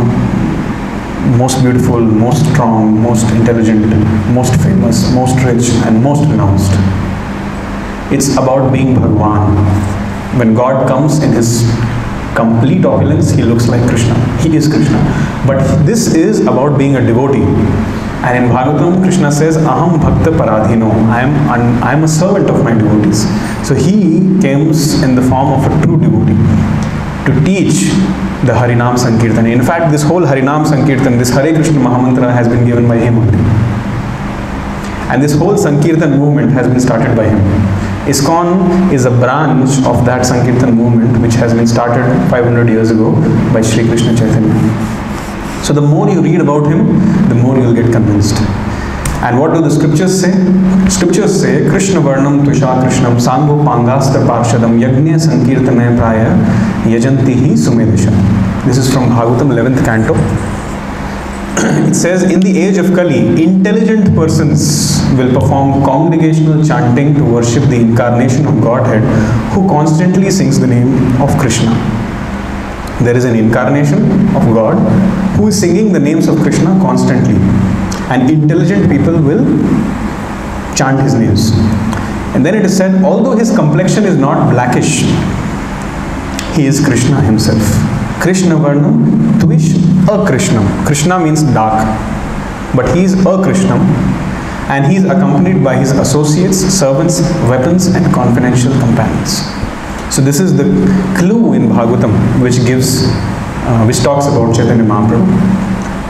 most beautiful, most strong, most intelligent, most famous, most rich, and most renounced. It's about being Bhagwan. When God comes in his complete opulence, he looks like Krishna. He is Krishna. But this is about being a devotee. And in Bhagavatam, Krishna says, Aham Bhakta Paradhino. I am, I am a servant of my devotees. So he comes in the form of a true devotee to teach the Harinam Sankirtan. In fact, this whole Harinam Sankirtan, this Hare Krishna Mahamantra has been given by him only. And this whole Sankirtan movement has been started by him. ISKCON is a branch of that Sankirtan movement which has been started five hundred years ago by Sri Krishna Chaitanya. So the more you read about him, the more you will get convinced. And what do the scriptures say? Scriptures say, Krishna Varnam Tusha Krishnam Sangho Pangastra Parshadam Yagnya Sankirtanaya Praya Yajantihi Sumedisha. This is from Bhagavatam eleventh canto. It says, in the age of Kali, intelligent persons will perform congregational chanting to worship the incarnation of Godhead who constantly sings the name of Krishna. There is an incarnation of God who is singing the names of Krishna constantly. And intelligent people will chant his names. And then it is said, although his complexion is not blackish, he is Krishna himself. Krishna Varnam Tvish Akrishnam. Krishna means dark. But he is Akrishnam. And he is accompanied by his associates, servants, weapons and confidential companions. So this is the clue in Bhagavatam which gives, uh, which talks about Chaitanya Mahaprabhu.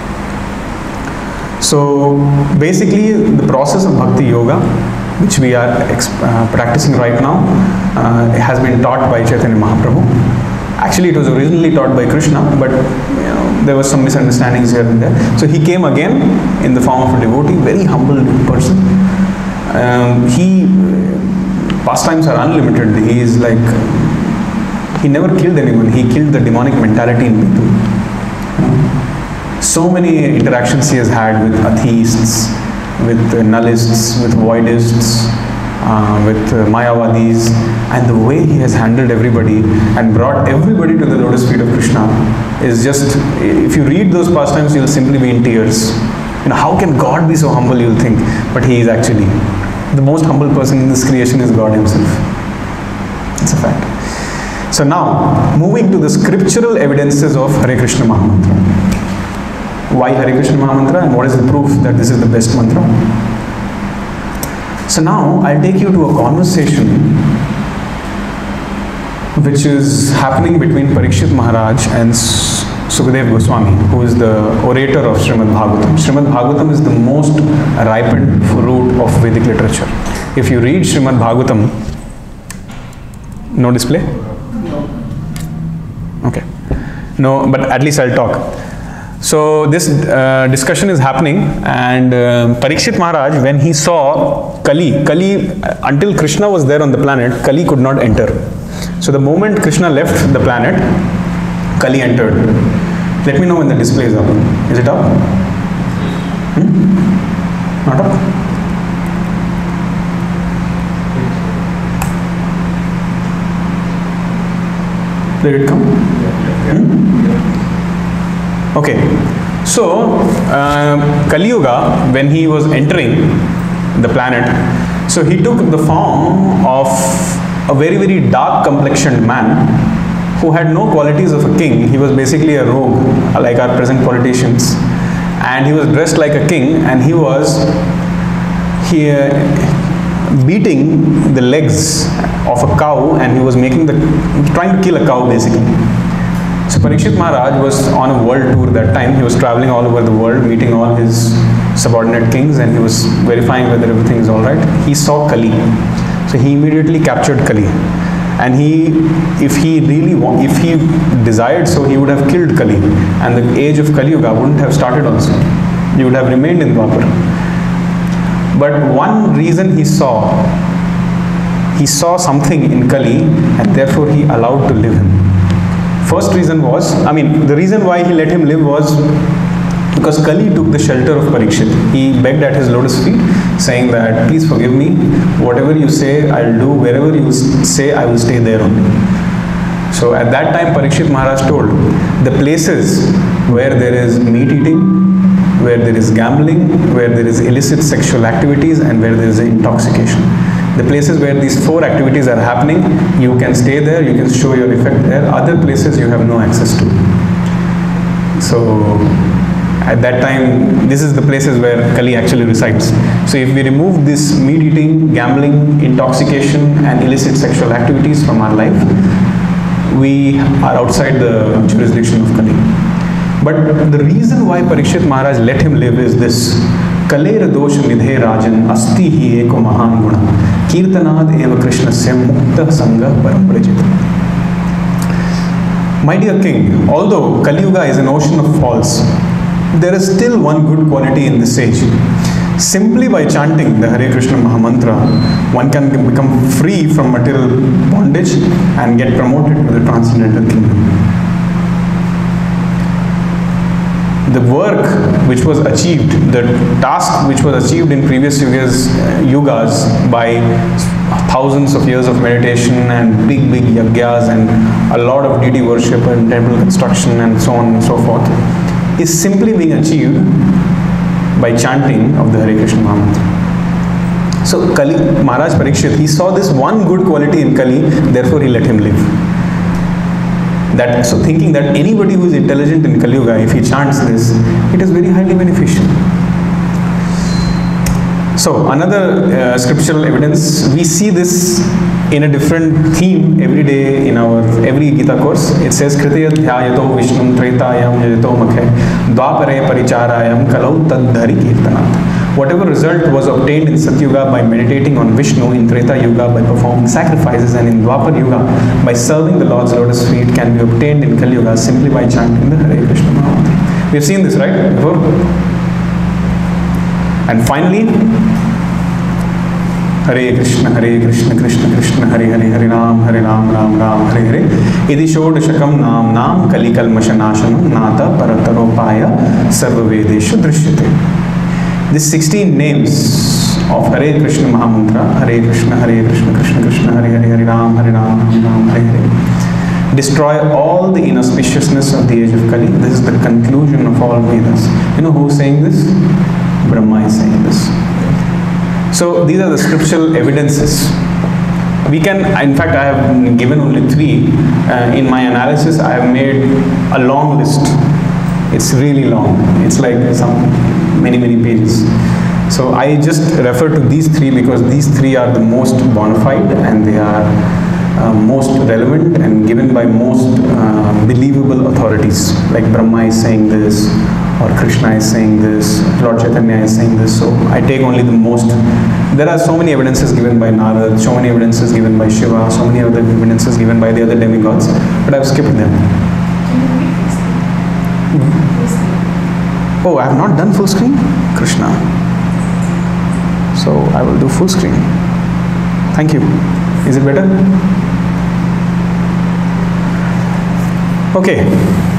So basically the process of Bhakti Yoga, which we are uh, practicing right now, uh, has been taught by Chaitanya Mahaprabhu. Actually it was originally taught by Krishna, but you know, there was some misunderstandings here and there. So he came again in the form of a devotee, very humble person. Um, he, pastimes are unlimited. He is like, he never killed anyone. He killed the demonic mentality in people. So many interactions he has had with atheists, with uh, nullists, with voidists, uh, with uh, Mayavadis, and the way he has handled everybody and brought everybody to the lotus feet of Krishna is just, if you read those pastimes, you will simply be in tears. You know, how can God be so humble, you will think, but he is actually the most humble person in this creation is God himself. It's a fact. So now, moving to the scriptural evidences of Hare Krishna Mahamantra. Why Hare Krishna Mahamantra and what is the proof that this is the best mantra? So now, I'll take you to a conversation which is happening between Parikshit Maharaj and Sukadev Goswami, who is the orator of Srimad Bhagavatam. Srimad Bhagavatam is the most ripened fruit of Vedic literature. If you read Srimad Bhagavatam, no display? Okay. No, but at least I'll talk. So this uh, discussion is happening, and uh, Parikshit Maharaj, when he saw Kali, Kali, uh, until Krishna was there on the planet, Kali could not enter. So the moment Krishna left the planet, Kali entered. Let me know when the display is up. Is it up? Hmm? Not up? Did it come? Hmm? Okay. So, uh, Kali Yuga, when he was entering the planet, so he took the form of a very, very dark complexioned man who had no qualities of a king. He was basically a rogue, like our present politicians. And he was dressed like a king, and he was he, uh, beating the legs of a cow, and he was making the, trying to kill a cow basically. So Parikshit Maharaj was on a world tour that time. He was traveling all over the world, meeting all his subordinate kings, and he was verifying whether everything is all right. He saw Kali. So he immediately captured Kali. And he, if he really, want, if he desired so, he would have killed Kali. And the age of Kali Yuga wouldn't have started also. He would have remained in Dwapar. But one reason he saw, he saw something in Kali, and therefore he allowed to live him. First reason was, I mean, the reason why he let him live was because Kali took the shelter of Parikshit. He begged at his lotus feet, saying that, please forgive me, whatever you say, I'll do, wherever you say, I will stay there only. So at that time, Parikshit Maharaj told, the places where there is meat eating, where there is gambling, where there is illicit sexual activities, and where there is intoxication, The places where these four activities are happening, you can stay there, you can show your effect there. Other places you have no access to. So at that time, this is the places where Kali actually resides. So if we remove this meat eating, gambling, intoxication and illicit sexual activities from our life, we are outside the jurisdiction of Kali. But the reason why Parikshit Maharaj let him live is this. Kalera dosha nidhe rajan asti hi eko mahan guna kirtanad eva krishnasya mukta sangha paramprajita. My dear king, although Kali Yuga is an ocean of faults, there is still one good quality in this age. Simply by chanting the Hare Krishna Mahamantra, one can become free from material bondage and get promoted to the transcendental kingdom. The work which was achieved, the task which was achieved in previous yugas, yugas by thousands of years of meditation and big, big yagyas and a lot of deity worship and temple construction and so on and so forth, is simply being achieved by chanting of the Hare Krishna Mahamantra. So Kali, Maharaj Parikshit, he saw this one good quality in Kali, therefore he let him live. That, so thinking that anybody who is intelligent in Kali Yuga, if he chants this, it is very highly beneficial. So another uh, scriptural evidence, we see this in a different theme every day in our every Gita course. It says Kritya dhyayato vishnum traitayam yajato makhe dvapare paricharayam kalau tadhari kirtanat. Whatever result was obtained in Satyuga by meditating on Vishnu, in Treta Yuga by performing sacrifices, and in Dwapar Yuga by serving the Lord's lotus feet, can be obtained in Kali Yuga simply by chanting the Hare Krishna Mahamantra. We have seen this, right, before? And finally, Hare Krishna, Hare Krishna, Krishna Krishna, Hare Hare, Hare Ram, Hare Ram, Ram Ram, Hare Hare. Idi shodashakam nam nam kali kalmashanashanam nata parataropaya sarvavedeshu drishyate. These sixteen names of Hare Krishna Mahamantra, Hare Krishna, Hare Krishna, Krishna Krishna, Hare Hare, Hare Ram, Hare Ram, Ram Ram, Hare Hare, destroy all the inauspiciousness of the age of Kali. This is the conclusion of all Vedas. You know who is saying this? Brahma is saying this. So these are the scriptural evidences. We can, in fact, I have given only three. Uh, in my analysis, I have made a long list. It's really long. It's like some many, many pages. So I just refer to these three because these three are the most bona fide and they are uh, most relevant and given by most uh, believable authorities. Like Brahma is saying this, or Krishna is saying this, Lord Chaitanya is saying this. So I take only the most. There are so many evidences given by Narad, so many evidences given by Shiva, so many other evidences given by the other demigods, but I've skipped them. Mm-hmm. Oh, I have not done full screen? Krishna. So I will do full screen. Thank you. Is it better? Okay.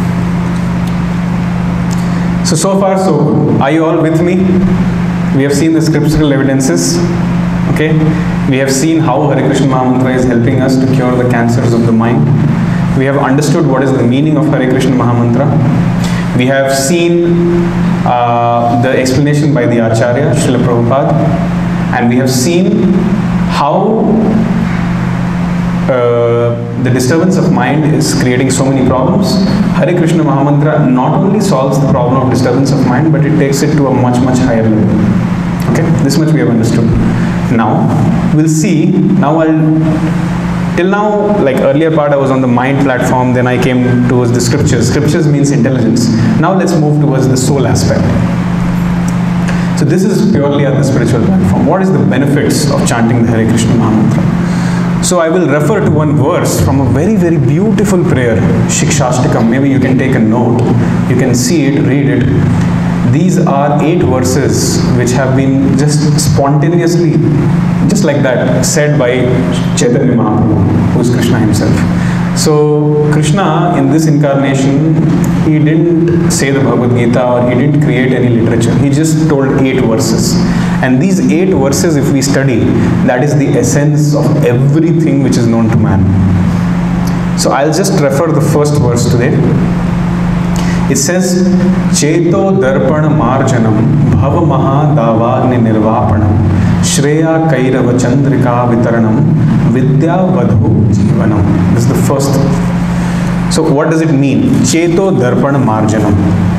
So, so far so good. Are you all with me? We have seen the scriptural evidences. Okay. We have seen how Hare Krishna Mahamantra is helping us to cure the cancers of the mind. We have understood what is the meaning of Hare Krishna Mahamantra. We have seen uh, the explanation by the Acharya, Srila Prabhupada, and we have seen how uh, the disturbance of mind is creating so many problems. Hare Krishna Mahamantra not only solves the problem of disturbance of mind, but it takes it to a much, much higher level. Okay, this much we have understood. Now, we'll see, now I'll Till now, like earlier part I was on the mind platform, then I came towards the scriptures. Scriptures means intelligence. Now let's move towards the soul aspect. So this is purely at the spiritual platform. What is the benefits of chanting the Hare Krishna Mahamantra? So I will refer to one verse from a very, very beautiful prayer, Shikshashtakam. Maybe you can take a note. You can see it, read it. These are eight verses which have been just spontaneously, just like that, said by Chaitanya Mahaprabhu, who is Krishna himself. So Krishna in this incarnation, he didn't say the Bhagavad Gita or he didn't create any literature. He just told eight verses. And these eight verses, if we study, that is the essence of everything which is known to man. So I'll just refer the first verse today. It says, Cheto darpana marjanam bhava maha davagni nirvapanam Shreya Kairava Chandrika Vitaranam Vidya Vadhu Jivanam. This is the first. So what does it mean? Cheto Darpana Marjanam.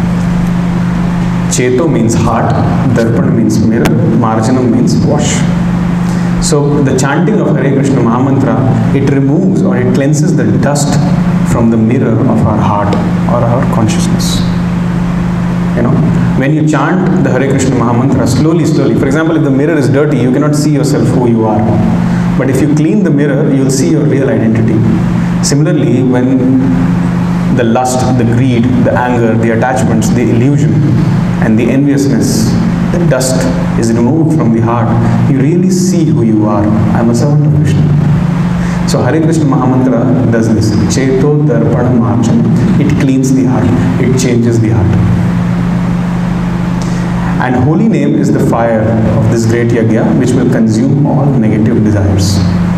Cheto means heart, Darpana means mirror, Marjanam means wash. So the chanting of Hare Krishna Mahamantra, it removes or it cleanses the dust from the mirror of our heart or our consciousness. You know, when you chant the Hare Krishna Mahamantra slowly, slowly, for example, if the mirror is dirty, you cannot see yourself who you are. But if you clean the mirror, you will see your real identity. Similarly, when the lust, the greed, the anger, the attachments, the illusion, and the enviousness, the dust is removed from the heart, you really see who you are. I am a servant of Krishna. So Hare Krishna Mahamantra does this. Cheto Darpana Marjan. It cleans the heart. It changes the heart. And holy name is the fire of this great yajna which will consume all negative desires.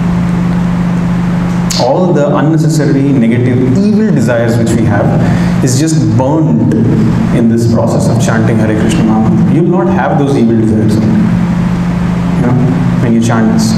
All the unnecessary, negative, evil desires which we have is just burned in this process of chanting Hare Krishna Mahamantra. You will not have those evil desires, you know, when you chant this.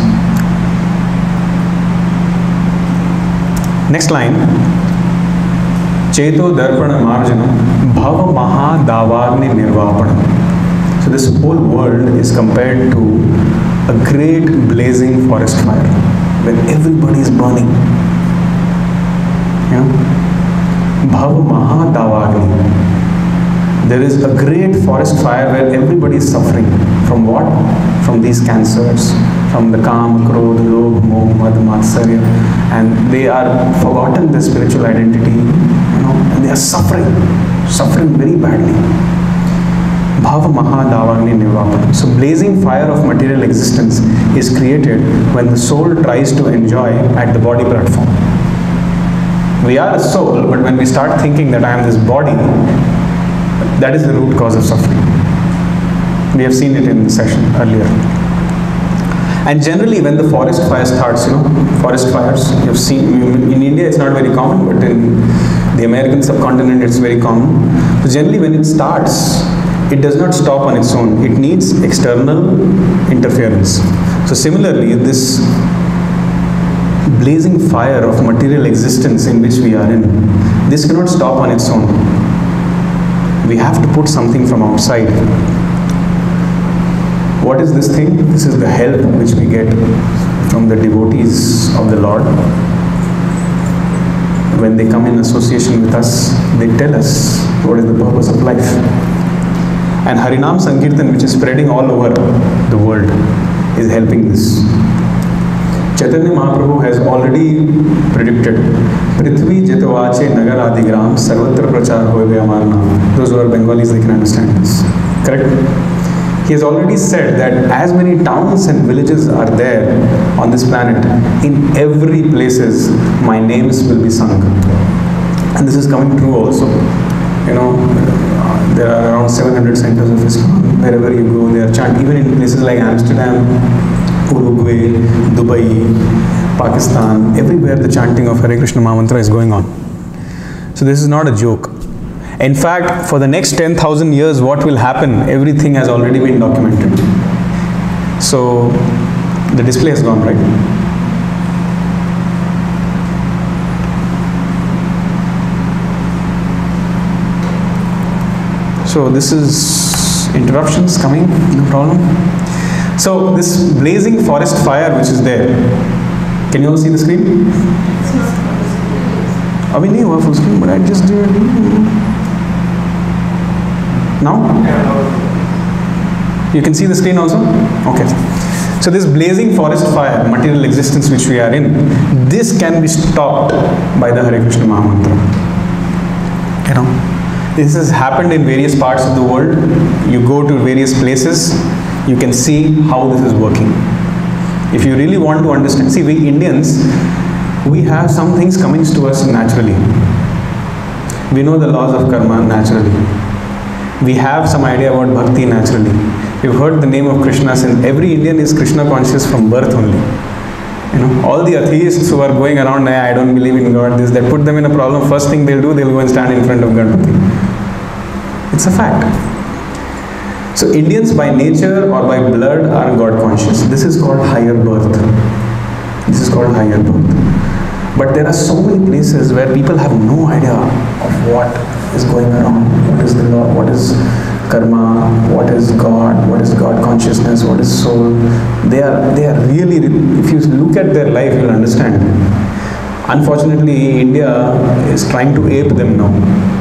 Next line. Cheto Darpana Marjanam Bhava Maha Davagni Nirvapanam. So this whole world is compared to a great blazing forest fire where everybody is burning. You know? Bhava Maha Davagni. There is a great forest fire where everybody is suffering. From what? From these cancers, from the Kam, Krodh, Lobh, Moh, Mad, Matsarya, and they are forgotten their spiritual identity, you know, and they are suffering, suffering very badly. Bhava Maha Davagni Nirvapanam. So blazing fire of material existence is created when the soul tries to enjoy at the body platform. We are a soul, but when we start thinking that I am this body, that is the root cause of suffering. We have seen it in the session earlier. And generally when the forest fire starts, you know, forest fires, you have seen, in India it's not very common, but in the American subcontinent it's very common. So generally when it starts, it does not stop on its own. It needs external interference. So similarly, this blazing fire of material existence in which we are in, this cannot stop on its own. We have to put something from outside. What is this thing? This is the help which we get from the devotees of the Lord. When they come in association with us, they tell us what is the purpose of life. And Harinam Sankirtan, which is spreading all over the world, is helping this. Chaitanya Mahaprabhu has already predicted Prithvi Jitavache Nagar Adigram Sarvatra Prachar Hoye Amarna. Those who are Bengalis, they can understand this. Correct? He has already said that as many towns and villages are there on this planet, in every places my names will be sung. And this is coming true also. You know, there are around seven hundred centers of ISKCON. Wherever you go, they are chanting. Even in places like Amsterdam, Uruguay, Dubai, Pakistan, everywhere the chanting of Hare Krishna Mahamantra is going on. So this is not a joke. In fact, for the next ten thousand years, what will happen, everything has already been documented. So the display has gone, right? So this is interruptions coming, no problem. So this blazing forest fire which is there, can you all see the screen? I mean, you have full screen, but I just did. Now? You can see the screen also? Okay. So this blazing forest fire, material existence which we are in, this can be stopped by the Hare Krishna Mahamantra. You know? This has happened in various parts of the world. You go to various places, you can see how this is working. If you really want to understand, see, we Indians, we have some things coming to us naturally. We know the laws of karma naturally. We have some idea about bhakti naturally. You've heard the name of Krishna, since every Indian is Krishna conscious from birth only. You know, all the atheists who are going around, I don't believe in God, this, that, put them in a problem, first thing they'll do, they'll go and stand in front of Ganpati. It's a fact. So Indians by nature or by blood are God conscious. This is called higher birth. This is called higher birth. But there are so many places where people have no idea of what is going around, what is the law, what is karma, what is God, what is God consciousness, what is soul. They are, they are really, if you look at their life, you'll understand. Unfortunately, India is trying to ape them now.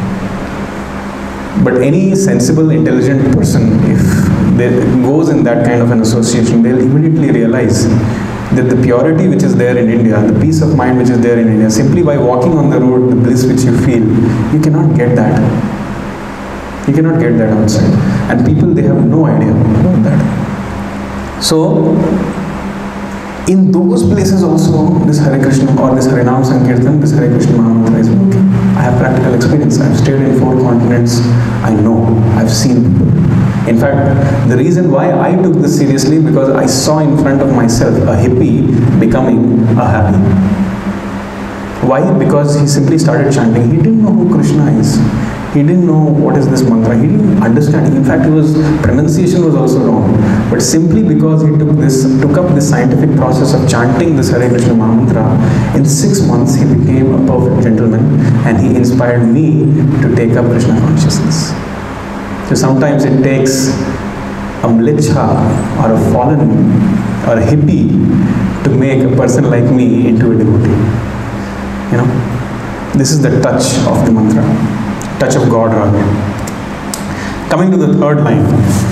But any sensible, intelligent person, if they goes in that kind of an association, they'll immediately realize that the purity which is there in India, the peace of mind which is there in India, simply by walking on the road, the bliss which you feel, you cannot get that. You cannot get that outside. And people, they have no idea about that. So, in those places also, this Hare Krishna or this Harinam Sankirtan, this Hare Krishna Mahamantra is working. I have practical experience. I've stayed in four continents. I know. I've seen people. In fact, the reason why I took this seriously, because I saw in front of myself a hippie becoming a happy. Why? Because he simply started chanting. He didn't know who Krishna is. He didn't know what is this mantra. He didn't understand. In fact, his pronunciation was also wrong. But simply because he took this, took up this scientific process of chanting this Hare Krishna Mahamantra, in six months he became a perfect gentleman, and he inspired me to take up Krishna consciousness. So sometimes it takes a mlicha or a fallen or a hippie to make a person like me into a devotee. You know, this is the touch of the mantra, touch of God rather. Coming to the third line,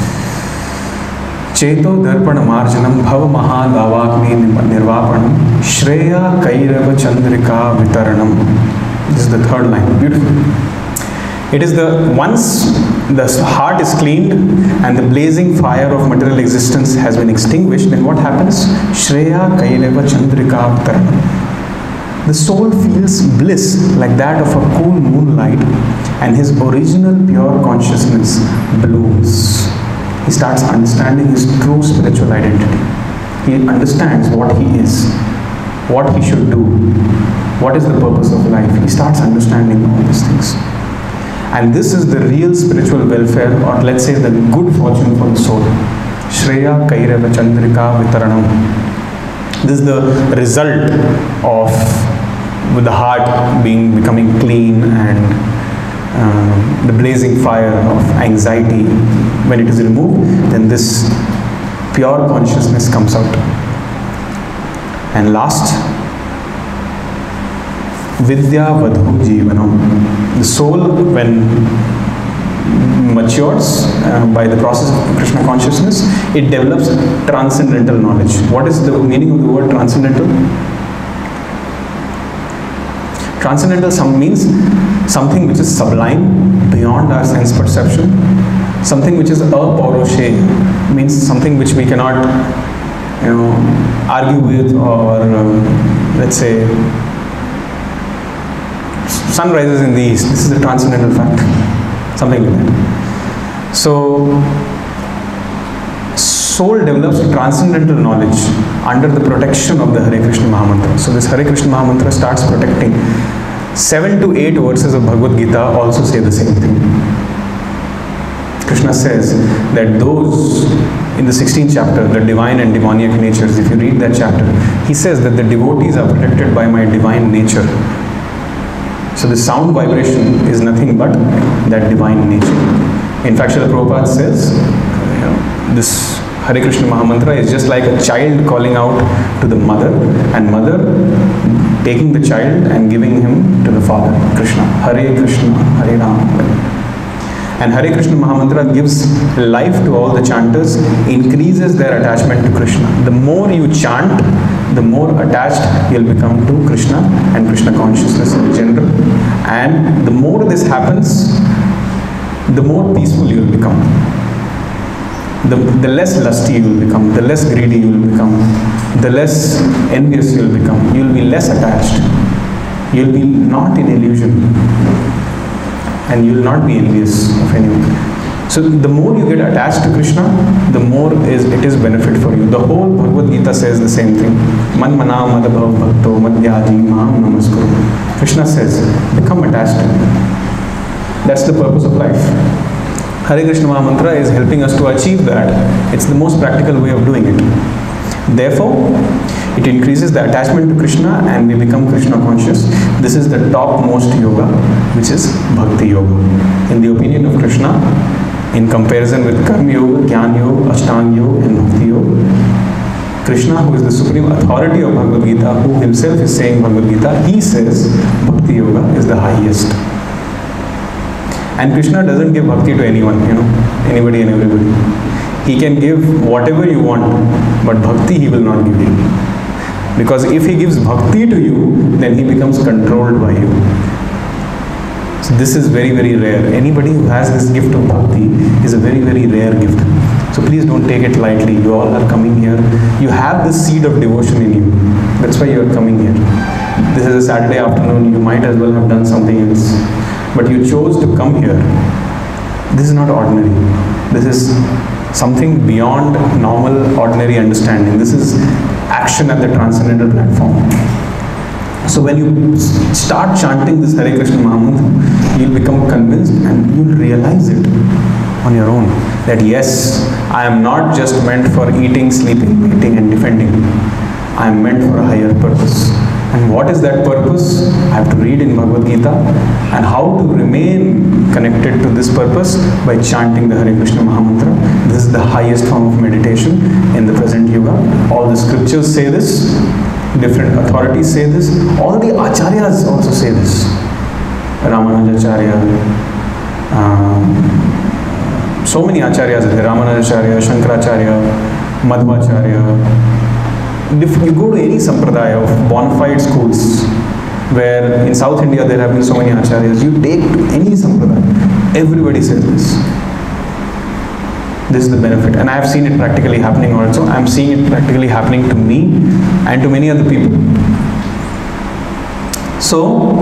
Cheto darpana marjanam bhava mahadavagni nirvapanam shreya kairava chandrika vitaranam. This is the third line. Beautiful. It is the once the heart is cleaned and the blazing fire of material existence has been extinguished, then what happens? Shreya kairava chandrika vitaranam. The soul feels bliss like that of a cool moonlight, and his original pure consciousness blooms. He starts understanding his true spiritual identity. He understands what he is, what he should do, what is the purpose of life. He starts understanding all these things. And this is the real spiritual welfare, or let's say the good fortune for the soul. Shreya kairava chandrika vitaranam. This is the result of with the heart being becoming clean and uh, the blazing fire of anxiety. When it is removed, then this pure consciousness comes out. And last, Vidya Vadhu Jivanam. The soul, when matures uh, by the process of Krishna consciousness, it develops transcendental knowledge. What is the meaning of the word transcendental? Transcendental some means something which is sublime, beyond our sense perception. Something which is aparoshe, means something which we cannot, you know, argue with, or uh, let's say, sun rises in the east. This is a transcendental fact. Something like that. So, soul develops transcendental knowledge under the protection of the Hare Krishna Mahamantra. So, this Hare Krishna Mahamantra starts protecting. Seven to eight verses of Bhagavad Gita also say the same thing. Krishna says that those in the sixteenth chapter, the divine and demoniac natures, if you read that chapter, he says that the devotees are protected by my divine nature. So the sound vibration is nothing but that divine nature. In fact, Srila Prabhupada says, you know, this Hare Krishna Mahamantra is just like a child calling out to the mother, and mother taking the child and giving him to the father, Krishna. Hare Krishna, Hare Rama. And Hare Krishna Mahamantra gives life to all the chanters, increases their attachment to Krishna. The more you chant, the more attached you'll become to Krishna and Krishna consciousness in general. And the more this happens, the more peaceful you'll become. The, the less lusty you will become, the less greedy you will become, the less envious you will become. You will be less attached. You will be not in illusion. And you will not be envious of anyone. So the more you get attached to Krishna, the more is it is benefit for you. The whole Bhagavad Gita says the same thing. Man mana madabhav bhakto madhyaji mam namaskuru. Krishna says, become attached to me. That's the purpose of life. Hare Krishna Mahamantra is helping us to achieve that. It's the most practical way of doing it. Therefore, it increases the attachment to Krishna and we become Krishna conscious. This is the topmost yoga, which is Bhakti Yoga. In the opinion of Krishna, in comparison with Karma Yoga, Jnana Yoga, Ashtanga Yoga and Bhakti Yoga, Krishna, who is the supreme authority of Bhagavad Gita, who himself is saying Bhagavad Gita, he says Bhakti Yoga is the highest. And Krishna doesn't give bhakti to anyone, you know, anybody and everybody. He can give whatever you want, but bhakti he will not give you. Because if he gives bhakti to you, then he becomes controlled by you. So this is very, very rare. Anybody who has this gift of bhakti is a very, very rare gift. So please don't take it lightly. You all are coming here. You have this seed of devotion in you. That's why you are coming here. This is a Saturday afternoon. You might as well have done something else. But you chose to come here. This is not ordinary. This is something beyond normal, ordinary understanding. This is action at the transcendental platform. So when you start chanting this Hare Krishna Mahamantra, you'll become convinced and you'll realize it on your own. That yes, I am not just meant for eating, sleeping, eating and defending. I am meant for a higher purpose. And what is that purpose? I have to read in Bhagavad Gita. And how to remain connected to this purpose? By chanting the Hare Krishna Mahamantra. This is the highest form of meditation in the present yuga. All the scriptures say this. Different authorities say this. All the acharyas also say this. Ramanujacharya. Um, so many acharyas are there. Ramanujacharya, Shankaracharya, Madhvacharya. If you go to any sampradaya of bona fide schools, where in South India there have been so many acharyas, you take to any sampradaya, everybody says this. This is the benefit. And I have seen it practically happening also. I am seeing it practically happening to me and to many other people. So,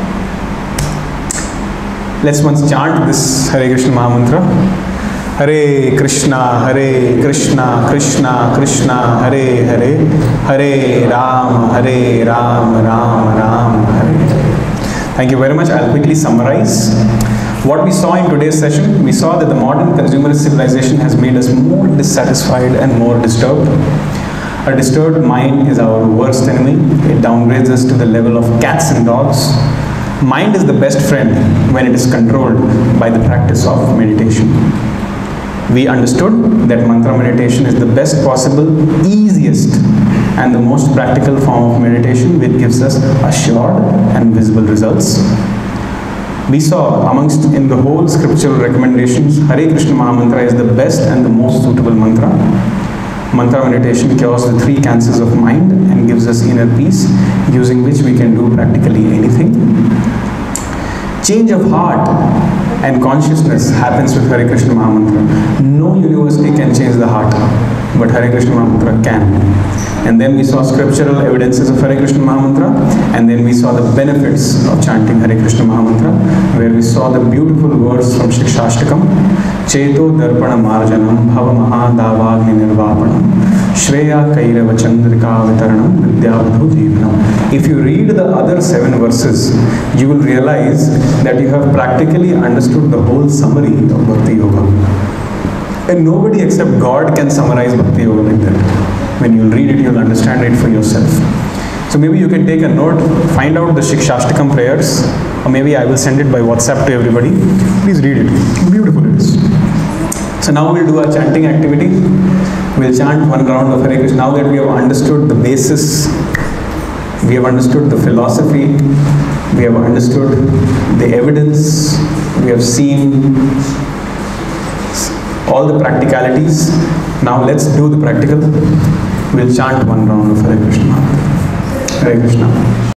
let's once chant this Hare Krishna Mahamantra. Hare Krishna, Hare Krishna, Krishna Krishna, Hare Hare, Hare Rama, Hare Rama, Rama Rama, Hare. Thank you very much. I'll quickly summarize. What we saw in today's session, we saw that the modern consumerist civilization has made us more dissatisfied and more disturbed. A disturbed mind is our worst enemy. It downgrades us to the level of cats and dogs. Mind is the best friend when it is controlled by the practice of meditation. We understood that mantra meditation is the best possible, easiest and the most practical form of meditation which gives us assured and visible results. We saw amongst in the whole scriptural recommendations, Hare Krishna Mahamantra is the best and the most suitable mantra. Mantra meditation cures the three cancers of mind and gives us inner peace, using which we can do practically anything. Change of heart and consciousness happens with Hare Krishna Mahamantra. No university can change the heart, but Hare Krishna Mahamantra can. And then we saw scriptural evidences of Hare Krishna Mahamantra, and then we saw the benefits of chanting Hare Krishna Mahamantra, where we saw the beautiful words from Shikshashtakam. Cheto darpana marjanam bhava mahadavagni nirvapanam shreya kairava chandrika vitaranam vidyavadhu jivanam. If you read the other seven verses, you will realize that you have practically understood the whole summary of Bhakti Yoga. And nobody except God can summarize Bhakti Yoga like that. When you read it, you'll understand it for yourself. So maybe you can take a note, find out the Shikshashtakam prayers, or maybe I will send it by WhatsApp to everybody. Please read it. Beautiful it is. So now we'll do a chanting activity. We'll chant one round of Hare Krishna. Now that we have understood the basis, we have understood the philosophy, we have understood the evidence, we have seen all the practicalities. Now let's do the practical. We'll chant one round of Hare Krishna. Hare Krishna.